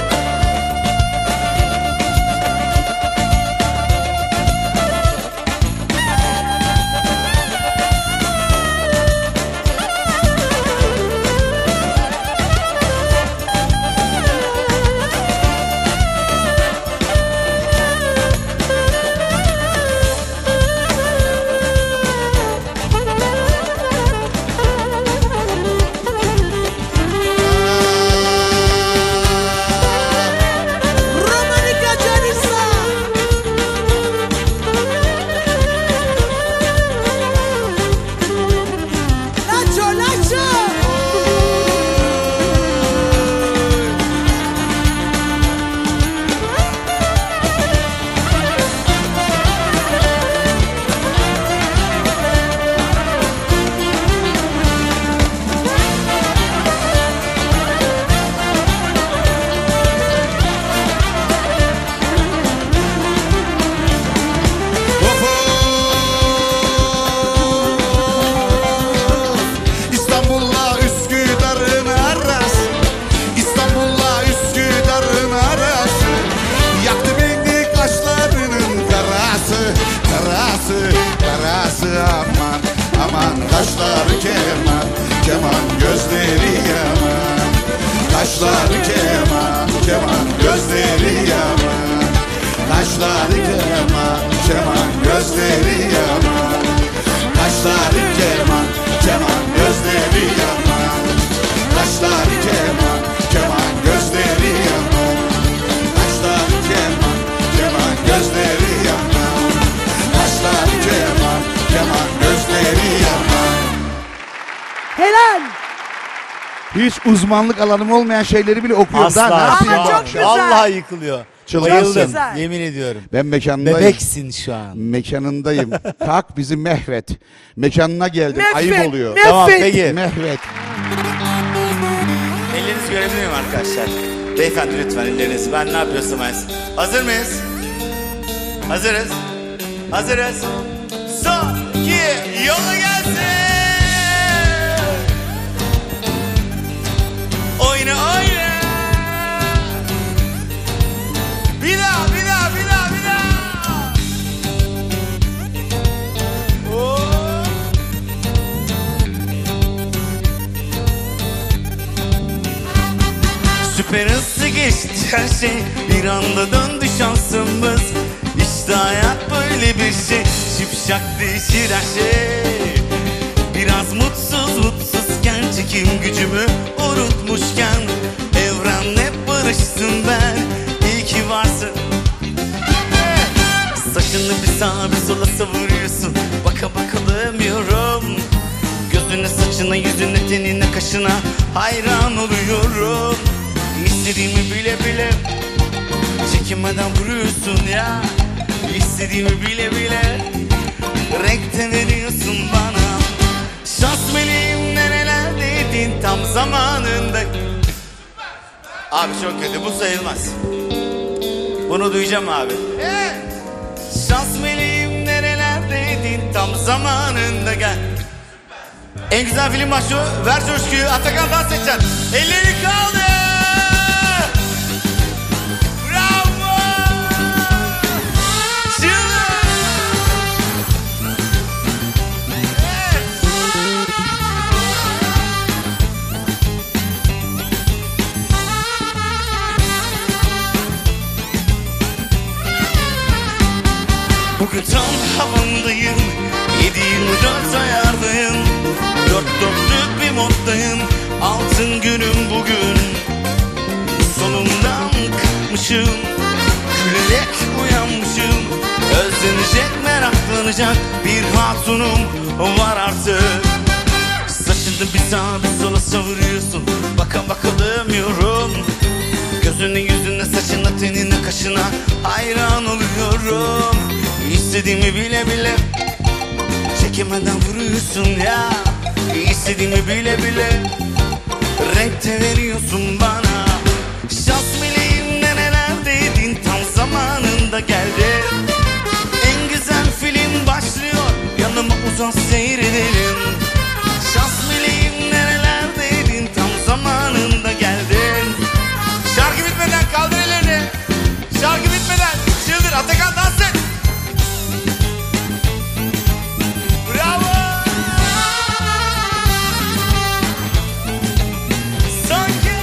Kaşları keman, keman gözleri yaman. Kaşları keman, keman gözleri yaman. Kaşları keman, keman gözleri yaman. Kaşları keman, keman gözleri yaman. Kaşları keman, keman gözleri yaman. Kaşları keman, keman gözleri yaman. Kaşları keman, keman gözleri yaman. Helal. Hiç uzmanlık alanım olmayan şeyleri bile okuyorum. Asla. Daha ne yapayım? Şu an çok güzel. Vallahi yıkılıyor. Çıldırırsın. Bayıldım. güzel. Yemin ediyorum. Ben mekanındayım. Bebeksin şu an. Mekanındayım. Kalk bizi Mehvet. Mekanına geldim. Mehvet, Ayıp oluyor. Mehvet. Tamam peki. Mehvet. Ellerinizi görebilir miyim arkadaşlar? Beyefendi lütfen ellerinizi. Ben ne yapıyorsam yapsın. Hazır mıyız? Hazırız. Hazırız. Son, iki, yola gelsin. Oyna oyna. Bir daha, bir daha, bir daha, bir daha. Oo. Süper hızlı geçti her şey, bir anda döndü şansımız. İşte hayat böyle bir şey, şipşak değişir her şey. Biraz mutsuz mutsuzken, çekim gücümü unutmuşken, evrenle barıştım ben, iyi ki varsın. Saçını bir sağa bir sola savuruyorsun, baka baka alamıyorum. Gözüne, saçına, yüzüne, tenine, kaşına hayran oluyorum. İstediğimi bile bile çekinmeden vuruyorsun ya. İstediğimi bile bile renkte veriyorsun bana. Şans meleğim nerelerdeydin tam zamanında. Abi çok kötü, bu sayılmaz. Bunu duyacağım abi. Şans meleğim nerelerdeydin tam zamanında, gel. En güzel film başlıyor. Ver coşkuyu. Atakan dans edeceksin. Elleri kaldı. Bravo. Çığlık. Bugün tam havamdayım. yedi yirmi dört ayardayım. Dört dörtlük bir moddayım. Altın günüm bugün. Sonundan kalkmışım. Gülerek uyanmışım. Özlenecek, meraklanacak bir hatunum var artık. Saçını bir sağa bir sola savuruyorsun. Baka baka alamıyorum. Gözüne, yüzüne, saçına, tenine, kaşına hayran oluyorum. İstediğimi bile bile çekemeden vuruyorsun ya. İstediğimi bile bile renk de veriyorsun bana. Şans meleğim nerelerdeydin, tam zamanında geldin. En güzel film başlıyor, yanıma uzan seyredelim. Şans meleğim nerelerdeydin, tam zamanında geldin. Şarkı bitmeden kaldır ellerini. Şarkı bitmeden çıldır, Atakan dans et. Bravo. Sanki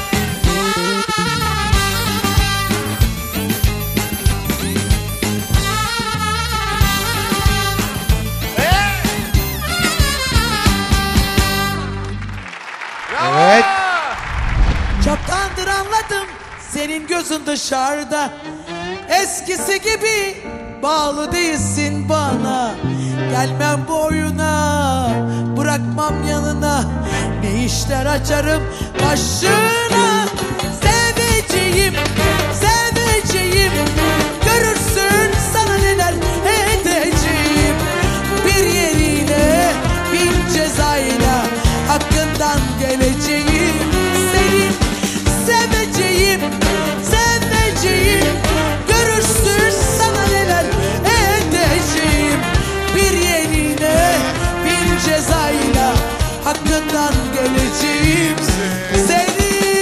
Evet. Çoktandır anladım senin gözün dışarıda. Eskisi gibi bağlı değilsin bana. Gelmem bu oyuna, bırakmam yanına. Ne işler açarım başına. Seveceğim, seveceğim. Görürsün sana neler edeceğim. Bir yerine, bin cezayla hakkından geleceğim. Senin seveceğim, seveceğim. Görürsün sana neler edeceğim. Bir yerine, bin cezayla hakkından geleceğim. Senin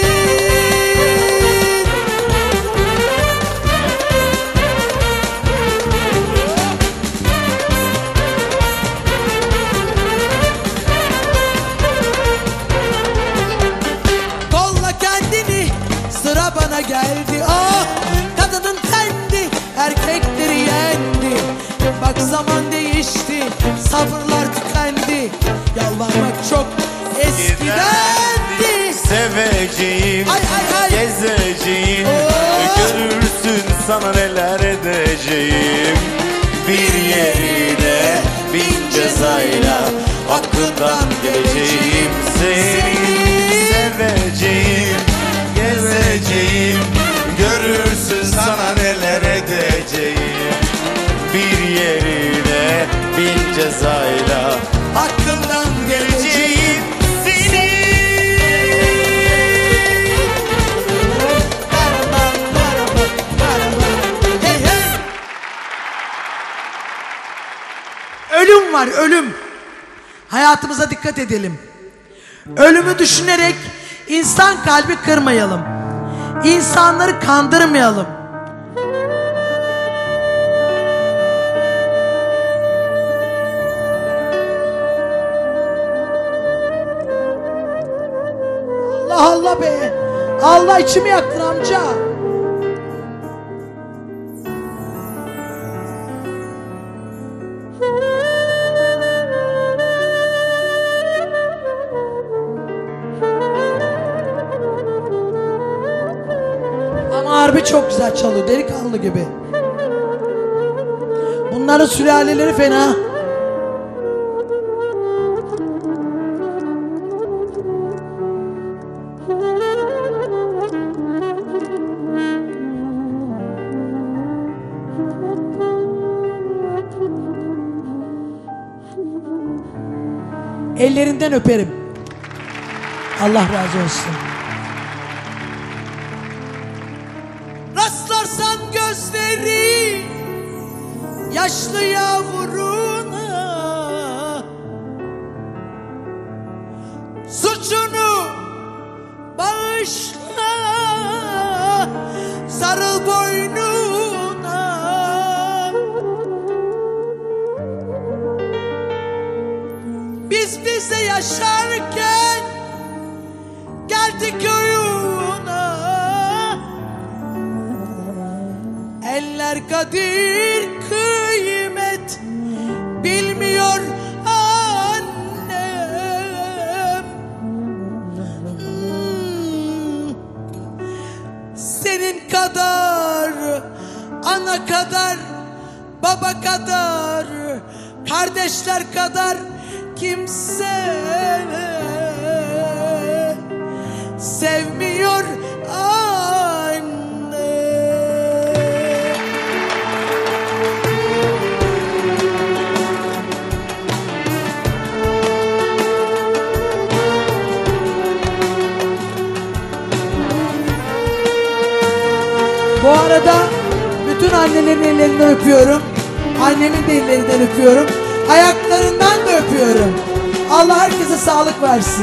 kolla kendini, sıra bana geldi. Ah, kadının kendi erkekleri yendi. Bak zaman değişti, sabırlar tükendi. Yalvarmak çok eskidendi. seveceğim, Ay, ay, ay. gezeceğim. Görürsün sana neler edeceğim. Bir yerine, bin cezayla hakkından geleceğim. Seni seveceğim, gezeceğim. Görürsün sana neler edeceğim. Bir yerine, bin cezayla hakkından geleceğim. Seni Hey hey. Ölüm var, ölüm. Hayatımıza dikkat edelim. Ölümü düşünerek insan kalbi kırmayalım. İnsanları kandırmayalım. Allah Allah be. Allah içimi yaktın amca. Ama harbi çok güzel çalıyor, delikanlı gibi. Bunların sülaleleri fena. Ellerinden öperim. Allah razı olsun. Rastlarsan gözleri yaşlı yavruna, suçunu bağışla, sarıl boynuna. Biz bize yaşarken geldik oyuna. Eller kadir kıymet bilmiyor annem. Hmm. Senin kadar, ana kadar, baba kadar, kardeşler kadar kimse sevmiyor anne. arada bütün annelerin ellerinden öpüyorum. Annemin de ellerinden öpüyorum. Ayaklarından da öpüyorum. Allah herkese sağlık versin.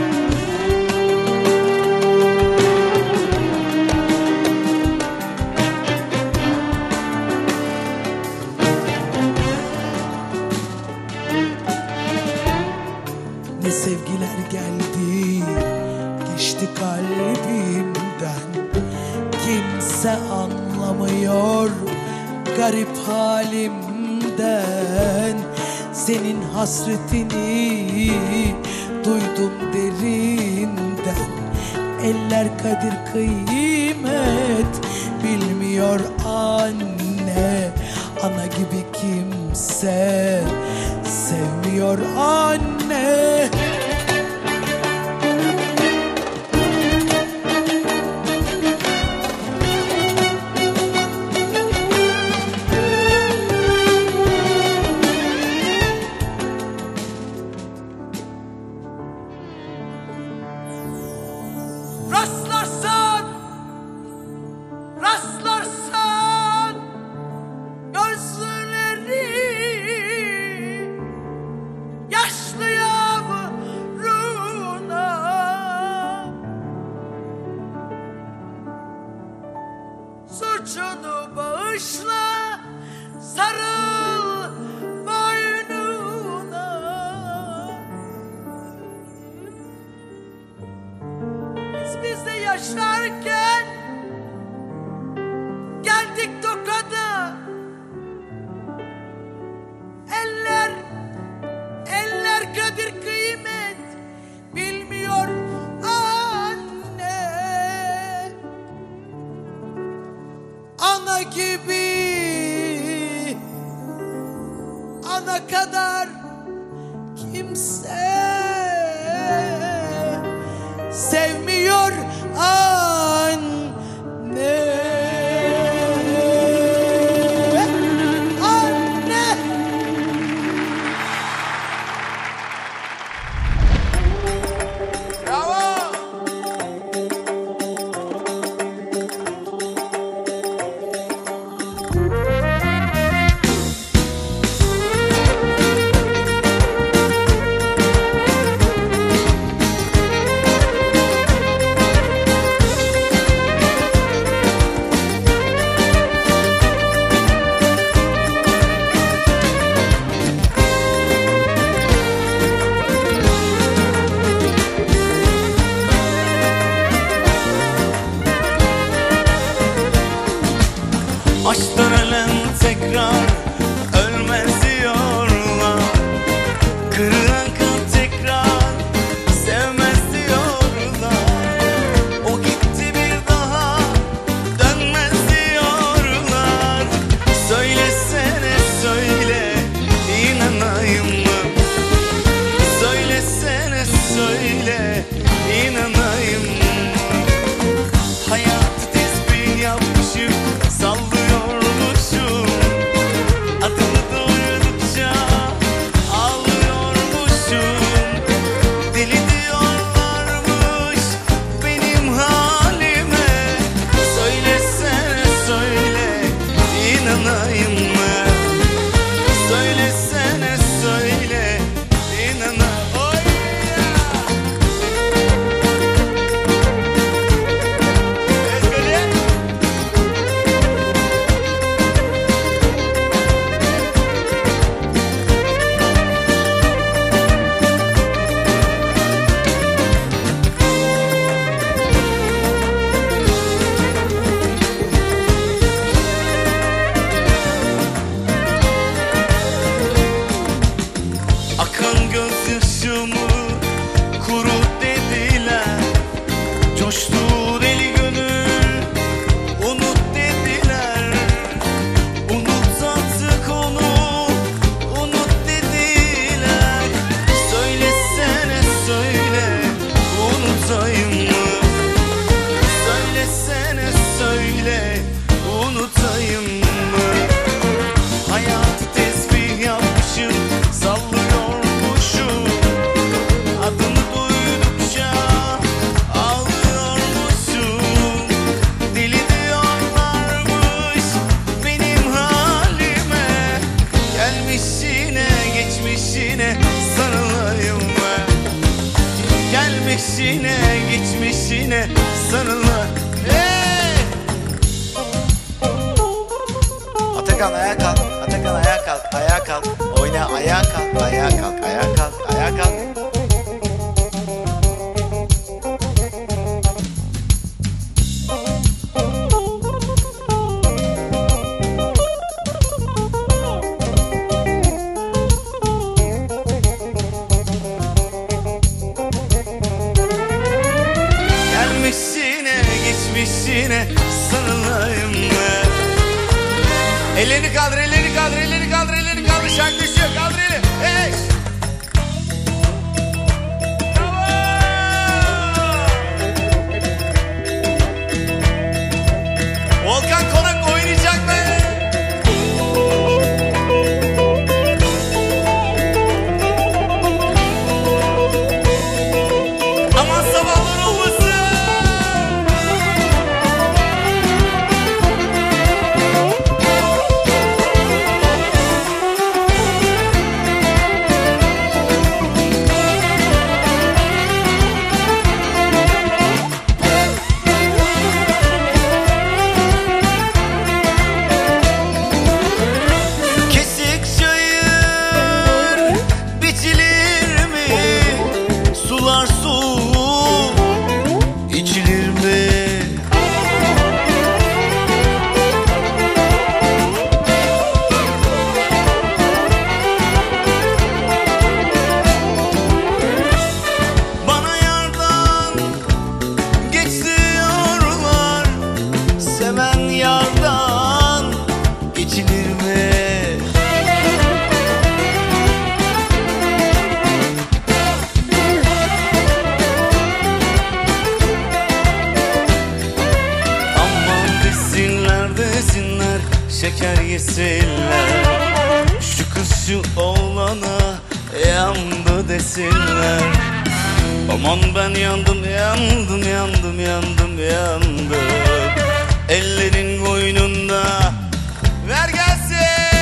Ne sevgiler geldi, geçti kalbimden. Kimse anlamıyor garip halimden. Senin hasretini duydum derinden. Eller kadir kıymet bilmiyor anne. Ana gibi kimse sevmiyor anne. Rastlarsan, rastlarsan gözleri yaşlı yavruna, suçunu bağışla, sarıl boynuna. Biz bizde yaşarken geldik Tokat'a. Eller, eller kadir kıymet bilmiyor anne. Ana gibi, ana kadar kimse sevmiyor anne. Anne. Bravo. Gelmişine geçmişine sarıla. Hey! Atakan ayağa kalk. Atakan ayağa kalk. Ayağa kalk. Oyna ayağa kalk. Ayağa kalk. Ayağa kalk. Ayağa kalk. Gelmişine geçmişine sarılayım ben. Ellerini kaldır, ellerini kaldır, ellerini kaldır, ellerini kaldır. Şarkı düşüyor, kaldır elini. Hey! Bravo! Volkan Konak oynayacak be. Aman sabahlar olmasın. Kesik çayır biçilir mi? Sular soğuk içilir mi? Bana yardan geç diyorlar. Seven yardan geçilir mi? Aman desinler desinler, şeker yesinler. Şu kız şu oğlana yandı desinler. Aman ben yandım yandım yandım yandım yandım. Ellerin koynunda ver gelsin.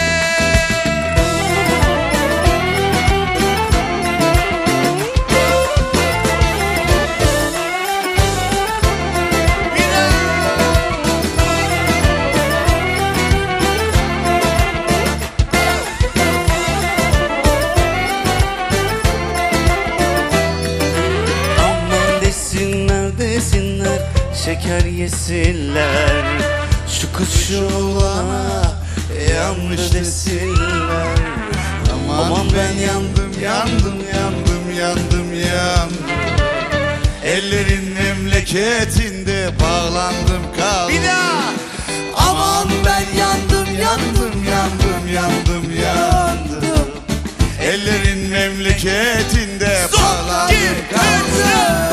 Aman desinler desinler, şeker yesinler. Şu kız şu oğlana yanmış desinler. Aman, Aman ben yandım, yandım, yandım, yandım, yandım. Ellerin memleketinde bağlandım kaldım. Bir daha. Aman ben yandım, yandım, yandım, yandım, yandım. Ellerin memleketinde bağlandım kaldım.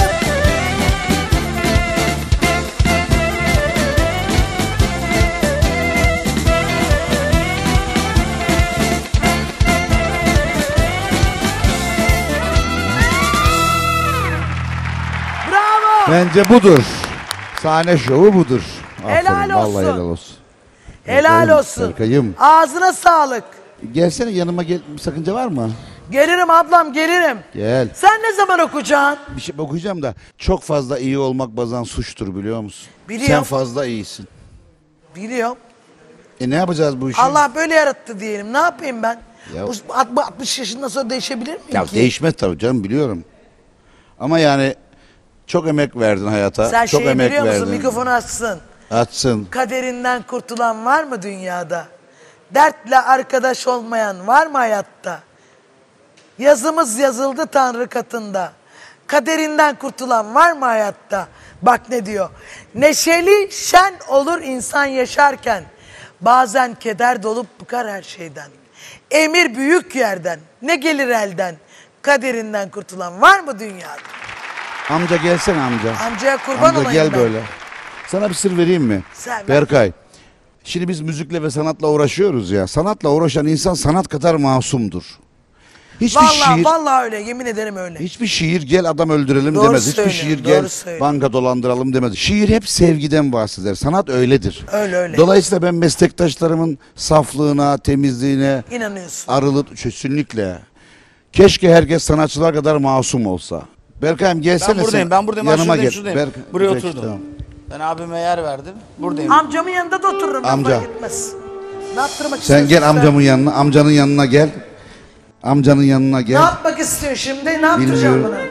Bravo. Bence budur. Sahne şovu budur. Helal Aferin, vallahi olsun. helal olsun. Helal Berkay'ım, olsun. Berkay'ım. Ağzına sağlık. Gelsene yanıma gel. Bir sakınca var mı? Gelirim ablam gelirim. Gel. Sen ne zaman okuyacaksın? Bir şey okuyacağım da çok fazla iyi olmak bazen suçtur biliyor musun? Biliyorum. Sen fazla iyisin. Biliyorum. E ne yapacağız bu işi? Allah böyle yarattı diyelim. Ne yapayım ben? Ya- Bu altmış yaşından sonra değişebilir miyim Ya ki? değişmez tabii canım biliyorum. Ama yani çok emek verdin hayata. Sen çok şeyi emek biliyor musun? verdin. Mikrofonu açsın. Açsın. Kaderinden kurtulan var mı dünyada? Dertle arkadaş olmayan var mı hayatta? Yazımız yazıldı Tanrı katında. Kaderinden kurtulan var mı hayatta? Bak ne diyor. Neşeli şen olur insan yaşarken. Bazen keder dolup bıkar her şeyden. Emir büyük yerden. Ne gelir elden? Kaderinden kurtulan var mı dünyada? Amca gelsene amca. Amcaya kurban Amca olayım gel ben. böyle. Sana bir sır vereyim mi? Sen ver. Berkay. Şimdi biz müzikle ve sanatla uğraşıyoruz ya. Sanatla uğraşan insan sanat kadar masumdur. Hiçbir Vallahi şiir, vallahi öyle, yemin ederim öyle. hiçbir şiir gel adam öldürelim Doğru demez. Hiçbir söylüyor, şiir doğru gel söylüyor. banka dolandıralım demez. Şiir hep sevgiden bahseder. Sanat öyledir. Öyle öyle. Dolayısıyla ben meslektaşlarımın saflığına, temizliğine, İnanıyorsun. arılıp kesinlikle. Keşke herkes sanatçılar kadar masum olsa. Berkay'ım gelsene Ben buradayım, sen. ben buradayım. Yanıma Şuradayım, gel. şuradayım. Berk- Buraya Peki, oturdum. tamam. Ben abime yer verdim. Buradayım. Amcamın yanında da otururum. Amca. Amca. Gitmez. Ne yaptırmak Sen istiyorsun? gel amcamın yanına. Amcanın yanına gel. Amcanın yanına Ne gel. yapmak istiyor şimdi? Ne yaptıracağım Bilmiyorum. buna?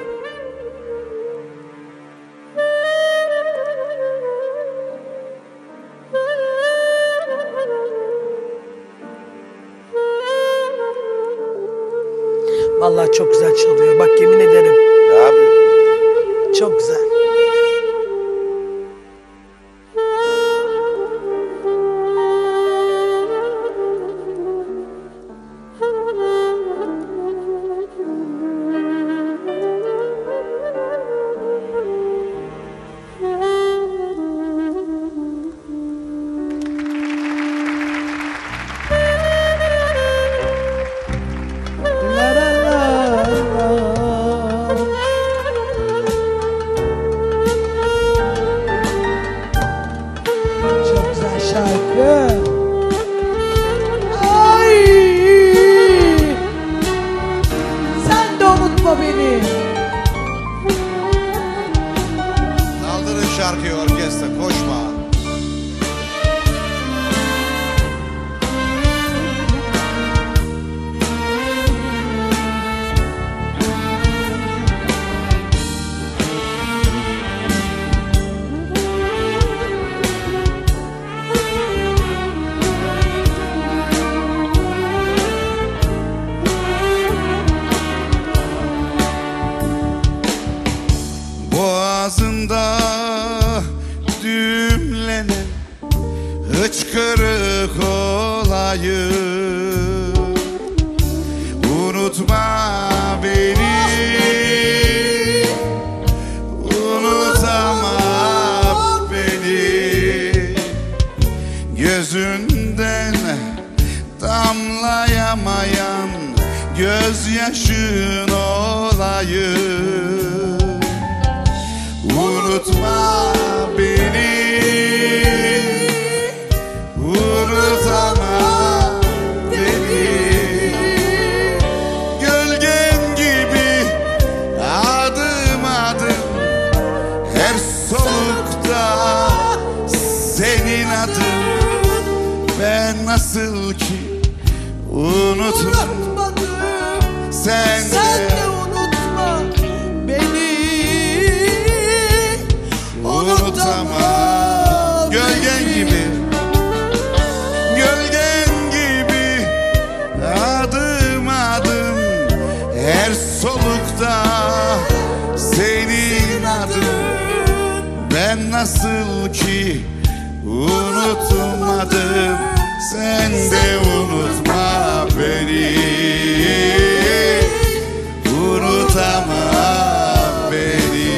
Vallahi çok güzel çalıyor. Bak yemin ederim. Abi. Çok güzel. Çok güzel şarkı. Ay! Sen de unutma beni. Kaldırın şarkıyı orkestra. Koşma. Boğazımda düğümlenen hıçkırık olayım. Unutma beni, unutama beni. Gözünden damlayamayan gözyaşın olayım. Unutma beni, unutama beni. Gölgen gibi adım adım her solukta senin adın. Ben nasıl ki unutmadım, sen de, Sen de unutma beni. unutama. Gölgen gibi, gölgen gibi adım adım her solukta senin adın. Ben nasıl ki unutmadım, sen de unutma beni. Unutama beni.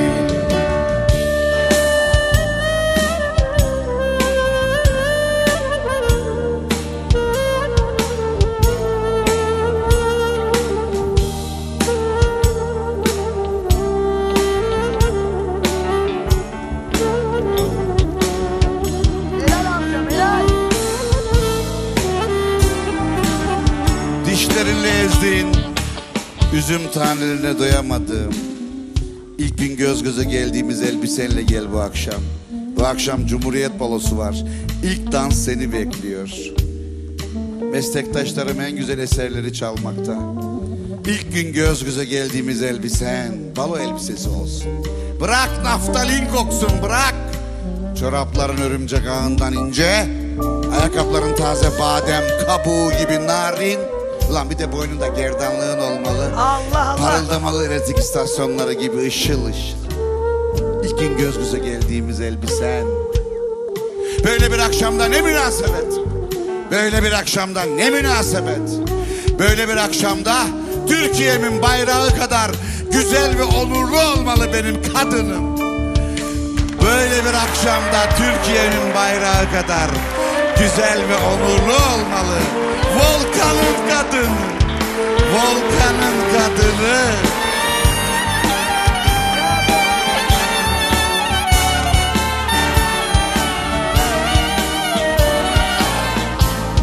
Dişlerinle ezdiğin üzüm tanelerine doyamadım. İlk gün göz göze geldiğimiz elbisenle gel bu akşam. Bu akşam Cumhuriyet Balosu var. İlk dans seni bekliyor. Meslektaşlarım en güzel eserleri çalmakta. İlk gün göz göze geldiğimiz elbisen balo elbisesi olsun. Bırak naftalin koksun, bırak. Çorapların örümcek ağından ince, ayakkabıların taze badem kabuğu gibi narin. Ulan bir de boynunda gerdanlığın olmalı. Allah Allah. Parıldamalı elektrik istasyonları gibi ışıl ışıl. İlk gün göz göze geldiğimiz elbisen. Böyle bir akşamda ne münasebet. Böyle bir akşamda ne münasebet. Böyle bir akşamda Türkiye'min bayrağı kadar güzel ve onurlu olmalı benim kadınım. Böyle bir akşamda Türkiye'nin bayrağı kadar güzel ve onurlu olmalı. Volkan'ın kadını, Volkan'ın kadını.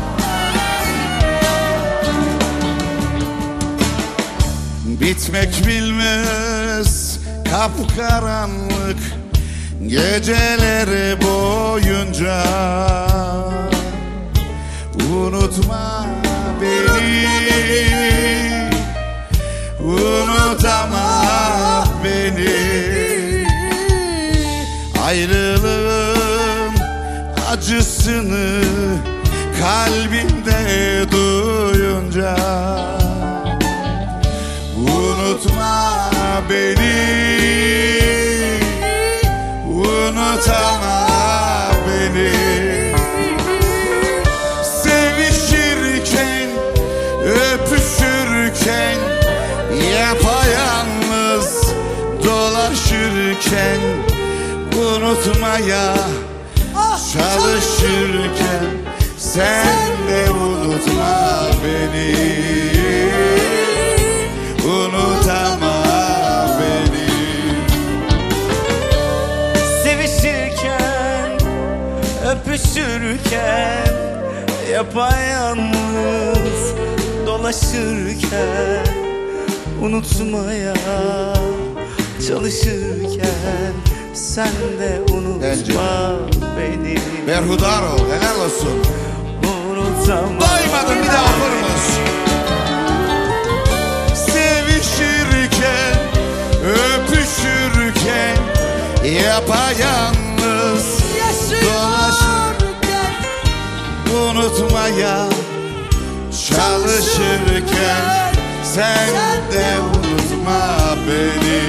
Bitmek bilmez kapkaranlık geceleri boyunca. Unutma beni, unutama beni. Ayrılığın acısını kalbimde duyunca. Unutma beni, unutama beni. Sevişirken, öpüşürken, yapayalnız dolaşırken, unutmaya çalışırken, sen de unutma beni, unutama beni. Sevişirken, öpüşürken, yapayalnız dolaşırken, unutmaya çalışırken, sen de unutma beni. Berhudar ol, helal olsun. Unutama. Doymadın bir daha okurmuş. Sevişirken, öpüşürken, yapayalnız dolaşırken, unutmaya çalışırken, sen de unutma beni,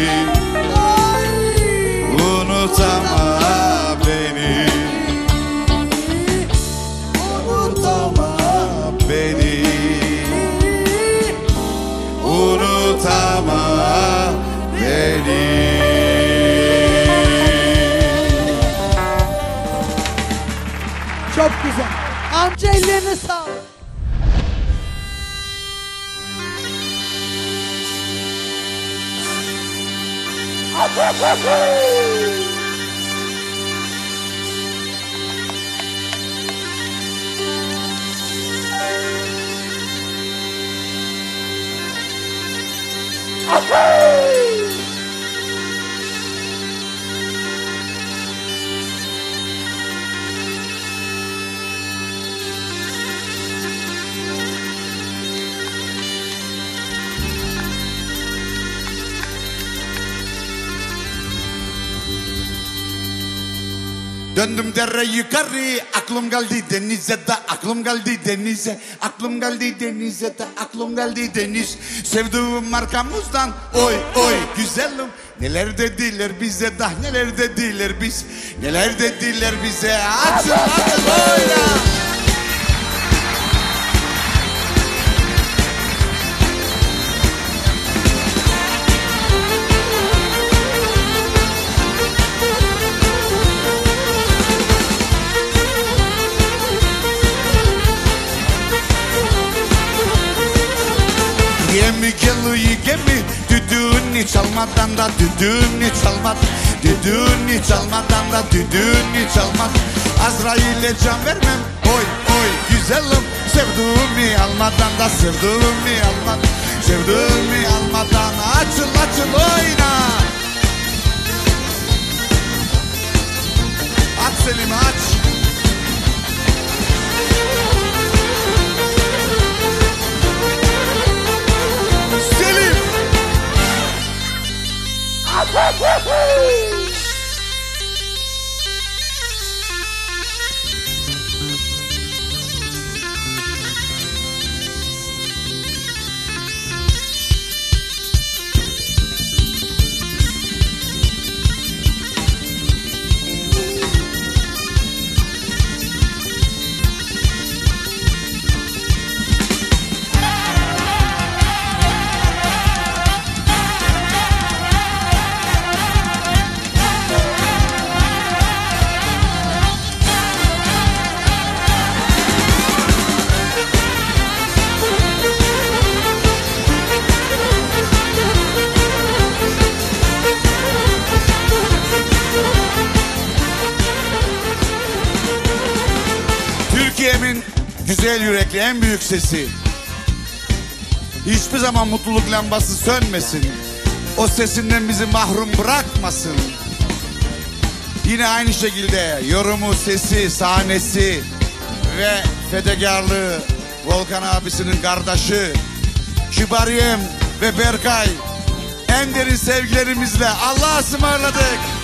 unutama beni, unutama beni, unutama beni. Çok güzel. Amca ellerine sağlık. Döndüm dere yukarı, aklım geldi denize de, aklım geldi denize, aklım geldi denize de, aklım geldi deniz. Sevduğum arkamızdan, oy oy güzelim. Neler dediler bize da, neler dediler biz, neler dediler bize. Açın açın oyna. Gemi geliyor gemi, düdüğünü çalmadan da, düdüğünü çalmadan, düdüğünü çalmadan da, düdüğünü çalmadan. Azrail'e can vermem, oy oy güzelim. Sevduğumu almadan da, sevduğumu almadan, sevduğumu almadan. Açıl açıl oyna. Aç Selim aç. Selim. Türkiye'min güzel yürekli en büyük sesi. Hiçbir zaman mutluluk lambası sönmesin. o sesinden bizi mahrum bırakmasın. Yine aynı şekilde yorumu, sesi, sahnesi ve fedakarlığı Volkan abisinin kardeşi Şibariyem ve Berkay en derin sevgilerimizle Allah'a ısmarladık.